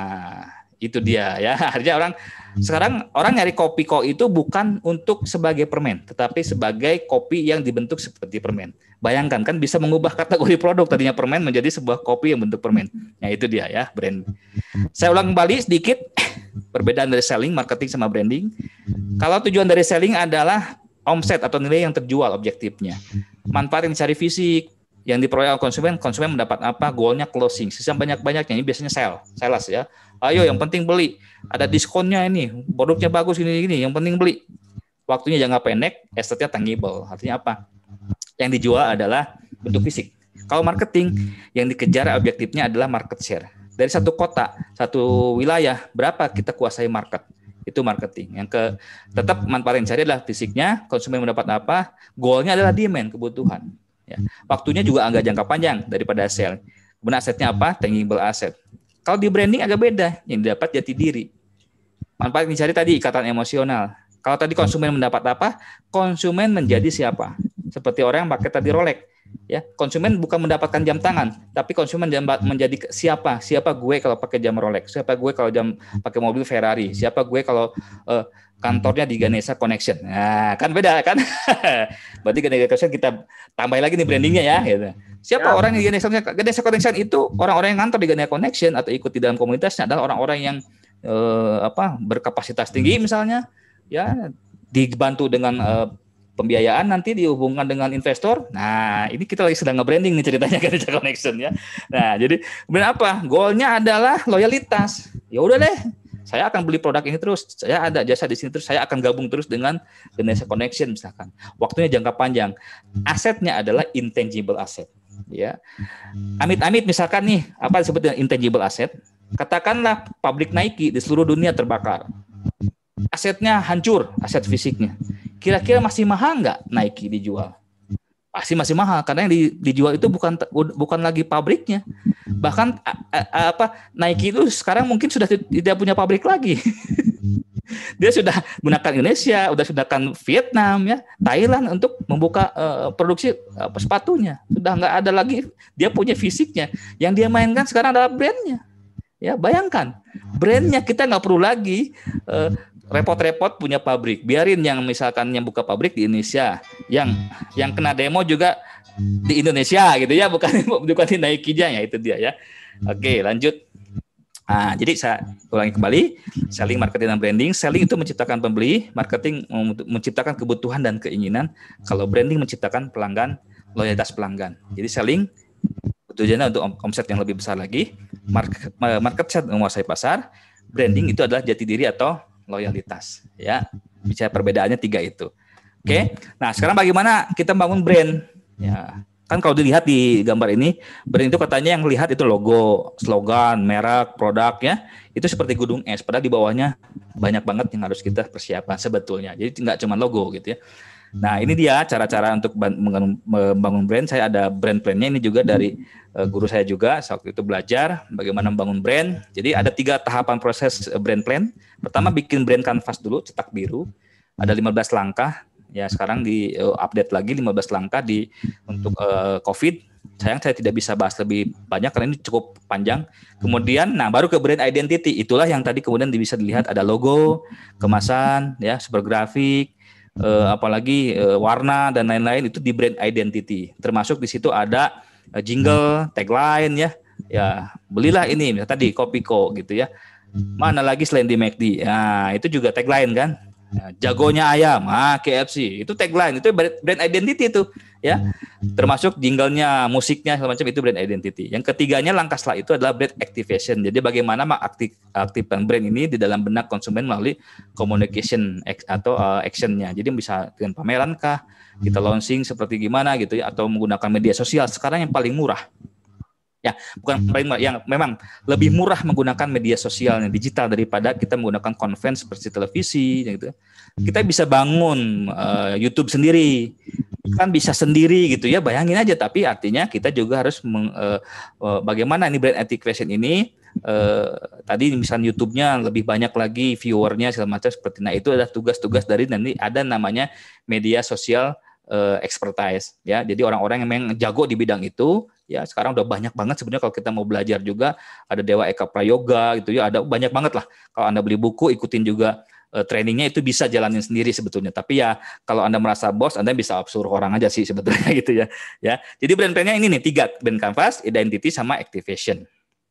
Itu dia ya. Artinya sekarang orang nyari Kopiko itu bukan untuk sebagai permen, tetapi sebagai kopi yang dibentuk seperti permen. Bayangkan kan bisa mengubah kategori produk tadinya permen menjadi sebuah kopi yang bentuk permen. Nah, itu dia ya brand. Saya ulang kembali sedikit perbedaan dari selling, marketing sama branding. Kalau tujuan dari selling adalah omset atau nilai yang terjual objektifnya. Manfaat yang dicari fisik, yang diperoleh konsumen mendapat apa? Goalnya closing. Sisa banyak-banyaknya ini biasanya sales ya. Ayo yang penting beli. Ada diskonnya ini, produknya bagus ini, yang penting beli. Waktunya jangka pendek, assetnya tangible. Artinya apa? Yang dijual adalah bentuk fisik. Kalau marketing, yang dikejar objektifnya adalah market share. Dari satu kota, satu wilayah, berapa kita kuasai market? Itu marketing. Yang tetap manfaat yang dicari adalah fisiknya, konsumen mendapat apa? Goalnya adalah demand, kebutuhan. Ya. Waktunya juga agak jangka panjang daripada sell. Kemudian asetnya apa? Tangible asset. Kalau di branding agak beda, yang didapat jati diri. Manfaat yang dicari tadi ikatan emosional. Kalau tadi konsumen mendapat apa? Konsumen menjadi siapa? Seperti orang yang pakai tadi Rolex. Ya, konsumen bukan mendapatkan jam tangan, tapi konsumen menjadi siapa? Siapa gue kalau pakai jam Rolex? Siapa gue kalau pakai mobil Ferrari? Siapa gue kalau kantornya di Ganesha Connection? Nah, kan beda kan? Berarti Ganesha Connection kita tambah lagi nih brandingnya ya. Gitu. Siapa orang yang di Ganesha Connection itu orang-orang yang kantor di Ganesha Connection atau ikut di dalam komunitasnya adalah orang-orang yang berkapasitas tinggi misalnya, ya dibantu dengan pembiayaan nanti dihubungkan dengan investor. Nah, ini kita lagi sedang nge-branding nih ceritanya Ganesha Connection ya. Nah, jadi kemudian apa? Goalnya adalah loyalitas. Ya udah deh, saya akan beli produk ini terus. Saya ada jasa di sini terus. Saya akan gabung terus dengan Ganesha Connection misalkan. Waktunya jangka panjang. Asetnya adalah intangible asset. Ya, amit-amit misalkan nih apa disebut dengan intangible asset? Katakanlah pabrik Nike di seluruh dunia terbakar. Asetnya hancur, aset fisiknya. Kira-kira masih mahal nggak Nike dijual? Pasti masih mahal karena yang dijual itu bukan lagi pabriknya. Bahkan Nike itu sekarang mungkin sudah tidak punya pabrik lagi. Dia sudah gunakan Indonesia, sudah gunakan Vietnam ya, Thailand untuk membuka produksi sepatunya. Sudah nggak ada lagi dia punya fisiknya. Yang dia mainkan sekarang adalah brandnya. Ya bayangkan, brandnya kita nggak perlu lagi repot-repot punya pabrik. Biarin yang misalkan yang buka pabrik di Indonesia, yang kena demo juga di Indonesia gitu ya, bukan di Nike-nya ya, itu dia ya. Oke, lanjut. Nah, jadi saya ulangi kembali, selling, marketing, dan branding. Selling itu menciptakan pembeli, marketing menciptakan kebutuhan dan keinginan. Kalau branding menciptakan pelanggan, loyalitas pelanggan. Jadi selling tujuannya untuk omset yang lebih besar lagi. Market share menguasai pasar. Branding itu adalah jati diri atau loyalitas. Ya, bicara perbedaannya 3 itu. Oke. Nah, sekarang bagaimana kita bangun brand? Ya, kan kalau dilihat di gambar ini, brand itu katanya yang lihat itu logo, slogan, merek, produk ya. Itu seperti gunung es, padahal di bawahnya banyak banget yang harus kita persiapkan sebetulnya. Jadi nggak cuma logo gitu ya. Nah, ini dia cara-cara untuk membangun brand. Saya ada brand plan-nya ini juga dari guru saya juga. Waktu itu belajar bagaimana membangun brand. Jadi ada 3 tahapan proses brand plan. Pertama bikin brand canvas dulu, cetak biru. Ada 15 langkah. Ya sekarang di update lagi 15 langkah untuk COVID. Sayang saya tidak bisa bahas lebih banyak karena ini cukup panjang. Kemudian, nah baru ke brand identity. Itulah yang tadi kemudian bisa dilihat ada logo, kemasan, ya super grafik, apalagi warna dan lain-lain itu di brand identity. Termasuk di situ ada jingle, tagline ya. Ya belilah ini misalnya tadi Kopiko gitu ya. Mana lagi selain di McD? Nah itu juga tagline kan. Jagonya ayam, KFC, itu tagline, itu brand identity itu, ya. Termasuk jinglenya, musiknya, segala macam itu brand identity. Yang ketiganya langkah setelah itu adalah brand activation. Jadi bagaimana mengaktifkan brand ini di dalam benak konsumen melalui communication atau actionnya. Jadi bisa dengan pameran kah, kita launching seperti gimana gitu ya, atau menggunakan media sosial. Sekarang yang paling murah. Ya, bukan paling murah, yang memang lebih murah menggunakan media sosial yang digital daripada kita menggunakan konven seperti televisi gitu. Kita bisa bangun YouTube sendiri. Kan bisa sendiri gitu ya, bayangin aja, tapi artinya kita juga harus bagaimana ini brand activation ini tadi misalnya YouTube-nya lebih banyak lagi viewernya segala macam seperti, nah itu adalah tugas-tugas dari nanti ada namanya media sosial expertise ya. Jadi orang-orang yang memang jago di bidang itu ya, sekarang udah banyak banget sebenarnya. Kalau kita mau belajar juga ada Dewa Eka Prayoga gitu ya, ada banyak banget lah. Kalau Anda beli buku, ikutin juga trainingnya, itu bisa jalanin sendiri sebetulnya. Tapi ya kalau Anda merasa bos, Anda bisa suruh orang aja sih sebetulnya gitu ya. Ya, jadi brand plan-nya ini nih 3, brand canvas, identity sama activation.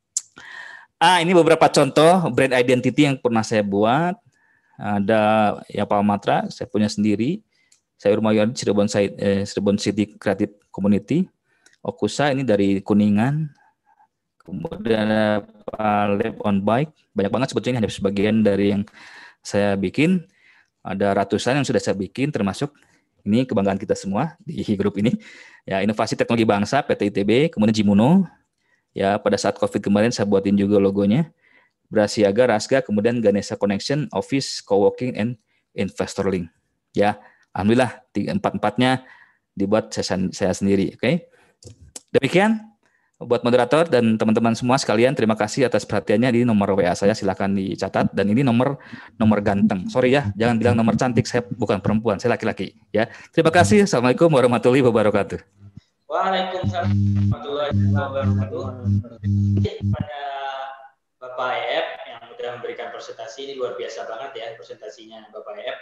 Ini beberapa contoh brand identity yang pernah saya buat. Ada ya Palmatra, saya punya sendiri. Sayur Mayur Cirebon City Creative Community. Okusa ini dari Kuningan. Kemudian ada Lab on Bike. Banyak banget sebetulnya, hanya sebagian dari yang saya bikin. Ada ratusan yang sudah saya bikin, termasuk ini kebanggaan kita semua di grup ini. Ya, Inovasi Teknologi Bangsa PT ITB, kemudian Jimuno. Ya, pada saat COVID kemarin saya buatin juga logonya. Brasiaga, Rasga, kemudian Ganesha Connection, Office, Coworking, and Investor Link. Ya, alhamdulillah 4-4-nya dibuat saya sendiri. Oke. Demikian buat moderator dan teman-teman semua sekalian, terima kasih atas perhatiannya. Di nomor WA saya silakan dicatat, dan ini nomor ganteng. Sorry ya, jangan bilang nomor cantik, saya bukan perempuan, saya laki-laki ya. Terima kasih. Assalamualaikum warahmatullahi wabarakatuh. Waalaikumsalam warahmatullahi wabarakatuh. Pada Bapak EF yang sudah memberikan presentasi, ini luar biasa banget ya presentasinya Bapak EF.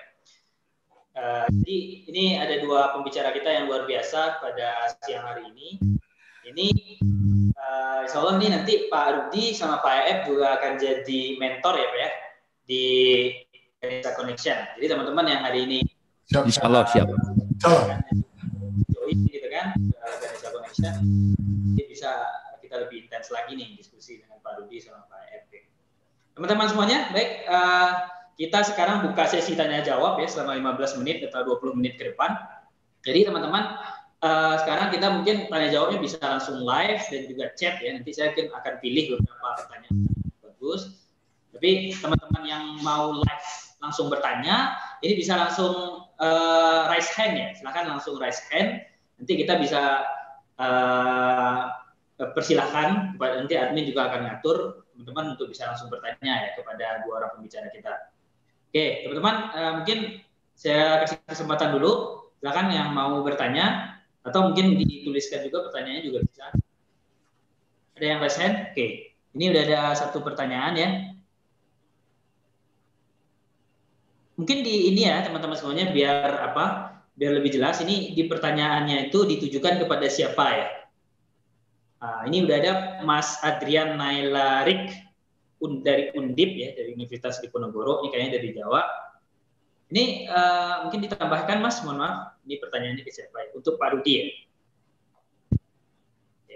Jadi ini ada 2 pembicara kita yang luar biasa pada siang hari ini. Ini insya Allah nih nanti Pak Rudi sama Pak EF juga akan jadi mentor ya Pak ya di Ganesha Connection. Jadi teman-teman yang hari ini insya Allah siap. Salam. join gitu kan Ganesha Connection, jadi bisa kita lebih intens lagi nih diskusi dengan Pak Rudi sama Pak RT. Teman-teman semuanya, baik, kita sekarang buka sesi tanya jawab ya selama 15 menit atau 20 menit ke depan. Jadi teman-teman, sekarang kita mungkin tanya jawabnya bisa langsung live dan juga chat ya. Nanti saya akan pilih beberapa pertanyaan yang bagus. Tapi teman-teman yang mau live langsung bertanya, ini bisa langsung raise hand ya. Silakan langsung raise hand. Nanti kita bisa persilahkan, nanti admin juga akan ngatur teman-teman untuk bisa langsung bertanya ya kepada dua orang pembicara kita. Oke, teman-teman, mungkin saya kasih kesempatan dulu. Silakan yang mau bertanya, atau mungkin dituliskan juga pertanyaannya juga bisa. Ada yang raise hand? Oke, ini udah ada satu pertanyaan ya. Mungkin di ini ya teman-teman semuanya biar biar lebih jelas. Ini di pertanyaannya itu ditujukan kepada siapa ya? Nah, ini udah ada Mas Adrian Nailarik dari Undip ya, dari Universitas Diponegoro. Ini kayaknya dari Jawa. Ini mungkin ditambahkan Mas, mohon maaf. Ini pertanyaannya ke siapa ya? Untuk Pak Rudi ya. Oke.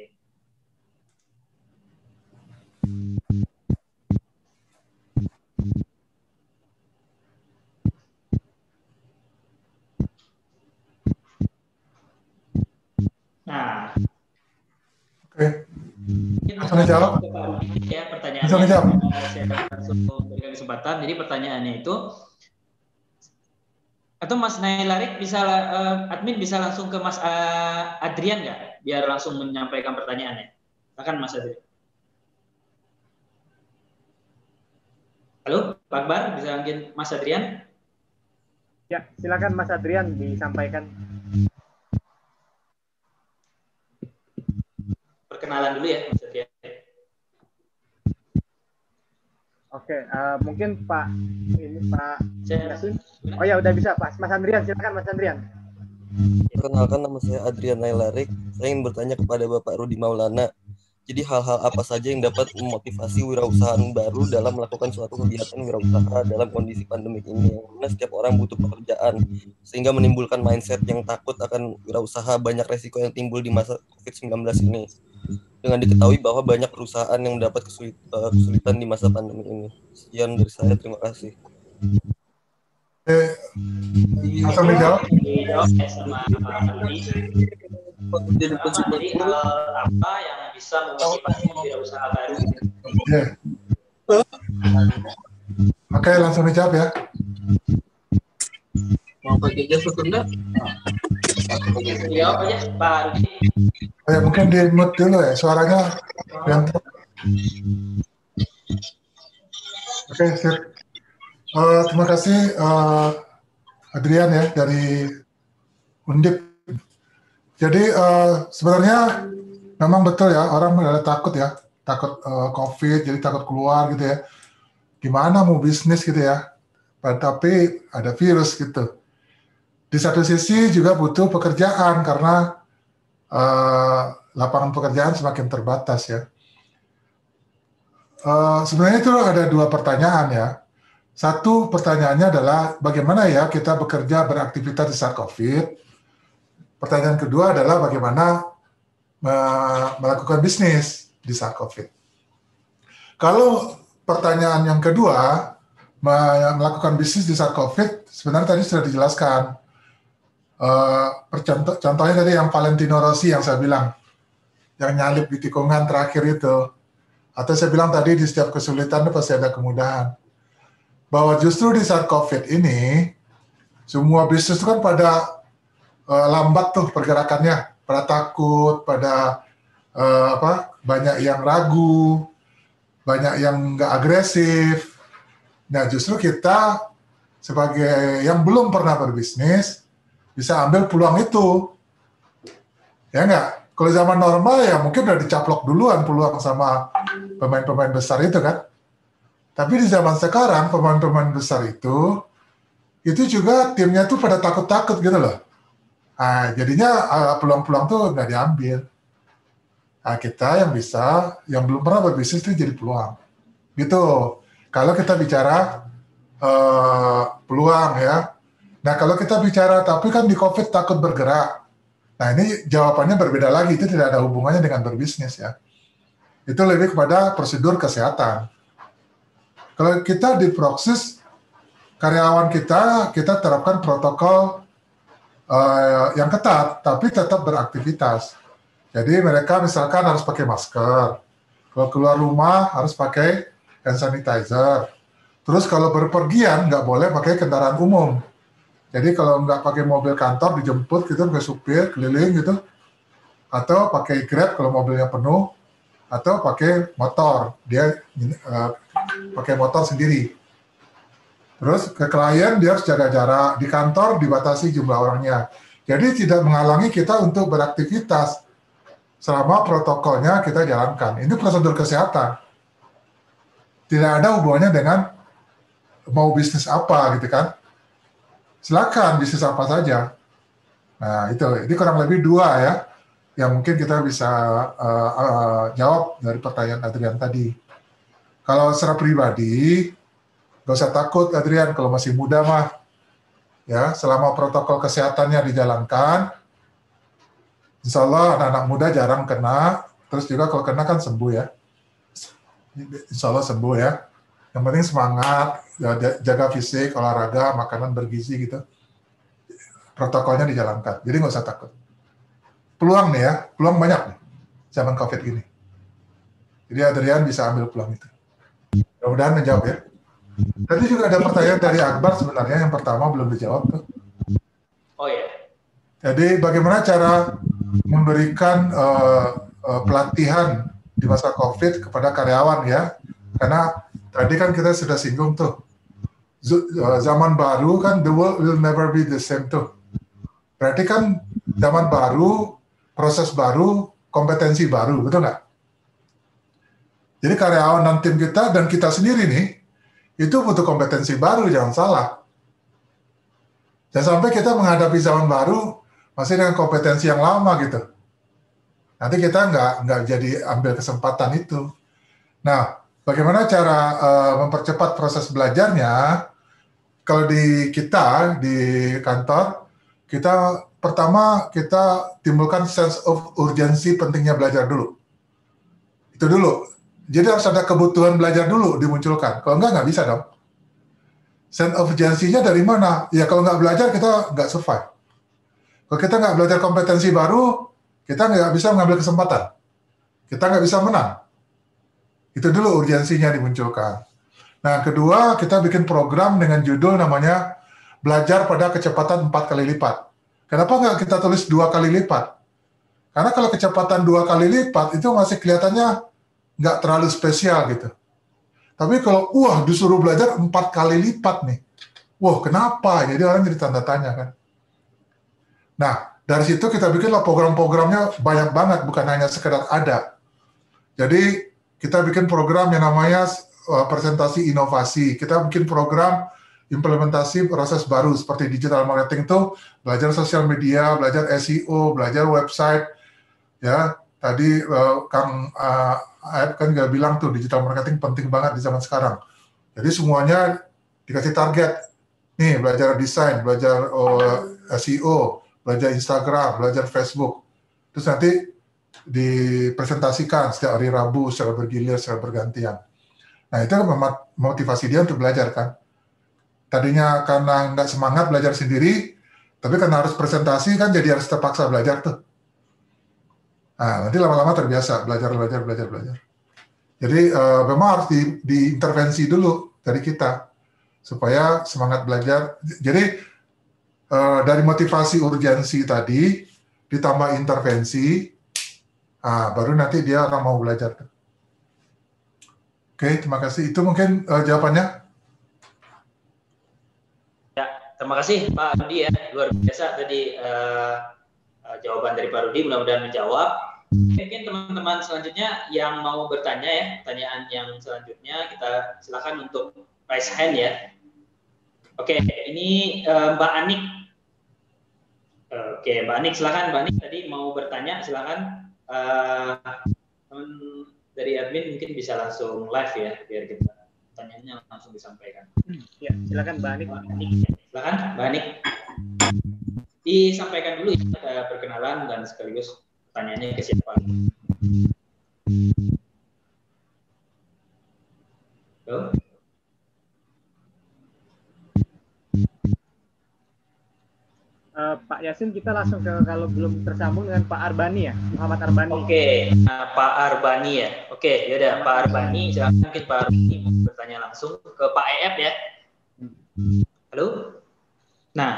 Nah, Oke. Langsung dijawab. Ya, pertanyaannya. Langsung dijawab. Saya langsung berikan kesempatan. Jadi pertanyaannya itu, atau Mas Nailarik bisa admin bisa langsung ke Mas Adrian nggak? Biar langsung menyampaikan pertanyaannya. Silakan Mas Adrian. Halo, Pak Akbar, bisa mungkin Mas Adrian? Ya, silakan Mas Adrian disampaikan. Perkenalan dulu ya Mas Adrian. Oke, mungkin Pak Yasin. Oh ya, udah bisa Pak. Mas Andrian, silakan Mas Andrian. Perkenalkan, nama saya Adrian Nailarik. Saya ingin bertanya kepada Bapak Rudi Maulana. Jadi hal-hal apa saja yang dapat memotivasi wirausahaan baru dalam melakukan suatu kegiatan wirausaha dalam kondisi pandemi ini, yang mana setiap orang butuh pekerjaan, sehingga menimbulkan mindset yang takut akan wirausaha, banyak resiko yang timbul di masa COVID-19 ini. Dengan diketahui bahwa banyak perusahaan yang mendapat kesulitan di masa pandemi ini. Sekian dari saya, terima kasih. Langsung dijawab. Dijawab ya sama Pak Rudi. Jadi apa yang bisa memotivasi wirausaha baru? Oke, langsung dijawab ya. Mau pakai jasa Sunda? Dijawab aja Pak Rudi. Ya, mungkin di mute dulu ya, suaranya yang. Oke, sip. Terima kasih Adrian ya dari Undip. Jadi sebenarnya memang betul ya, orang pada takut ya, takut COVID, jadi takut keluar gitu ya. Gimana mau bisnis gitu ya, tapi ada virus gitu. Di satu sisi juga butuh pekerjaan karena lapangan pekerjaan semakin terbatas ya. Sebenarnya itu ada dua pertanyaan ya. Satu pertanyaannya adalah bagaimana ya kita bekerja beraktivitas di saat COVID. Pertanyaan kedua adalah bagaimana melakukan bisnis di saat COVID. Kalau pertanyaan yang kedua, melakukan bisnis di saat COVID, sebenarnya tadi sudah dijelaskan. Contohnya tadi yang Valentino Rossi yang saya bilang, yang nyalip di tikungan terakhir itu. Atau saya bilang tadi di setiap kesulitan itu pasti ada kemudahan. Bahwa justru di saat COVID ini, semua bisnis itu kan pada lambat tuh pergerakannya, pada takut, pada banyak yang ragu, banyak yang nggak agresif. Nah justru kita sebagai yang belum pernah berbisnis bisa ambil peluang itu, ya nggak? Kalau zaman normal ya mungkin udah dicaplok duluan peluang sama pemain-pemain besar itu kan. Tapi di zaman sekarang pemain-pemain besar itu juga timnya tuh pada takut-takut gitu loh. Nah, jadinya peluang-peluang tuh nggak diambil. Nah, kita yang belum pernah berbisnis itu jadi peluang. Gitu. Kalau kita bicara peluang ya. Nah, kalau kita bicara, tapi kan di COVID takut bergerak. Nah, ini jawabannya berbeda lagi, itu tidak ada hubungannya dengan berbisnis ya. Itu lebih kepada prosedur kesehatan. Kalau kita di Proxys, karyawan kita terapkan protokol yang ketat, tapi tetap beraktivitas. Jadi mereka misalkan harus pakai masker, kalau keluar rumah harus pakai hand sanitizer. Terus kalau berpergian nggak boleh pakai kendaraan umum. Jadi kalau nggak pakai mobil kantor dijemput gitu, pakai supir keliling gitu, atau pakai Grab kalau mobilnya penuh, atau pakai motor, dia pakai motor sendiri. Terus ke klien dia harus jaga jarak, di kantor dibatasi jumlah orangnya. Jadi tidak menghalangi kita untuk beraktivitas selama protokolnya kita jalankan. Ini prosedur kesehatan. Tidak ada hubungannya dengan mau bisnis apa gitu kan. Silakan bisnis apa saja. Nah itu, ini kurang lebih 2 ya, yang mungkin kita bisa jawab dari pertanyaan Adrian tadi. Kalau secara pribadi, gak usah takut Adrian, kalau masih muda mah, ya selama protokol kesehatannya dijalankan, insya Allah anak-anak muda jarang kena, terus juga kalau kena kan sembuh ya. Insya Allah sembuh ya. Yang penting semangat, jaga fisik, olahraga, makanan bergizi gitu. Protokolnya dijalankan, jadi nggak usah takut. Peluang nih ya, peluang banyak nih, zaman COVID gini. Jadi Adrian bisa ambil peluang itu. Mudah-mudahan menjawab ya. Tadi juga ada pertanyaan dari Akbar sebenarnya, yang pertama belum dijawab tuh. Oh ya. Jadi bagaimana cara memberikan pelatihan di masa COVID kepada karyawan ya? Karena tadi kan kita sudah singgung tuh, zaman baru kan the world will never be the same tuh. Berarti kan zaman baru, proses baru, kompetensi baru, betul nggak? Jadi karyawan dan tim kita dan kita sendiri nih, itu butuh kompetensi baru, jangan salah. Jangan sampai kita menghadapi zaman baru masih dengan kompetensi yang lama gitu. Nanti kita nggak jadi ambil kesempatan itu. Nah, bagaimana cara mempercepat proses belajarnya? Kalau di kita, di kantor, kita pertama kita timbulkan sense of urgency pentingnya belajar dulu. Itu dulu. Jadi harus ada kebutuhan belajar dulu dimunculkan. Kalau nggak bisa dong. Sense of urgency-nya dari mana? Ya kalau nggak belajar kita nggak survive. Kalau kita nggak belajar kompetensi baru, kita nggak bisa mengambil kesempatan. Kita nggak bisa menang. Itu dulu urgensinya dimunculkan. Nah, kedua, kita bikin program dengan judul namanya Belajar pada Kecepatan 4 kali lipat. Kenapa nggak kita tulis 2 kali lipat? Karena kalau kecepatan 2 kali lipat, itu masih kelihatannya nggak terlalu spesial gitu. Tapi kalau, disuruh belajar 4 kali lipat nih. Kenapa? Jadi orang jadi tanda tanya kan. Nah, dari situ kita bikinlah program-programnya banyak banget, bukan hanya sekedar ada. Jadi, kita bikin program yang namanya presentasi inovasi. Kita bikin program implementasi proses baru seperti digital marketing tuh, belajar sosial media, belajar SEO, belajar website. Ya, tadi Kang Aep kan nggak bilang tuh digital marketing penting banget di zaman sekarang. Jadi semuanya dikasih target. Nih, belajar desain, belajar SEO, belajar Instagram, belajar Facebook. Terus nanti dipresentasikan setiap hari Rabu secara bergilir, secara bergantian. Nah, itu motivasi dia untuk belajar kan. Tadinya karena nggak semangat belajar sendiri, tapi karena harus presentasi kan jadi harus terpaksa belajar tuh. Nah, nanti lama-lama terbiasa belajar. Jadi memang harus diintervensi dulu dari kita supaya semangat belajar. Jadi dari motivasi urgensi tadi ditambah intervensi, baru nanti dia orang mau belajar. Oke, terima kasih. Itu mungkin jawabannya. Terima kasih Pak Rudi ya, luar biasa tadi jawaban dari Pak Rudi, mudah-mudahan menjawab. Mungkin teman-teman selanjutnya yang mau bertanya ya, pertanyaan yang selanjutnya kita silakan untuk raise hand ya. Oke, ini Mbak Anik. Oke, Mbak Anik silakan. Mbak Anik tadi mau bertanya, silakan. Dari admin mungkin bisa langsung live ya, biar kita pertanyaannya langsung disampaikan. Ya, silakan Mbak Anik. Silakan Mbak Anik. Disampaikan dulu ya perkenalan dan sekaligus pertanyaannya ke siapa. Halo? Pak Yasin, kita langsung ke kalau belum tersambung dengan Pak Arbani ya, Muhammad Arbani. Oke, Pak Arbani ya. Oke, yaudah Pak Arbani, silakan mungkin Pak Arbani mau bertanya langsung ke Pak EF ya. Halo? Nah.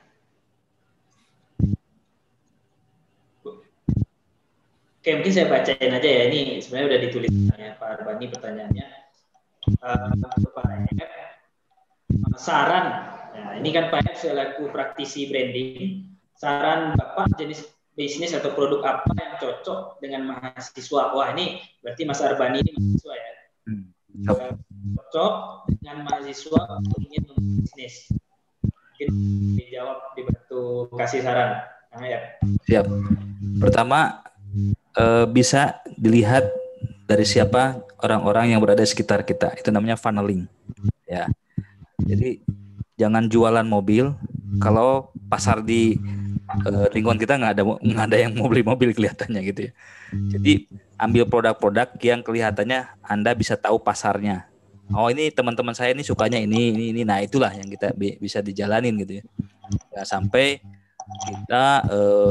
Oke, mungkin saya bacain aja ya. Ini sebenarnya udah ditulis ya Pak Arbani pertanyaannya. Pak EF, saran. Nah, ini kan Pak F selaku praktisi branding, saran Bapak jenis bisnis atau produk apa yang cocok dengan mahasiswa? Wah, ini berarti Mas Arbani ini mahasiswa ya. Cocok dengan mahasiswa untuk ingin bisnis. Mungkin dijawab, dibantu kasih saran. Nah, ya. Siap. Pertama, bisa dilihat dari siapa orang-orang yang berada di sekitar kita. Itu namanya funneling. Ya. Jadi jangan jualan mobil kalau pasar di lingkungan kita nggak ada yang mau beli mobil kelihatannya gitu ya. Jadi ambil produk-produk yang kelihatannya Anda bisa tahu pasarnya. Oh, ini teman-teman saya ini sukanya ini. Nah, itulah yang kita bisa dijalanin gitu ya. Ya sampai kita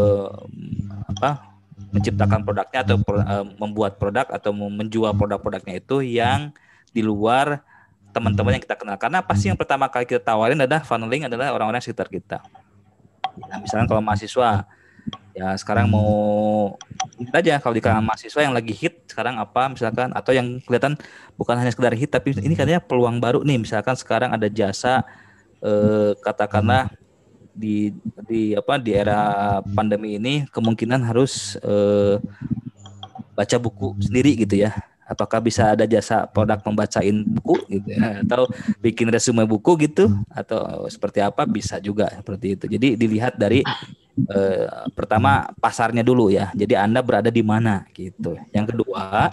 menciptakan produknya atau membuat produk atau menjual produk-produknya itu yang di luar teman-teman yang kita kenal, karena pasti yang pertama kali kita tawarin adalah funneling adalah orang-orang sekitar kita. Nah, misalnya kalau mahasiswa, ya sekarang mau aja kalau di kalangan mahasiswa yang lagi hit sekarang apa misalkan, atau yang kelihatan bukan hanya sekedar hit tapi ini katanya peluang baru nih, misalkan sekarang ada jasa katakanlah di era pandemi ini kemungkinan harus baca buku sendiri gitu ya. Apakah bisa ada jasa produk membacain buku gitu ya, atau bikin resume buku gitu, atau seperti apa, bisa juga seperti itu. Jadi dilihat dari pertama pasarnya dulu ya. Jadi Anda berada di mana gitu. Yang kedua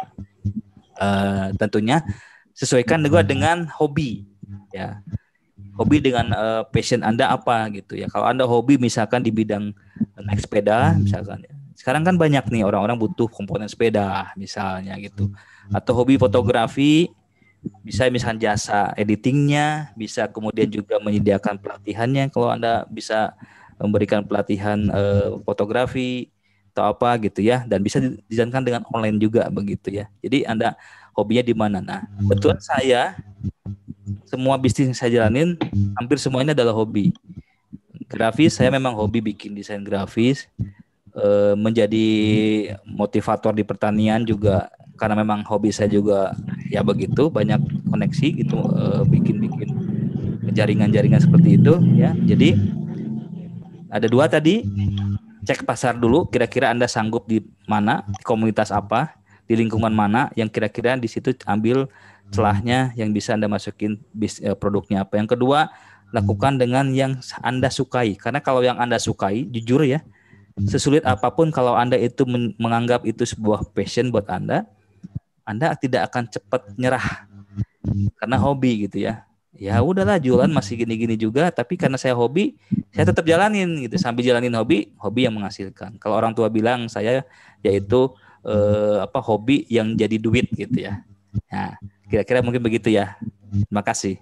tentunya sesuaikan juga dengan hobi ya. Hobi dengan passion Anda apa gitu ya. Kalau Anda hobi misalkan di bidang naik sepeda misalkan ya. Sekarang kan banyak nih orang-orang butuh komponen sepeda misalnya gitu. Atau hobi fotografi, bisa misalkan jasa editingnya, bisa kemudian juga menyediakan pelatihannya kalau Anda bisa memberikan pelatihan fotografi atau apa gitu ya, dan bisa dijalankan dengan online juga begitu ya. Jadi Anda hobinya di mana? Nah, kebetulan saya semua bisnis yang saya jalanin hampir semuanya adalah hobi. Grafis, saya memang hobi bikin desain grafis, menjadi motivator di pertanian juga karena memang hobi saya juga ya begitu, banyak koneksi gitu, bikin jaringan-jaringan seperti itu ya. Jadi ada dua tadi, cek pasar dulu, kira-kira Anda sanggup di mana, di komunitas apa, di lingkungan mana yang kira-kira di situ ambil celahnya yang bisa Anda masukin produknya apa. Yang kedua, lakukan dengan yang Anda sukai, karena kalau yang Anda sukai, jujur ya, sesulit apapun kalau Anda itu menganggap itu sebuah passion buat Anda tidak akan cepat nyerah karena hobi gitu ya. Ya udahlah, jualan masih gini-gini juga, tapi karena saya hobi, saya tetap jalanin gitu. Sambil jalanin hobi yang menghasilkan. Kalau orang tua bilang saya yaitu hobi yang jadi duit gitu ya. Nah, kira-kira mungkin begitu ya. Terima kasih.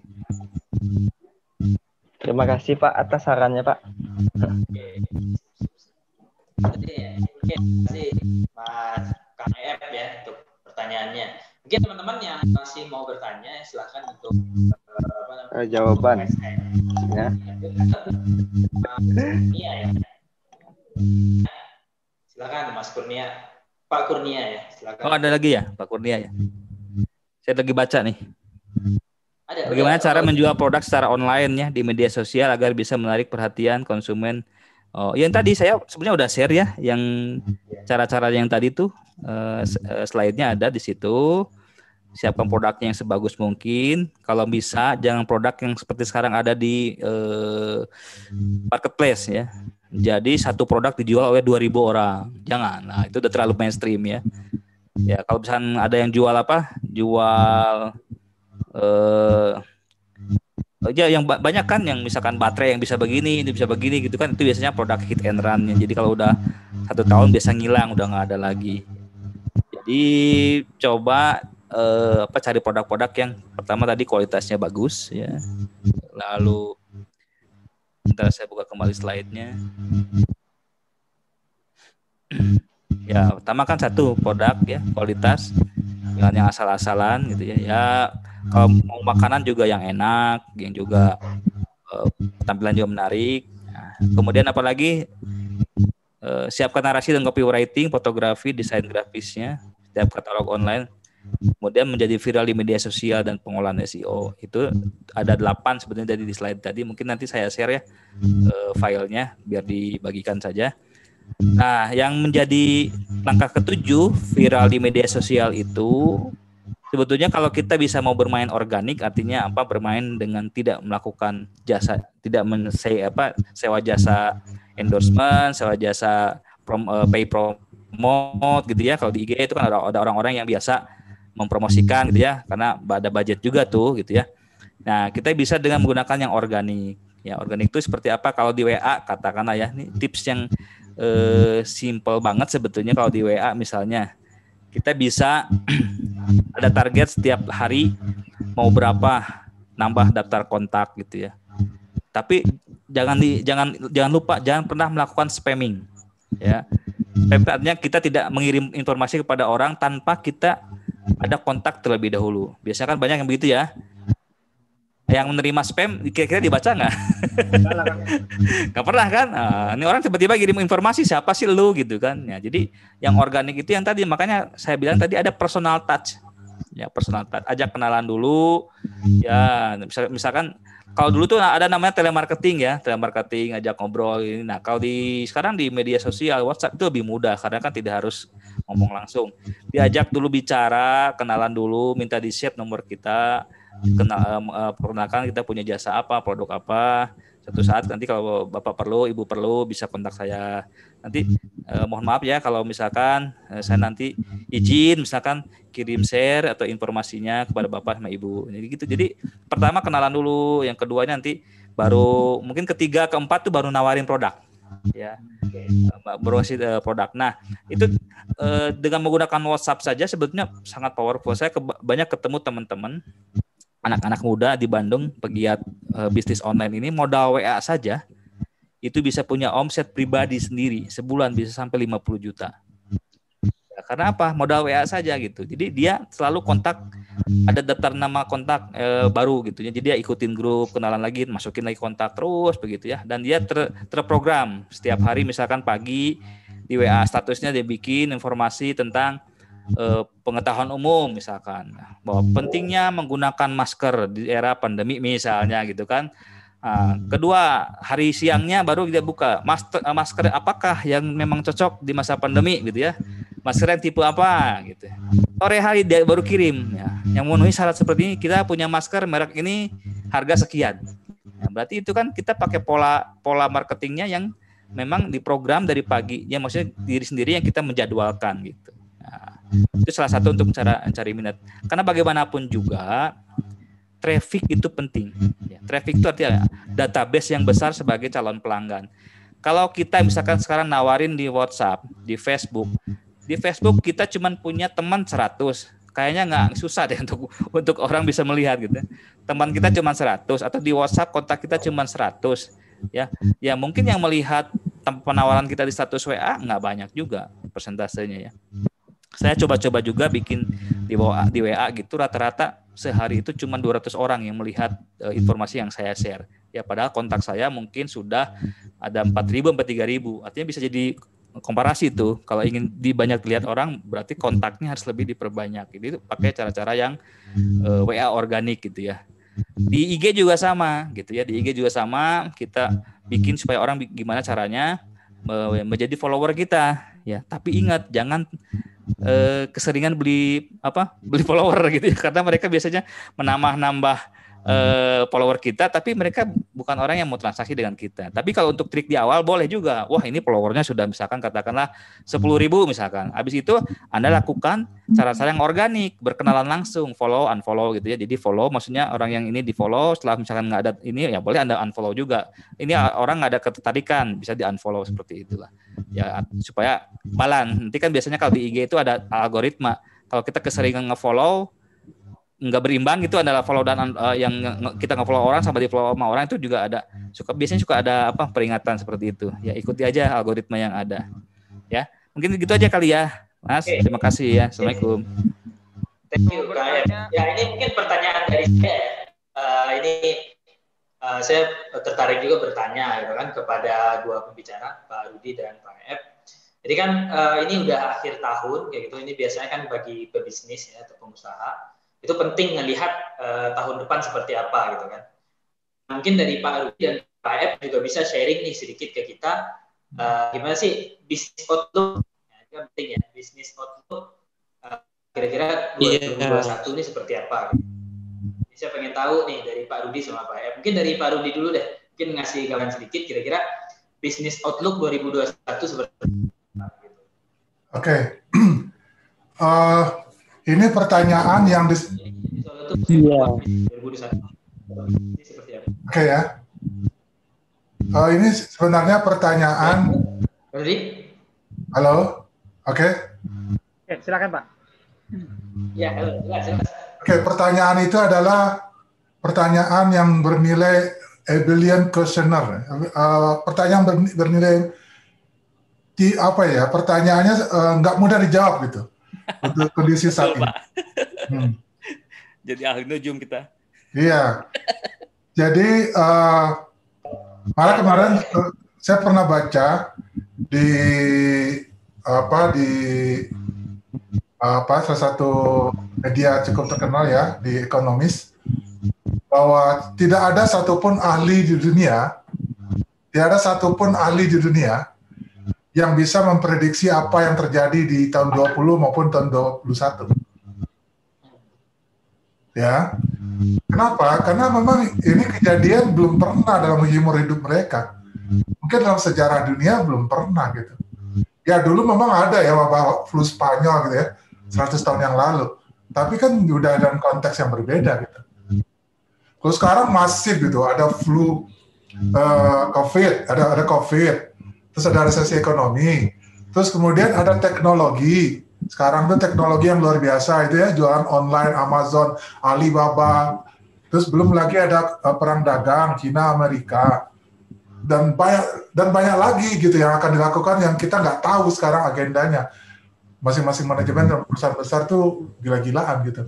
Terima kasih Pak atas sarannya Pak. Jadi terima kasih Mas KF ya untuk pertanyaannya. Mungkin teman-teman yang masih mau bertanya silahkan untuk jawaban. Ya. Kurnia ya. Silakan Mas Kurnia, Pak Kurnia ya. Silakan. Oh, ada lagi ya Pak Kurnia ya. Saya lagi baca nih. Bagaimana cara menjual produk secara online ya di media sosial agar bisa menarik perhatian konsumen. Oh, yang tadi saya sebenarnya udah share ya, yang cara-cara yang tadi tuh slide-nya ada di situ. Siapkan produknya yang sebagus mungkin. Kalau bisa jangan produk yang seperti sekarang ada di marketplace ya. Jadi satu produk dijual oleh 2.000 orang. Jangan. Nah, itu udah terlalu mainstream ya. Ya, kalau misalnya ada yang jual apa? Jual ya yang banyak kan yang misalkan baterai yang bisa begini, ini bisa begini gitu kan, itu biasanya produk hit and run-nya. Jadi kalau udah 1 tahun biasa ngilang, udah nggak ada lagi. Jadi coba cari produk-produk yang pertama tadi kualitasnya bagus ya. Lalu bentar saya buka kembali slide-nya. Ya, pertama kan satu produk ya, kualitas, jangan yang asal-asalan gitu ya. Ya kalau mau makanan juga yang enak, yang juga tampilan juga menarik. Nah, kemudian apalagi siapkan narasi dan copywriting, fotografi, desain grafisnya, setiap katalog online. Kemudian menjadi viral di media sosial dan pengolahan SEO. Itu ada 8 sebenarnya dari di slide tadi. Mungkin nanti saya share ya filenya biar dibagikan saja. Nah, yang menjadi langkah ke-7 viral di media sosial itu sebetulnya kalau kita bisa mau bermain organik, artinya apa? Bermain dengan tidak melakukan jasa, tidak sewa jasa endorsement, sewa jasa pay promote gitu ya. Kalau di IG itu kan ada orang-orang yang biasa mempromosikan gitu ya, karena ada budget juga tuh gitu ya. Nah, kita bisa dengan menggunakan yang organik. Ya, organik itu seperti apa? Kalau di WA katakanlah ya, ini tips yang simple banget sebetulnya. Kalau di WA misalnya kita bisa ada target setiap hari mau berapa nambah daftar kontak gitu ya. Tapi jangan lupa jangan pernah melakukan spamming ya. Spamming artinya kita tidak mengirim informasi kepada orang tanpa kita ada kontak terlebih dahulu. Biasanya kan banyak yang begitu ya. Yang menerima spam kira-kira dibaca nggak? Nggak pernah kan? Nah, ini orang tiba-tiba kirim informasi siapa sih lu gitu kan? Ya, jadi yang organik itu yang tadi, makanya saya bilang tadi ada personal touch. Ya, personal touch. Ajak kenalan dulu. Ya, misalkan kalau dulu tuh ada namanya telemarketing ya, telemarketing, ajak ngobrol ini. Nah, kalau sekarang di media sosial WhatsApp itu lebih mudah karena kan tidak harus ngomong langsung. Diajak dulu bicara, kenalan dulu, minta di-save nomor kita. Perkenalkan kita punya jasa apa, produk apa. Suatu saat nanti kalau Bapak perlu, Ibu perlu bisa kontak saya. Nanti mohon maaf ya kalau misalkan saya nanti izin misalkan kirim share atau informasinya kepada Bapak sama Ibu. Jadi gitu. Jadi pertama kenalan dulu, yang kedua nanti baru mungkin ketiga, keempat tuh baru nawarin produk. Ya. Berbasis produk. Nah, itu dengan menggunakan WhatsApp saja sebetulnya sangat powerful. Saya banyak ketemu teman-teman anak-anak muda di Bandung pegiat bisnis online ini, modal WA saja itu bisa punya omset pribadi sendiri sebulan bisa sampai 50 juta. Ya, karena apa? Modal WA saja gitu. Jadi dia selalu kontak, ada daftar nama kontak baru gitu ya. Jadi dia ikutin grup, kenalan lagi, masukin lagi kontak terus begitu ya. Dan dia terprogram setiap hari misalkan pagi di WA statusnya dia bikin informasi tentang pengetahuan umum misalkan bahwa pentingnya menggunakan masker di era pandemi misalnya gitu kan. Kedua, hari siangnya baru dia buka masker apakah yang memang cocok di masa pandemi gitu ya, masker yang tipe apa gitu. Sore hari dia baru kirim ya, yang memenuhi syarat seperti ini kita punya masker merek ini harga sekian. Nah, berarti itu kan kita pakai pola marketingnya yang memang diprogram dari pagi ya, maksudnya diri sendiri yang kita menjadwalkan gitu. Itu salah satu untuk mencari minat. Karena bagaimanapun juga traffic itu penting. Ya, traffic itu artinya database yang besar sebagai calon pelanggan. Kalau kita misalkan sekarang nawarin di WhatsApp, di Facebook kita cuma punya teman 100. Kayaknya nggak susah deh untuk orang bisa melihat gitu. Teman kita cuma 100 atau di WhatsApp kontak kita cuma 100. Ya mungkin yang melihat penawaran kita di status WA nggak banyak juga persentasenya ya. Saya coba-coba juga bikin di WA gitu, rata-rata sehari itu cuma 200 orang yang melihat informasi yang saya share. Ya padahal kontak saya mungkin sudah ada 4.000 sampai 3.000. Artinya bisa jadi komparasi tuh. Kalau ingin banyak dilihat orang berarti kontaknya harus lebih diperbanyak. Jadi pakai cara-cara yang WA organik gitu ya. Di IG juga sama gitu ya. Di IG juga sama, kita bikin supaya orang gimana caranya menjadi follower kita ya. Tapi ingat jangan keseringan beli follower gitu ya, karena mereka biasanya menambah follower kita, tapi mereka bukan orang yang mau transaksi dengan kita. Tapi kalau untuk trik di awal boleh juga. Wah, ini followernya sudah misalkan katakanlah 10.000 misalkan. Habis itu Anda lakukan cara-cara yang organik, berkenalan langsung, follow, unfollow gitu ya. Jadi follow maksudnya orang yang ini di follow, setelah misalkan nggak ada ini ya boleh Anda unfollow juga. Ini orang nggak ada ketertarikan, bisa di unfollow seperti itulah. Ya supaya balan. Nanti kan biasanya kalau di IG itu ada algoritma. Kalau kita keseringan nge-follow nggak berimbang itu adalah follow dan yang kita nge-follow orang sama di follow sama orang itu juga ada biasanya suka ada peringatan seperti itu ya, ikuti aja algoritma yang ada ya. Mungkin gitu aja kali ya Mas. Terima kasih ya. Assalamualaikum. Thank you Kak. Ya ini mungkin pertanyaan dari saya. Saya tertarik juga bertanya gitu kan kepada dua pembicara Pak Rudi dan Pak F. Jadi kan ini udah akhir tahun kayak gitu, ini biasanya kan bagi pebisnis ya atau pengusaha itu penting melihat tahun depan seperti apa gitu kan. Mungkin dari Pak Rudi dan Pak F juga bisa sharing nih sedikit ke kita gimana sih bisnis outlook, ya, itu kan penting ya, bisnis outlook kira-kira 2021 ini seperti apa. Jadi saya pengen tahu nih dari Pak Rudi sama Pak F. Mungkin dari Pak Rudi dulu deh, mungkin ngasih gambaran sedikit kira-kira bisnis outlook 2021 seperti apa gitu. Oke. Ini pertanyaan yang Oke ya. Ini sebenarnya pertanyaan. Halo. Oke. Silakan Pak. Ya, silakan. Oke, pertanyaan itu adalah pertanyaan yang bernilai Abelian questionnaire. Pertanyaan bernilai pertanyaannya nggak mudah dijawab gitu. Untuk kondisi saat ini. Jadi ahli nujum kita. Iya. Jadi malah kemarin saya pernah baca di salah satu media cukup terkenal ya di Economist bahwa tidak ada satupun ahli di dunia yang bisa memprediksi apa yang terjadi di tahun 20 maupun tahun 21. Ya. Kenapa? Karena memang ini kejadian belum pernah dalam umur hidup mereka. Mungkin dalam sejarah dunia belum pernah gitu. Ya dulu memang ada ya wabah flu Spanyol gitu ya, 100 tahun yang lalu. Tapi kan udah dalam konteks yang berbeda gitu. Kalau sekarang masif gitu, ada flu, COVID, ada COVID. Terus ada resesi ekonomi, terus kemudian ada teknologi. Sekarang tuh teknologi yang luar biasa itu ya, jualan online, Amazon, Alibaba. Terus belum lagi ada perang dagang Cina Amerika dan banyak lagi gitu yang akan dilakukan yang kita nggak tahu sekarang agendanya. Masing-masing manajemen dan perusahaan besar tuh gila-gilaan gitu.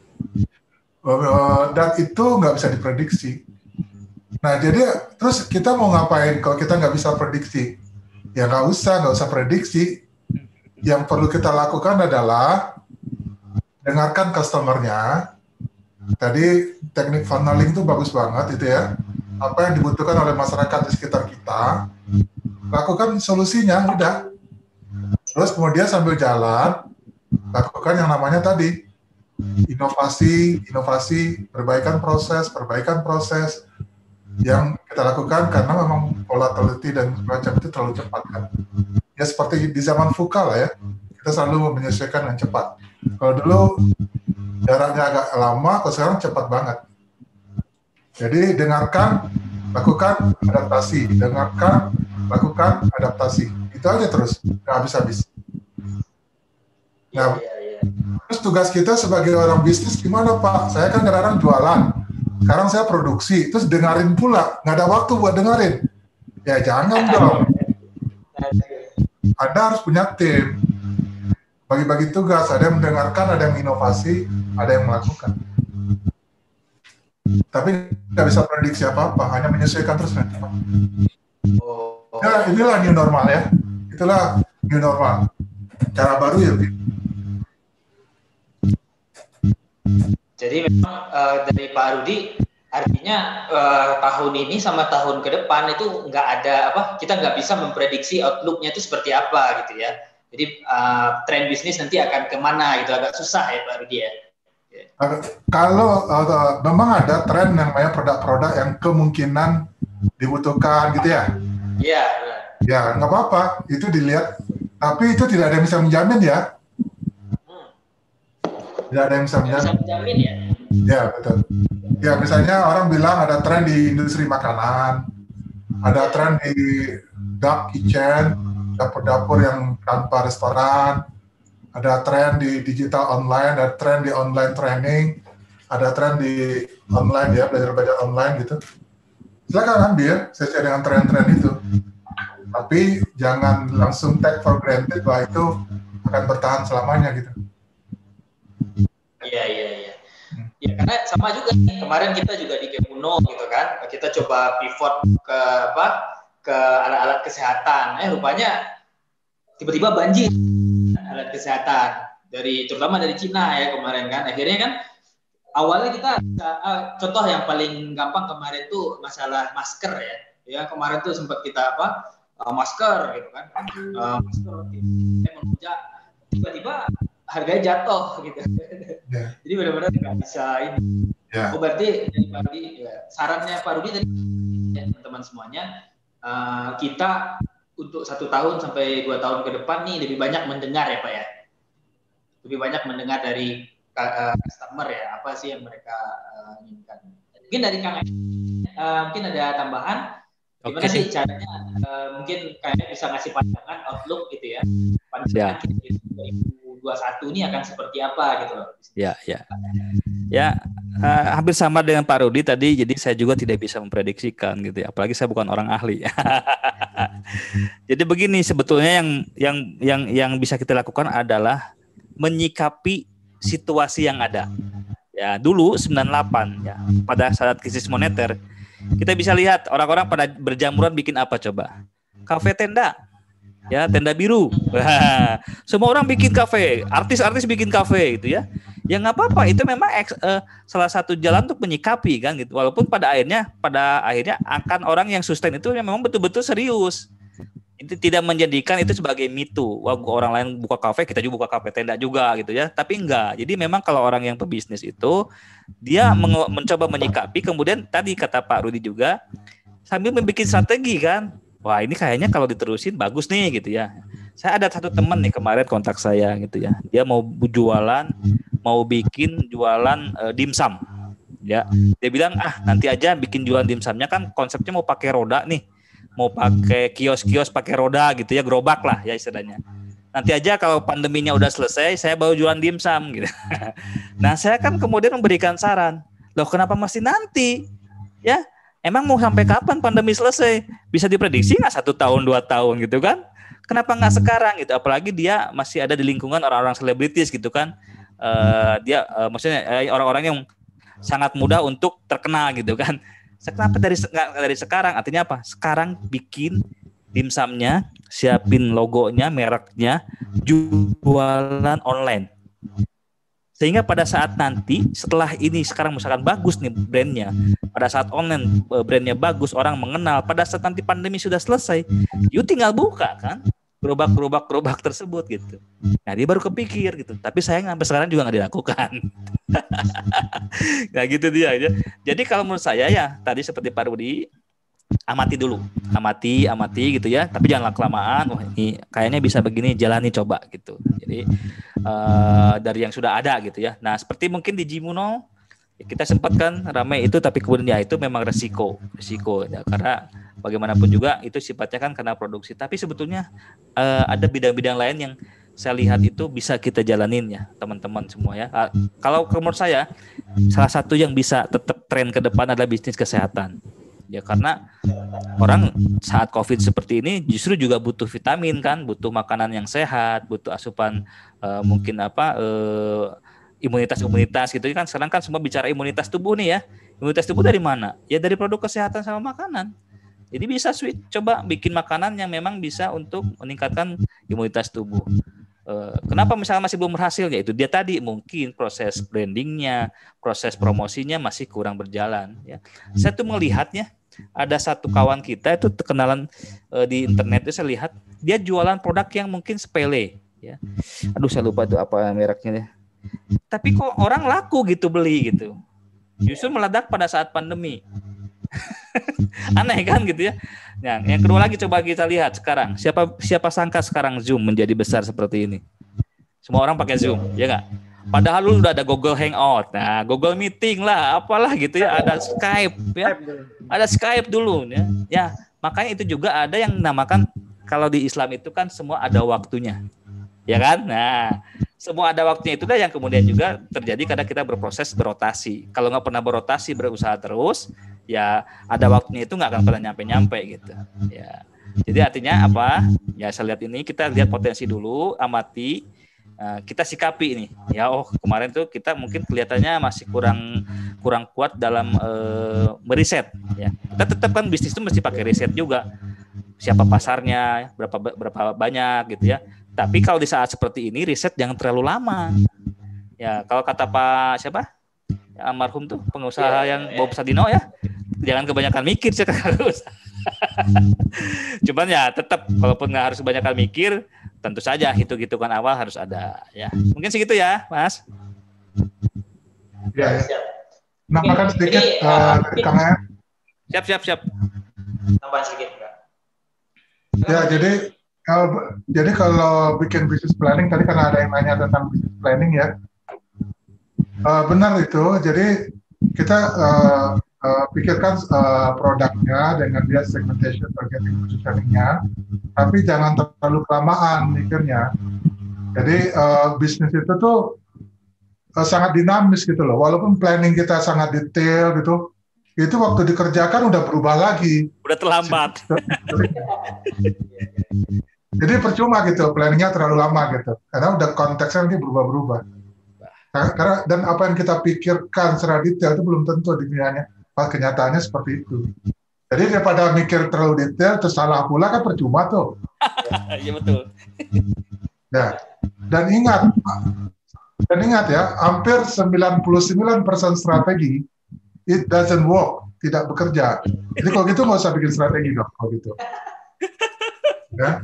Dan itu nggak bisa diprediksi. Nah jadi terus kita mau ngapain kalau kita nggak bisa prediksi? Ya nggak usah prediksi. Yang perlu kita lakukan adalah dengarkan customer-nya. Tadi teknik funneling itu bagus banget itu ya. Apa yang dibutuhkan oleh masyarakat di sekitar kita, lakukan solusinya, udah. Terus kemudian sambil jalan, lakukan yang namanya tadi inovasi, perbaikan proses yang kita lakukan karena memang volatility dan semacam itu terlalu cepat kan. Ya seperti di zaman VUCA lah ya, kita selalu menyesuaikan dengan cepat. Kalau dulu jaraknya agak lama, kalau sekarang cepat banget. Jadi dengarkan, lakukan adaptasi, itu aja terus, nggak habis-habis. Nah, terus tugas kita sebagai orang bisnis gimana Pak? Saya kan kadang-kadang jualan. Sekarang saya produksi, terus dengerin pula, nggak ada waktu buat dengerin. Ya jangan dong. Anda harus punya tim, bagi-bagi tugas, ada yang mendengarkan, ada yang inovasi, ada yang melakukan. Tapi nggak bisa prediksi apa-apa, hanya menyesuaikan terus. Ya inilah new normal ya, itulah new normal, cara baru ya. Jadi memang dari Pak Rudi artinya tahun ini sama tahun ke depan itu nggak ada kita nggak bisa memprediksi outlook-nya itu seperti apa gitu ya. Jadi tren bisnis nanti akan kemana gitu, agak susah ya Pak Rudi ya. Kalau memang ada tren yang namanya produk-produk yang kemungkinan dibutuhkan gitu ya. Iya. Ya, nggak apa-apa, itu dilihat. Tapi itu tidak ada yang bisa menjamin ya. Tidak ada yang bisa menjamin. Ya. Ya, betul. Ya, misalnya orang bilang ada tren di industri makanan, ada tren di dark kitchen, dapur-dapur yang tanpa restoran, ada tren di digital online, ada tren di online training, ada tren di online ya, belajar online gitu. Silakan ambil sesuai dengan tren-tren itu. Tapi jangan langsung take for granted bahwa itu akan bertahan selamanya gitu. Iya. Ya karena sama juga nih, kemarin kita juga di Kemuno gitu kan, kita coba pivot ke alat-alat kesehatan. Rupanya tiba-tiba banjir alat kesehatan terutama dari Cina ya kemarin kan. Akhirnya kan awalnya kita contoh yang paling gampang kemarin tuh masalah masker ya. Ya kemarin tuh sempat kita masker gitu kan. Masker melonjak, tiba-tiba harganya jatuh gitu. Yeah. Jadi benar-benar nggak bisa ini. Yeah. Berarti dari Pak Rudi, sarannya Pak Rudi tadi teman-teman semuanya, kita untuk 1 tahun sampai 2 tahun ke depan nih lebih banyak mendengar ya Pak ya. Lebih banyak mendengar dari customer ya, apa sih yang mereka inginkan. Mungkin dari Kang mungkin ada tambahan. Gimana sih caranya? Mungkin kayaknya bisa ngasih pandangan outlook gitu ya. Pandangan kita 2021 ini akan seperti apa gitu loh. Ya, hampir sama dengan Pak Rudi tadi. Jadi saya juga tidak bisa memprediksikan gitu ya. Apalagi saya bukan orang ahli. Jadi begini, sebetulnya yang bisa kita lakukan adalah menyikapi situasi yang ada. Ya, dulu 98 ya, pada saat krisis moneter, kita bisa lihat orang-orang pada berjamuran bikin apa coba? Kafe tenda. Ya, tenda biru. Semua orang bikin kafe, artis-artis bikin kafe gitu ya. Ya nggak apa-apa, itu memang salah satu jalan untuk menyikapi kan gitu. Walaupun pada akhirnya akan orang yang sustain itu memang betul-betul serius. Itu tidak menjadikan itu sebagai mitu. Wah, orang lain buka kafe, kita juga buka kafe tenda juga gitu ya. Tapi enggak. Jadi memang kalau orang yang pebisnis itu dia mencoba menyikapi, kemudian tadi kata Pak Rudi juga sambil membuat strategi kan. Wah, ini kayaknya kalau diterusin bagus nih gitu ya. Saya ada satu teman nih kemarin kontak saya gitu ya. Dia mau bikin jualan dimsum. Ya. Dia bilang, nanti aja bikin jualan dimsumnya kan konsepnya mau pakai roda nih. Mau pakai kios-kios pakai roda gitu ya, gerobak lah ya istilahnya. Nanti aja kalau pandeminya udah selesai, saya baru jualan dimsum gitu. Nah, saya kan kemudian memberikan saran. Loh, kenapa masih nanti? Ya, emang mau sampai kapan pandemi selesai? Bisa diprediksi nggak 1 tahun, 2 tahun gitu kan? Kenapa nggak sekarang gitu? Apalagi dia masih ada di lingkungan orang-orang selebritis gitu kan? Maksudnya orang-orang yang sangat mudah untuk terkenal gitu kan? Kenapa dari sekarang? Artinya apa? Sekarang bikin dimsumnya, siapin logonya, mereknya, jualan online. Sehingga pada saat nanti setelah ini sekarang misalkan bagus nih brandnya, pada saat online brandnya bagus, orang mengenal, pada saat nanti pandemi sudah selesai, you tinggal buka kan gerobak tersebut gitu. Nah, dia baru kepikir gitu. Tapi sayang sampai sekarang juga nggak dilakukan. Nah gitu dia aja. Jadi kalau menurut saya ya tadi seperti Pak Rudi, amati dulu, amati gitu ya. Tapi jangan kelamaan. Wah, ini kayaknya bisa begini, jalani coba gitu. Jadi dari yang sudah ada gitu ya. Nah seperti mungkin di Jimuno kita sempat kan ramai itu, tapi kemudian ya itu memang resiko ya, karena bagaimanapun juga itu sifatnya kan karena produksi. Tapi sebetulnya ada bidang-bidang lain yang saya lihat itu bisa kita jalanin ya teman-teman semua ya. Kalau menurut saya salah satu yang bisa tetap tren ke depan adalah bisnis kesehatan. Ya karena orang saat COVID seperti ini justru juga butuh vitamin kan, butuh makanan yang sehat, butuh asupan imunitas gitu kan. Sekarang kan semua bicara imunitas tubuh nih ya. Imunitas tubuh dari mana? Ya dari produk kesehatan sama makanan. Jadi bisa coba bikin makanan yang memang bisa untuk meningkatkan imunitas tubuh. Kenapa misalnya masih belum berhasil? Ya itu dia tadi, mungkin proses brandingnya, proses promosinya masih kurang berjalan ya. Saya tuh melihatnya ada satu kawan kita itu kenalan di internet itu, saya lihat dia jualan produk yang mungkin sepele ya. Aduh saya lupa itu apa mereknya ya. Tapi kok orang laku gitu beli gitu. Justru meledak pada saat pandemi. Aneh kan gitu ya. Yang kedua lagi coba kita lihat sekarang. Siapa sangka sekarang Zoom menjadi besar seperti ini. Semua orang pakai Zoom, ya nggak? Padahal dulu udah ada Google Hangout, nah Google Meeting lah, apalah gitu ya, ada Skype, ya, ada Skype dulu, ya. Ya, makanya itu juga ada yang namakan kalau di Islam itu kan semua ada waktunya, ya kan? Nah, semua ada waktunya itulah yang kemudian juga terjadi karena kita berproses berotasi. Kalau nggak pernah berotasi, berusaha terus, ya ada waktunya itu nggak akan pernah nyampe gitu, ya. Jadi artinya apa? Ya saya lihat ini kita lihat potensi dulu, amati. Kita sikapi ini ya, kemarin tuh kita mungkin kelihatannya masih kurang kuat dalam meriset ya. Kita tetap kan bisnis itu mesti pakai riset juga, siapa pasarnya, berapa banyak gitu ya. Tapi kalau di saat seperti ini riset jangan terlalu lama ya. Kalau kata Pak siapa ya, almarhum tuh pengusaha yang Bob Sadino ya, jangan kebanyakan mikir sih harus. Cuman ya tetap walaupun nggak harus kebanyakan mikir, tentu saja hitung-hitungan awal harus ada ya. Mungkin segitu ya, Mas. Ya. Nambahkan sedikit dari Kang Ayat. Siap. Tambahan sedikit, Kak. Ya, jadi kalau bikin business planning tadi karena ada yang nanya tentang business planning ya. Benar itu. Jadi kita pikirkan produknya dengan dia segmentation, targeting, positioning-nya, tapi jangan terlalu kelamaan mikirnya. Jadi bisnis itu tuh sangat dinamis gitu loh. Walaupun planning kita sangat detail gitu, itu waktu dikerjakan udah berubah lagi. Udah terlambat. Jadi percuma gitu planningnya terlalu lama gitu, karena udah konteksnya nanti berubah-berubah. Karena dan apa yang kita pikirkan secara detail itu belum tentu dunianya. Kenyataannya seperti itu. Jadi daripada mikir terlalu detail terus salah pula kan percuma tuh. Iya betul. Ya. Dan ingat ya, hampir 99% strategi it doesn't work, tidak bekerja. Jadi kalau gitu nggak usah bikin strategi dong kalau gitu. Ya.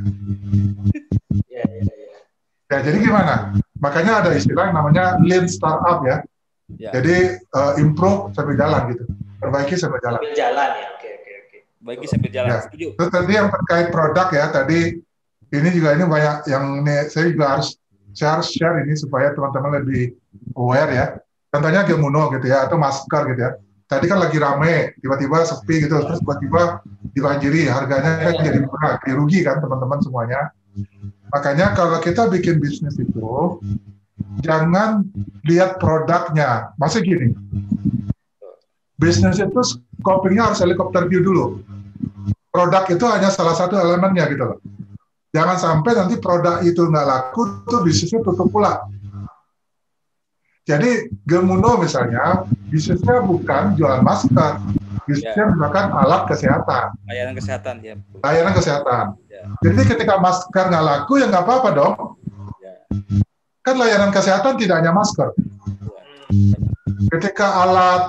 Ya, jadi gimana? Makanya ada istilah yang namanya lean startup ya. Jadi improve sambil jalan gitu. Perbaiki sambil jalan. Sambil jalan ya, oke. Perbaiki sambil jalan. Ya. Setuju. Terus tadi yang terkait produk ya, tadi ini banyak yang saya juga harus share ini supaya teman-teman lebih aware ya. Contohnya Gemuno gitu ya, atau masker gitu ya. Tadi kan lagi rame, tiba-tiba sepi gitu, terus tiba-tiba dibanjiri, harganya kan jadi murah, rugi kan teman-teman semuanya. Makanya kalau kita bikin bisnis itu, jangan lihat produknya. Maksudnya gini, bisnis itu scopingnya harus helikopter view dulu. Produk itu hanya salah satu elemennya gitu loh. Jangan sampai nanti produk itu nggak laku, tuh bisnisnya tutup pula. Jadi Gemuno misalnya, bisnisnya bukan jualan masker, bisnisnya misalkan alat kesehatan. Layanan kesehatan ya. Layanan kesehatan. Ya. Jadi ketika masker nggak laku ya nggak apa-apa dong. Ya. Kan layanan kesehatan tidak hanya masker. Ketika alat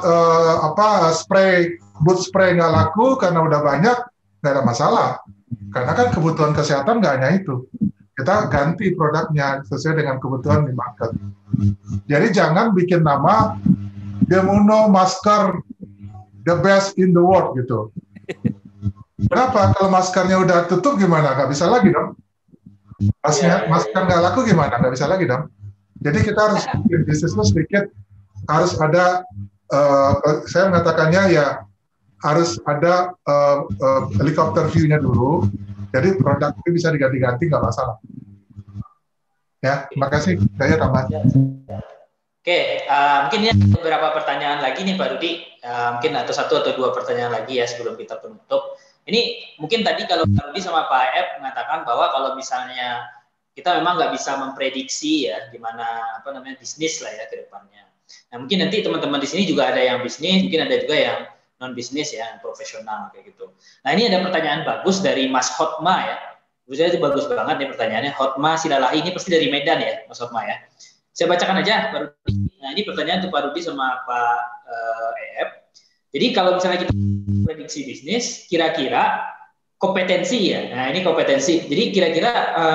boot spray nggak laku karena udah banyak, nggak ada masalah. Karena kan kebutuhan kesehatan nggak hanya itu. Kita ganti produknya sesuai dengan kebutuhan di market. Jadi jangan bikin nama Gemuno masker the best in the world gitu. Kenapa? Kalau maskernya udah tutup gimana? Nggak bisa lagi dong. Masker nggak laku gimana? Nggak bisa lagi dong. Jadi kita harus bikin bisnisnya sedikit, harus ada, saya mengatakannya ya, harus ada helikopter view-nya dulu. Jadi produk itu bisa diganti-ganti, nggak masalah. Ya, terima kasih. Saya tambah. Oke, mungkin ini beberapa pertanyaan lagi nih Pak Rudi. Mungkin satu atau dua pertanyaan lagi ya sebelum kita penutup. Ini mungkin tadi kalau Pak Rudi sama Pak Ep mengatakan bahwa kalau misalnya kita memang nggak bisa memprediksi ya gimana bisnis lah ya ke depannya. Nah mungkin nanti teman-teman di sini juga ada yang bisnis, mungkin ada juga yang non bisnis ya, yang profesional kayak gitu. Nah ini ada pertanyaan bagus dari Mas Hotma ya. Menurut saya itu bagus banget nih pertanyaannya. Hotma Silalahi, ini pasti dari Medan ya Mas Hotma ya. Saya bacakan aja Pak Rudi. Nah ini pertanyaan untuk Pak Rudi sama Pak Ep. Jadi kalau misalnya kita prediksi bisnis, kira-kira kompetensi ya. Nah, ini kompetensi. Jadi kira-kira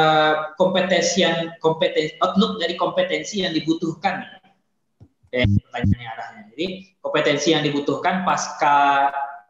outlook dari kompetensi yang dibutuhkan. Pertanyaannya arahnya. Jadi kompetensi yang dibutuhkan pasca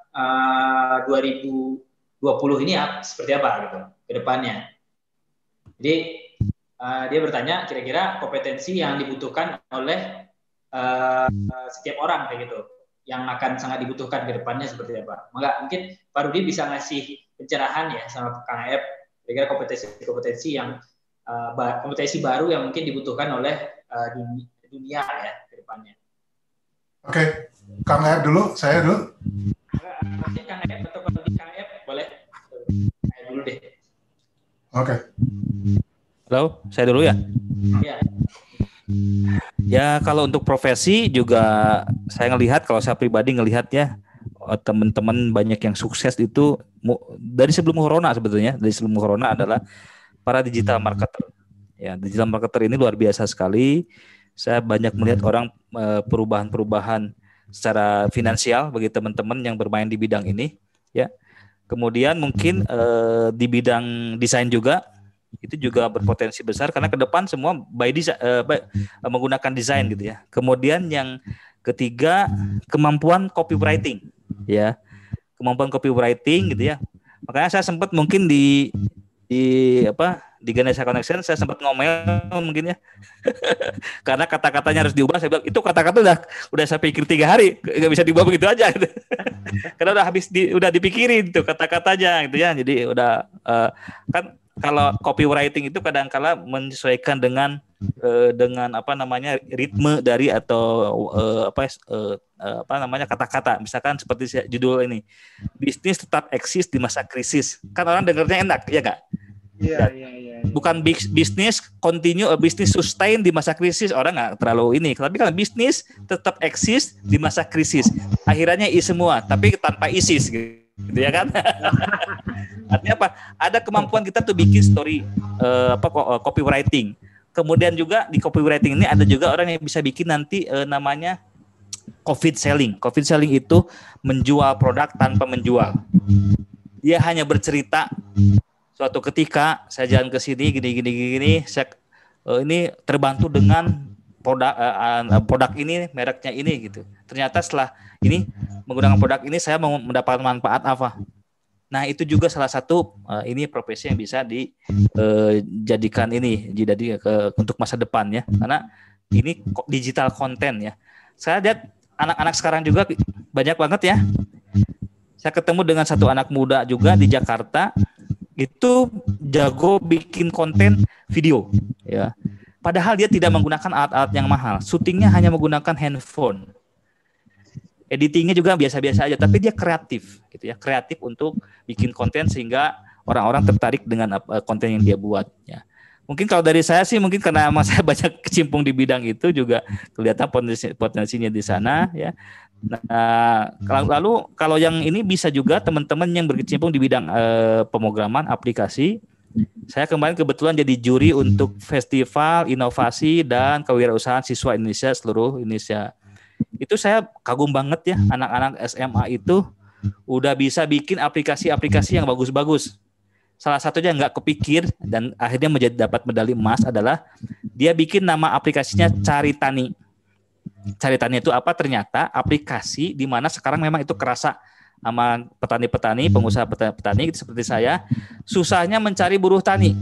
2020 ini seperti apa gitu ke depannya. Jadi dia bertanya kira-kira kompetensi yang dibutuhkan oleh setiap orang kayak gitu, yang akan sangat dibutuhkan ke depannya seperti apa. Maka mungkin Pak Rudi bisa ngasih pencerahan ya sama Kang Aep, kira-kira kompetensi yang kompetensi baru yang mungkin dibutuhkan oleh dunia ya ke depannya. Oke, Kang Aep dulu, saya dulu. Mungkin Kang Aep atau Pak Rudi, Kang Aep boleh dulu deh. Oke. Halo, saya dulu ya. Ya. Ya kalau untuk profesi juga saya ngelihat, kalau saya pribadi ngelihatnya teman-teman banyak yang sukses itu dari sebelum corona sebetulnya, dari sebelum corona adalah para digital marketer. Ya, digital marketer ini luar biasa sekali. Saya banyak melihat orang perubahan-perubahan secara finansial bagi teman-teman yang bermain di bidang ini. Ya, kemudian mungkin di bidang desain juga. Itu juga berpotensi besar karena ke depan semua menggunakan desain gitu ya. Kemudian yang ketiga, kemampuan copywriting ya. Kemampuan copywriting gitu ya. Makanya saya sempat mungkin di Ganesha Connection saya sempat ngomel mungkin ya. Karena kata-katanya harus diubah, saya bilang itu kata-kata udah saya pikir 3 hari, nggak bisa diubah begitu aja gitu. Karena udah dipikirin tuh kata-katanya gitu ya. Jadi udah kan kalau copywriting itu kadang-kala menyesuaikan dengan ritme dari atau kata-kata. Misalkan seperti judul ini, bisnis tetap eksis di masa krisis. Kan orang dengarnya enak, ya nggak? Iya. Bukan bisnis continue, bisnis sustain di masa krisis, orang nggak terlalu ini. Tapi kalau bisnis tetap eksis di masa krisis, akhirannya semua, tapi tanpa ISIS gitu ya kan? Artinya apa? Ada kemampuan kita tuh bikin story copywriting. Kemudian juga di copywriting ini ada juga orang yang bisa bikin nanti namanya COVID selling. COVID selling itu menjual produk tanpa menjual. Dia hanya bercerita suatu ketika saya jalan ke sini gini, saya ini terbantu dengan produk ini, mereknya ini gitu. Ternyata setelah ini menggunakan produk ini saya mendapatkan manfaat apa? Nah, itu juga salah satu ini profesi yang bisa dijadikan untuk masa depan ya. Karena ini digital content ya. Saya lihat anak-anak sekarang juga banyak banget ya. Saya ketemu dengan satu anak muda juga di Jakarta, itu jago bikin konten video ya. Padahal dia tidak menggunakan alat-alat yang mahal. Syutingnya hanya menggunakan handphone. Editingnya juga biasa-biasa aja, tapi dia kreatif gitu ya, kreatif untuk bikin konten sehingga orang-orang tertarik dengan konten yang dia buat ya. Mungkin kalau dari saya sih, mungkin karena saya banyak kecimpung di bidang itu juga kelihatan potensinya di sana ya. Nah, lalu kalau yang ini bisa juga teman-teman yang berkecimpung di bidang pemrograman aplikasi. Saya kemarin kebetulan jadi juri untuk Festival Inovasi dan Kewirausahaan Siswa Indonesia seluruh Indonesia. Itu saya kagum banget ya, anak-anak SMA itu udah bisa bikin aplikasi-aplikasi yang bagus-bagus. Salah satunya nggak kepikir dan akhirnya dapat medali emas adalah dia bikin nama aplikasinya Cari Tani. Cari Tani itu apa? Ternyata aplikasi di mana sekarang memang itu kerasa sama petani-petani, pengusaha petani seperti saya, susahnya mencari buruh tani.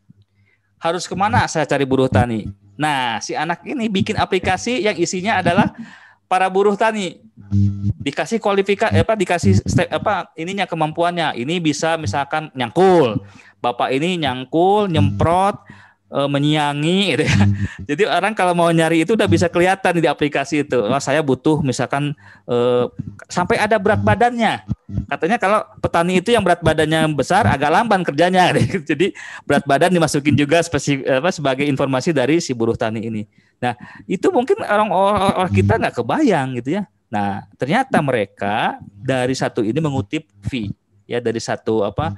Harus kemana saya cari buruh tani? Nah, si anak ini bikin aplikasi yang isinya adalah para buruh tani. Dikasih dikasih ininya kemampuannya. Ini bisa misalkan nyangkul. Bapak ini nyangkul, nyemprot, menyiangi gitu ya. Jadi orang kalau mau nyari itu udah bisa kelihatan di aplikasi itu. Oh, saya butuh misalkan sampai ada berat badannya. Katanya kalau petani itu yang berat badannya besar agak lamban kerjanya. Jadi berat badan dimasukin juga sebagai informasi dari si buruh tani ini. Nah, itu mungkin orang kita nggak kebayang gitu ya. Nah, ternyata mereka dari satu ini mengutip fee ya, dari satu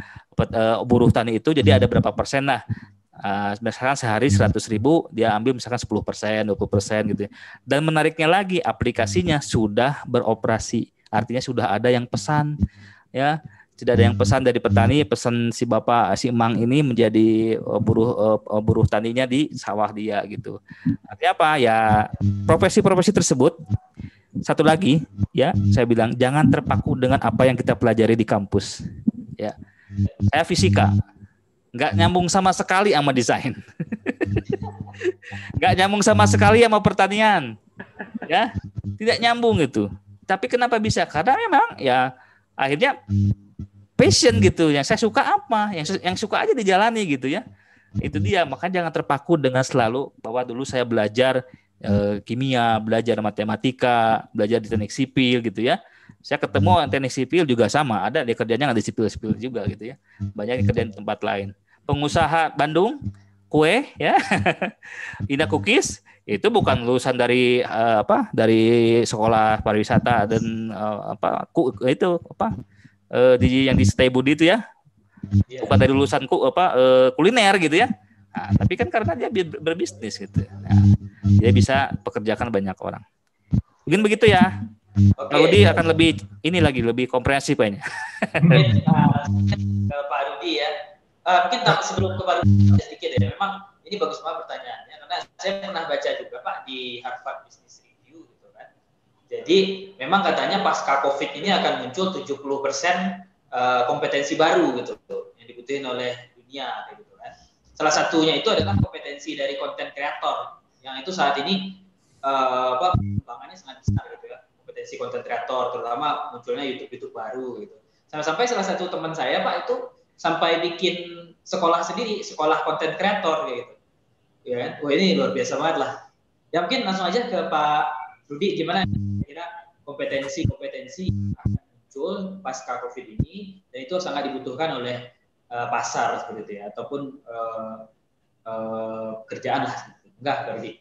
buruh tani itu jadi ada berapa persen lah. Misalkan sehari 100.000 dia ambil misalkan 10%, 20% gitu ya. Dan menariknya lagi aplikasinya sudah beroperasi, artinya sudah ada yang pesan ya. Tidak ada yang pesan dari petani, pesan si bapak si emang ini menjadi buruh taninya di sawah dia gitu. Artinya apa ya, profesi-profesi tersebut. Satu lagi ya, saya bilang jangan terpaku dengan apa yang kita pelajari di kampus. Ya, saya fisika, nggak nyambung sama sekali sama desain, nggak nyambung sama sekali sama pertanian, ya tidak nyambung itu. Tapi kenapa bisa? Karena memang ya akhirnya passion gitu, yang saya suka apa, yang suka aja dijalani gitu ya. Itu dia, makanya jangan terpaku dengan selalu bahwa dulu saya belajar kimia, belajar matematika, belajar di teknik sipil gitu ya. Saya ketemu teknik sipil juga sama, ada dia kerjanya nggak di sipil juga gitu ya. Banyak yang kerja di tempat lain. Pengusaha Bandung kue ya, Indah Cookies itu bukan lulusan dari dari sekolah pariwisata dan yang di Setai Budi itu ya, bukan dari lulusan kuliner gitu ya. Nah, tapi kan karena dia berbisnis gitu. Nah, dia bisa pekerjakan banyak orang. Mungkin begitu ya. Pak Rudi akan lebih komprehensif kayaknya. Mungkin ke Pak Rudi ya. Mungkin sebelum ke Pak Rudi sedikit ya. Memang ini bagus banget pertanyaannya karena saya pernah baca juga Pak di Harvard Business Review gitu kan. Jadi memang katanya pasca Covid ini akan muncul 70% kompetensi baru gitu yang dibutuhin oleh dunia gitu kan. Salah satunya itu adalah kompetensi dari content creator yang itu saat ini perkembangannya sangat besar gitu ya. Kompetensi content creator terutama munculnya YouTube baru gitu. Sampai salah satu teman saya Pak itu sampai bikin sekolah sendiri, sekolah content creator gitu. Ya kan? Wah ini luar biasa banget lah. Ya mungkin langsung aja ke Pak Rudi, gimana kira kompetensi akan muncul pasca Covid ini dan itu sangat dibutuhkan oleh pasar seperti itu ya, ataupun kerjaan lah. Enggak, Pak Rudi?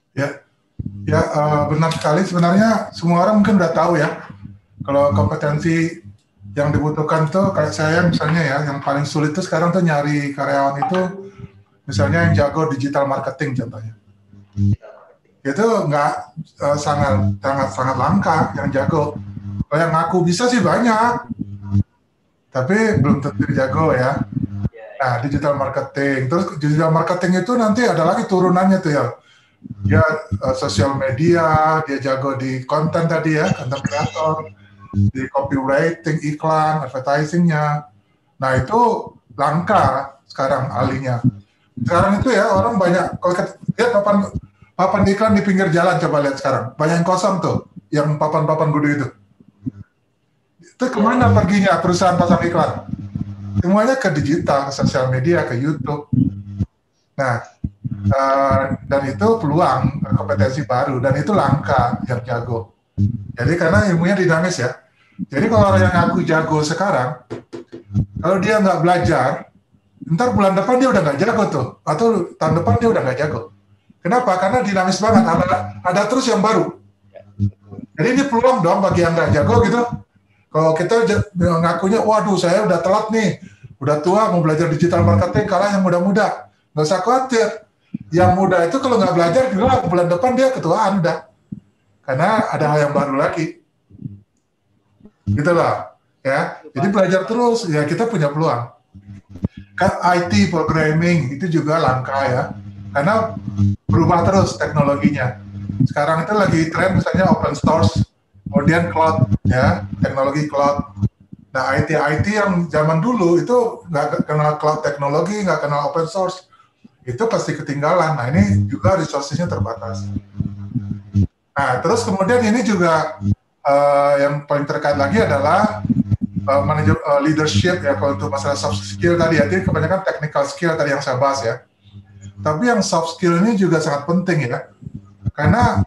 Ya, benar sekali. Sebenarnya semua orang mungkin udah tahu ya, kalau kompetensi yang dibutuhkan tuh kayak saya misalnya ya, yang paling sulit tuh sekarang tuh nyari karyawan itu misalnya yang jago digital marketing contohnya. Itu nggak sangat langka yang jago. Kalau yang ngaku bisa sih banyak, tapi belum tentu jago ya. Nah, digital marketing. Terus digital marketing itu nanti ada lagi turunannya tuh ya. Dia sosial media, dia jago di konten tadi ya, content creator, di copywriting, iklan, advertising-nya. Nah, itu langka sekarang ahlinya. Sekarang itu ya orang banyak, kalau lihat papan iklan di pinggir jalan, coba lihat sekarang. Banyak yang kosong tuh, yang papan-papan gede itu. Itu kemana perginya perusahaan pasang iklan? Semuanya ke digital, ke sosial media, ke YouTube. Nah, dan itu peluang kompetensi baru, dan itu langka yang jago. Jadi karena ilmunya dinamis ya. Jadi kalau orang yang ngaku jago sekarang, kalau dia nggak belajar, ntar bulan depan dia udah nggak jago tuh, atau tahun depan dia udah nggak jago. Kenapa? Karena dinamis banget, ada terus yang baru. Jadi ini peluang dong bagi yang nggak jago gitu. Kalau kita ngakunya, waduh saya udah telat nih, udah tua mau belajar digital marketing, kalah yang muda-muda. Nggak usah khawatir. Yang muda itu kalau nggak belajar, bulan depan dia ketuaan udah. Karena ada hal yang baru lagi. Gitu lah. Ya. Jadi belajar terus, ya kita punya peluang. Kan IT, programming, itu juga langka ya. Karena berubah terus teknologinya. Sekarang itu lagi tren misalnya open source, kemudian cloud, ya, teknologi cloud. Nah, IT yang zaman dulu itu nggak kenal cloud teknologi, nggak kenal open source, itu pasti ketinggalan. Nah, ini juga resources-nya terbatas. Nah, terus kemudian ini juga yang paling terkait lagi adalah leadership ya, kalau untuk masalah soft skill tadi ya, jadi kebanyakan technical skill tadi yang saya bahas ya. Tapi yang soft skill ini juga sangat penting ya, karena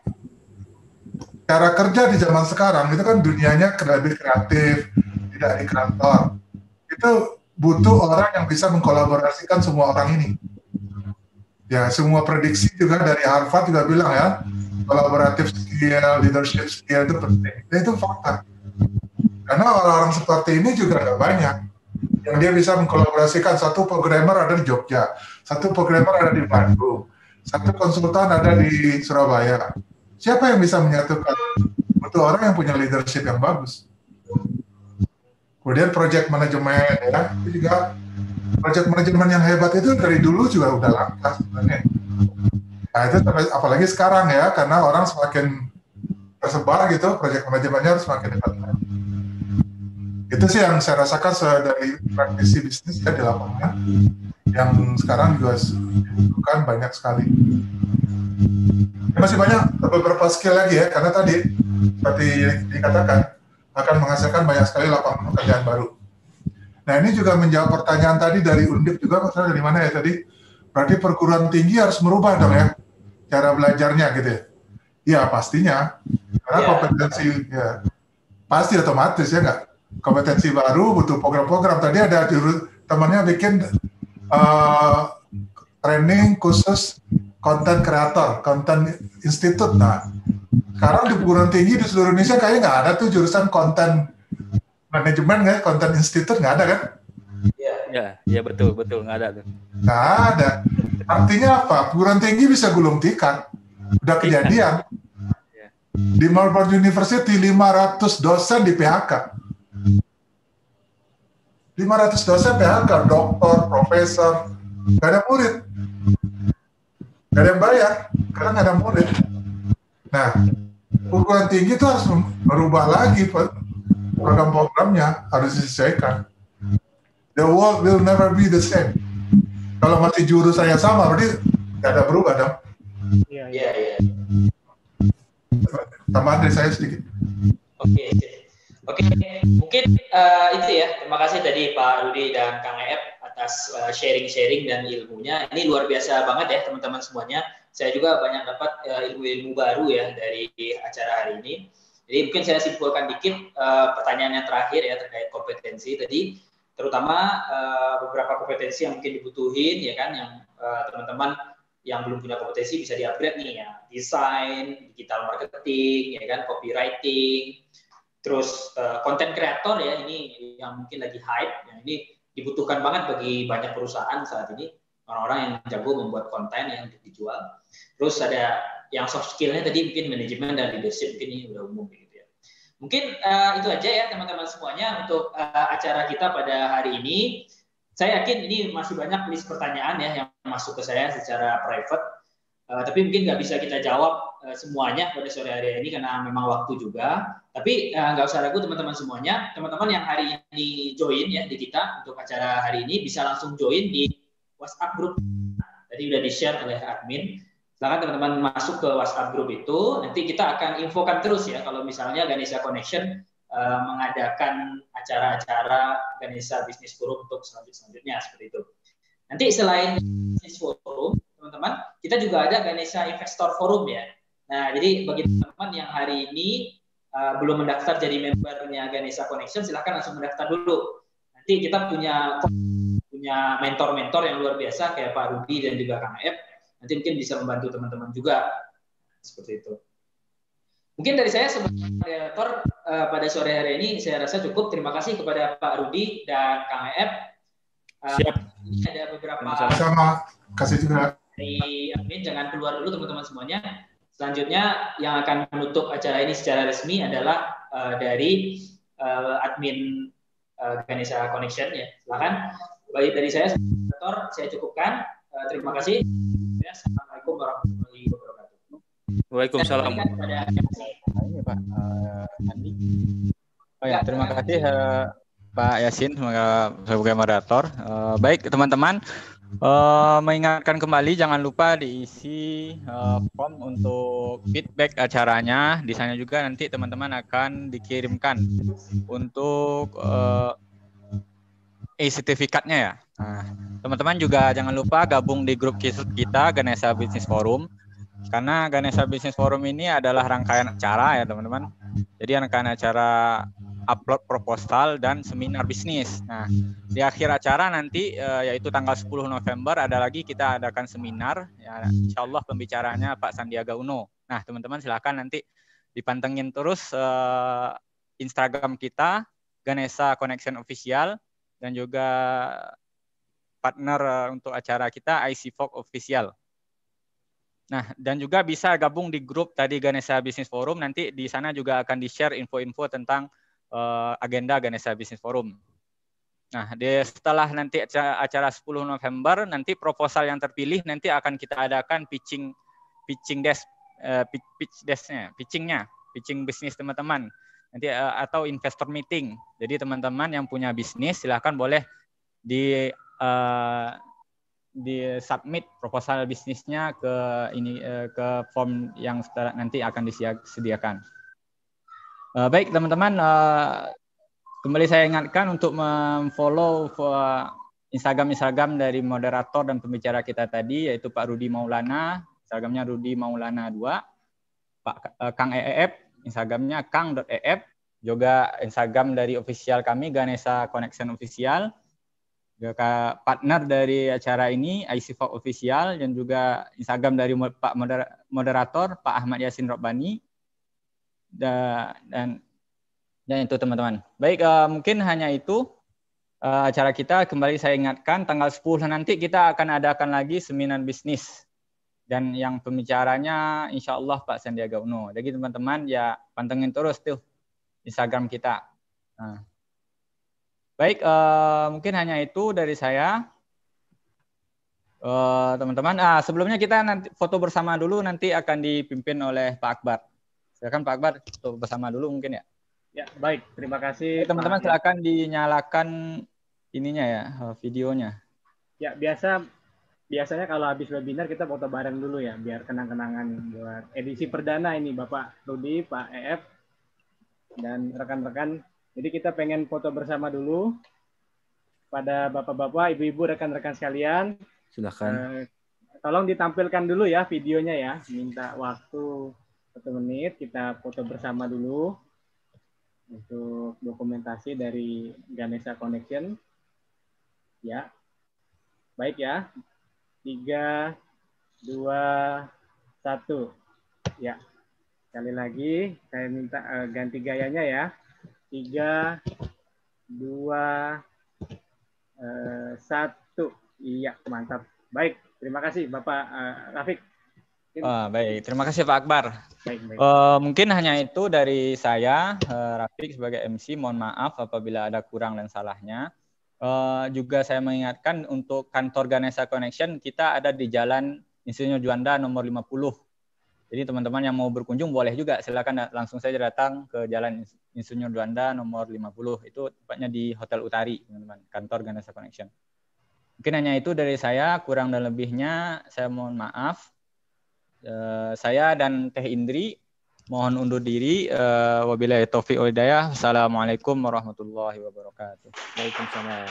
cara kerja di zaman sekarang itu kan dunianya lebih kreatif, tidak di kantor. Itu butuh orang yang bisa mengkolaborasikan semua orang ini. Ya, semua prediksi juga dari Harvard juga bilang ya, collaborative skill, leadership skill itu penting. Dan itu fakta. Karena orang-orang seperti ini juga nggak banyak yang dia bisa mengkolaborasikan. Satu programmer ada di Jogja, satu programmer ada di Bandung, satu konsultan ada di Surabaya. Siapa yang bisa menyatukan? Butuh orang yang punya leadership yang bagus. Kemudian project management ya, itu juga project manajemen yang hebat itu dari dulu juga udah langka sebenarnya. Nah itu apalagi sekarang ya, karena orang semakin tersebar gitu, project manajemennya harus semakin hebat. Itu sih yang saya rasakan dari praktisi bisnis ya di lapangan, yang sekarang juga dibutuhkan banyak sekali. Masih banyak beberapa skill lagi ya, karena tadi seperti dikatakan akan menghasilkan banyak sekali lapangan pekerjaan baru. Nah ini juga menjawab pertanyaan tadi dari Undip juga, maksudnya dari mana ya tadi? Berarti perguruan tinggi harus merubah dong ya cara belajarnya gitu ya? Ya pastinya, karena kompetensi ya pasti otomatis ya nggak? Kompetensi baru butuh program-program. Tadi ada temannya bikin training khusus konten kreator, konten institut. Nah, sekarang di perguruan tinggi di seluruh Indonesia kayaknya nggak ada tuh jurusan konten manajemen, nggak? Konten institut nggak ada kan? Iya betul nggak ada tuh. Nggak ada. Artinya apa? Perguruan tinggi bisa gulung tikar. Udah kejadian. Di Melbourne University 500 dosen di PHK. 500 dosen PHK, doktor, profesor, nggak ada murid. Nggak ada yang bayar, karena nggak ada murid. Nah, perguruan tinggi itu harus merubah lagi program-programnya, harus disesuaikan. The world will never be the same. Kalau masih jurusannya sama, berarti nggak ada berubah dong. Iya. Tambahan dari saya sedikit. Oke. Mungkin itu ya. Terima kasih tadi Pak Rudi dan Kang Eep atas sharing-sharing dan ilmunya. Ini luar biasa banget ya teman-teman semuanya. Saya juga banyak dapat ilmu-ilmu baru ya dari acara hari ini. Jadi mungkin saya simpulkan dikit pertanyaan yang terakhir ya terkait kompetensi tadi, terutama beberapa kompetensi yang mungkin dibutuhin ya kan, yang teman-teman yang belum punya kompetensi bisa di-upgrade nih ya, desain, digital marketing, ya kan, copywriting, terus content creator ya, ini yang mungkin lagi hype, yang ini dibutuhkan banget bagi banyak perusahaan saat ini, orang-orang yang jago membuat konten yang untuk dijual. Terus ada yang soft skill-nya tadi mungkin manajemen dan leadership, mungkin ini udah umum gitu ya. Mungkin itu aja ya teman-teman semuanya untuk acara kita pada hari ini. Saya yakin ini masih banyak list pertanyaan ya yang masuk ke saya secara private, tapi mungkin nggak bisa kita jawab semuanya pada sore hari ini karena memang waktu juga. Tapi nggak usah ragu teman-teman semuanya, teman-teman yang hari ini join ya di kita untuk acara hari ini bisa langsung join di WhatsApp group. Tadi udah di-share oleh admin. Silakan teman-teman masuk ke WhatsApp group itu. Nanti kita akan infokan terus ya kalau misalnya Ganesha Connection mengadakan acara-acara Ganesha Business Forum untuk selanjutnya seperti itu. Nanti selain Business Forum, teman-teman, kita juga ada Ganesha Investor Forum ya. Nah, jadi bagi teman-teman yang hari ini belum mendaftar jadi membernya Ganesha Connection, silakan langsung mendaftar dulu. Nanti kita punya mentor-mentor yang luar biasa kayak Pak Rudi dan juga Kang Eep. Nanti mungkin bisa membantu teman-teman juga seperti itu. Mungkin dari saya sebagai moderator pada sore hari ini saya rasa cukup. Terima kasih kepada Pak Rudi dan Kang Eep. Siap. Ini ada beberapa Sama, kasih juga. Dari admin, jangan keluar dulu teman-teman semuanya. Selanjutnya yang akan menutup acara ini secara resmi adalah dari admin Ganesha Connection ya. Silakan. Baik dari saya sebagai moderator saya cukupkan. Terima kasih. Assalamualaikum warahmatullahi wabarakatuh. Waalaikumsalam. Ini Pak Andi. Oh ya, terima kasih Pak Yasin sebagai moderator. Baik teman-teman, mengingatkan kembali jangan lupa diisi form untuk feedback acaranya. Di sana juga nanti teman-teman akan dikirimkan untuk e-sertifikatnya ya. Nah, teman-teman juga jangan lupa gabung di grup kita Ganesha Business Forum. Karena Ganesha Business Forum ini adalah rangkaian acara ya teman-teman. Jadi rangkaian acara upload proposal dan seminar bisnis. Nah, di akhir acara nanti yaitu tanggal 10 November ada lagi kita adakan seminar. Ya, insya Allah pembicaranya Pak Sandiaga Uno. Nah, teman-teman silakan nanti dipantengin terus Instagram kita Ganesha Connection Official dan juga partner untuk acara kita IC Fog Official. Nah, dan juga bisa gabung di grup tadi Ganesha Business Forum, nanti di sana juga akan di-share info-info tentang agenda Ganesha Business Forum. Nah, setelah nanti acara 10 November, nanti proposal yang terpilih nanti akan kita adakan pitching bisnis teman-teman. Nanti atau investor meeting. Jadi teman-teman yang punya bisnis silahkan boleh di submit proposal bisnisnya ke ke form yang nanti akan disediakan. Baik teman-teman, kembali saya ingatkan untuk memfollow Instagram dari moderator dan pembicara kita tadi, yaitu Pak Rudi Maulana, Instagramnya Rudi Maulana 2, Pak Kang EEF, Instagramnya kang.eef, juga Instagram dari official kami, Ganesha Connection Official, juga partner dari acara ini, ICFOC Official, dan juga Instagram dari Pak moderator, Pak Ahmad Yasin Robbani, dan itu teman-teman. Baik, mungkin hanya itu acara kita. Kembali saya ingatkan, tanggal 10 nanti kita akan adakan lagi seminar bisnis. Dan yang pembicaranya insya Allah Pak Sandiaga Uno. Jadi teman-teman ya pantengin terus tuh Instagram kita. Nah. Baik, mungkin hanya itu dari saya. Teman-teman, sebelumnya kita nanti foto bersama dulu, nanti akan dipimpin oleh Pak Akbar. Silakan Pak Akbar, foto bersama dulu mungkin ya. Ya, baik. Terima kasih. Teman-teman silakan dinyalakan ininya ya, videonya. Ya, biasanya kalau habis webinar kita foto bareng dulu ya, biar kenang-kenangan buat edisi perdana ini Bapak Rudi, Pak EF, dan rekan-rekan. Jadi kita pengen foto bersama dulu pada Bapak-Bapak, Ibu-Ibu, rekan-rekan sekalian. Silakan. Tolong ditampilkan dulu ya videonya ya. Minta waktu 1 menit, kita foto bersama dulu untuk dokumentasi dari Ganesha Connection. Ya, baik ya. 3, 2, 1. Ya, sekali lagi saya minta ganti gayanya ya. 3, 2, 1. Iya, mantap. Baik, terima kasih Bapak Rafiq. Baik, terima kasih Pak Akbar. Baik. Mungkin hanya itu dari saya, Rafiq sebagai MC. Mohon maaf apabila ada kurang dan salahnya. Juga saya mengingatkan untuk kantor Ganesha Connection, kita ada di Jalan Insinyur Juanda nomor 50. Jadi teman-teman yang mau berkunjung boleh juga, silakan langsung saja datang ke Jalan Insinyur Juanda nomor 50. Itu tepatnya di Hotel Utari, teman-teman, kantor Ganesha Connection. Mungkin hanya itu dari saya, kurang dan lebihnya saya mohon maaf. Saya dan Teh Indri mohon undur diri. Wabillahi taufiq wal hidayah. Assalamualaikum warahmatullahi wabarakatuh. Waalaikumsalam.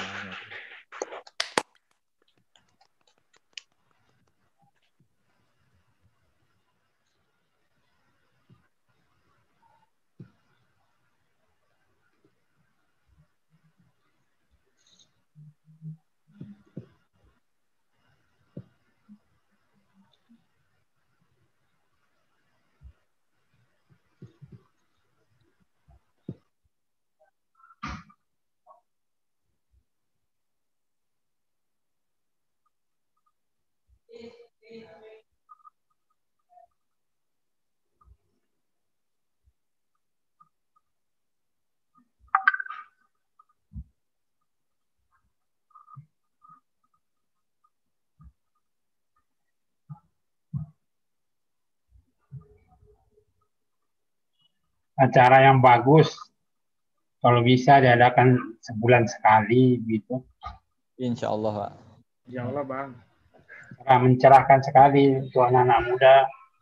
Acara yang bagus, kalau bisa diadakan sebulan sekali gitu. Insya Allah Pak. Insya Allah Bang. Mencerahkan sekali untuk anak-anak muda.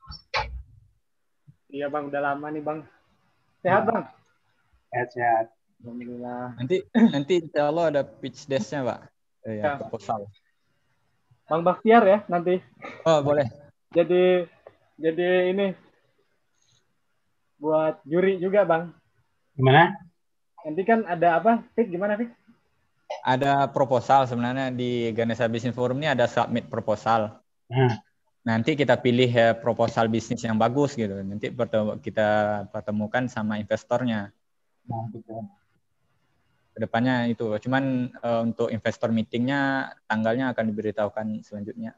Iya Bang, udah lama nih Bang. Sehat Bang? Sehat. Alhamdulillah. Nanti insya Allah ada pitch desk-nya Pak. Ya, proposal. Bang Bakhtiar ya nanti. Oh boleh. Jadi ini buat juri juga Bang. Gimana? Nanti kan ada apa? Fik, gimana Fik? Ada proposal sebenarnya di Ganesha Business Forum ini, ada submit proposal. Nanti kita pilih proposal bisnis yang bagus gitu. Nanti kita pertemukan sama investornya. Kedepannya itu. Cuman untuk investor meetingnya tanggalnya akan diberitahukan selanjutnya.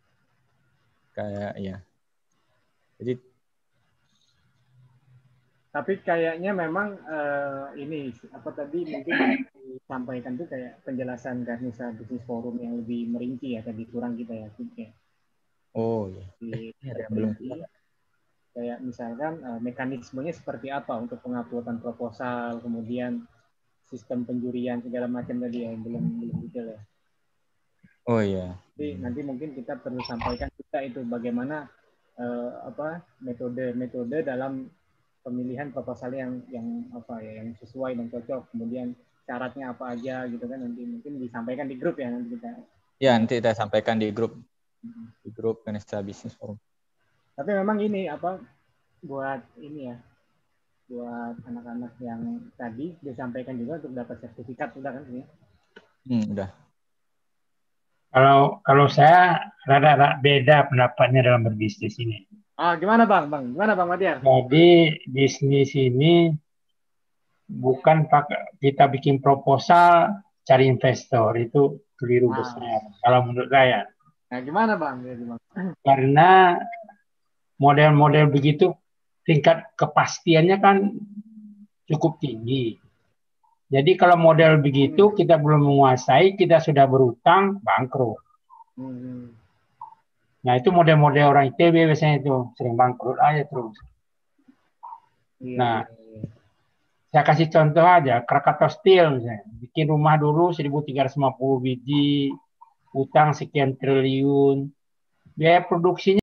Kayak ya. Jadi Tapi kayaknya memang ini apa tadi mungkin disampaikan tuh kayak penjelasan Ganesha Business Forum yang lebih merinci ya, tadi kurang kita ya. Oh iya. Belum. Kayak misalkan mekanismenya seperti apa untuk penguploadan proposal, kemudian sistem penjurian segala macam tadi ya, yang belum detail ya. Oh iya. Jadi nanti mungkin kita perlu sampaikan kita itu bagaimana metode dalam pemilihan proposal yang apa ya, yang sesuai dan cocok, kemudian syaratnya apa aja gitu kan, nanti mungkin disampaikan di grup ya nanti kita. Ya, nanti kita sampaikan di grup Ganesha Business Forum. Tapi memang ini apa buat ini ya, buat anak-anak yang tadi disampaikan juga untuk dapat sertifikat udah kan ini? Udah. Kalau saya rada beda pendapatnya dalam berbisnis ini. Gimana Bang? Gimana Bang Matiar? Jadi bisnis ini bukan kita bikin proposal cari investor, itu keliru besar kalau menurut saya. Nah, gimana Bang? Karena model-model begitu tingkat kepastiannya kan cukup tinggi. Jadi kalau model begitu kita belum menguasai, kita sudah berutang, bangkrut. Nah itu model-model orang ITB biasanya itu sering bangkrut aja terus. Nah, saya kasih contoh aja, Krakatau Steel misalnya, bikin rumah dulu 1.350 biji, utang sekian triliun, biaya produksinya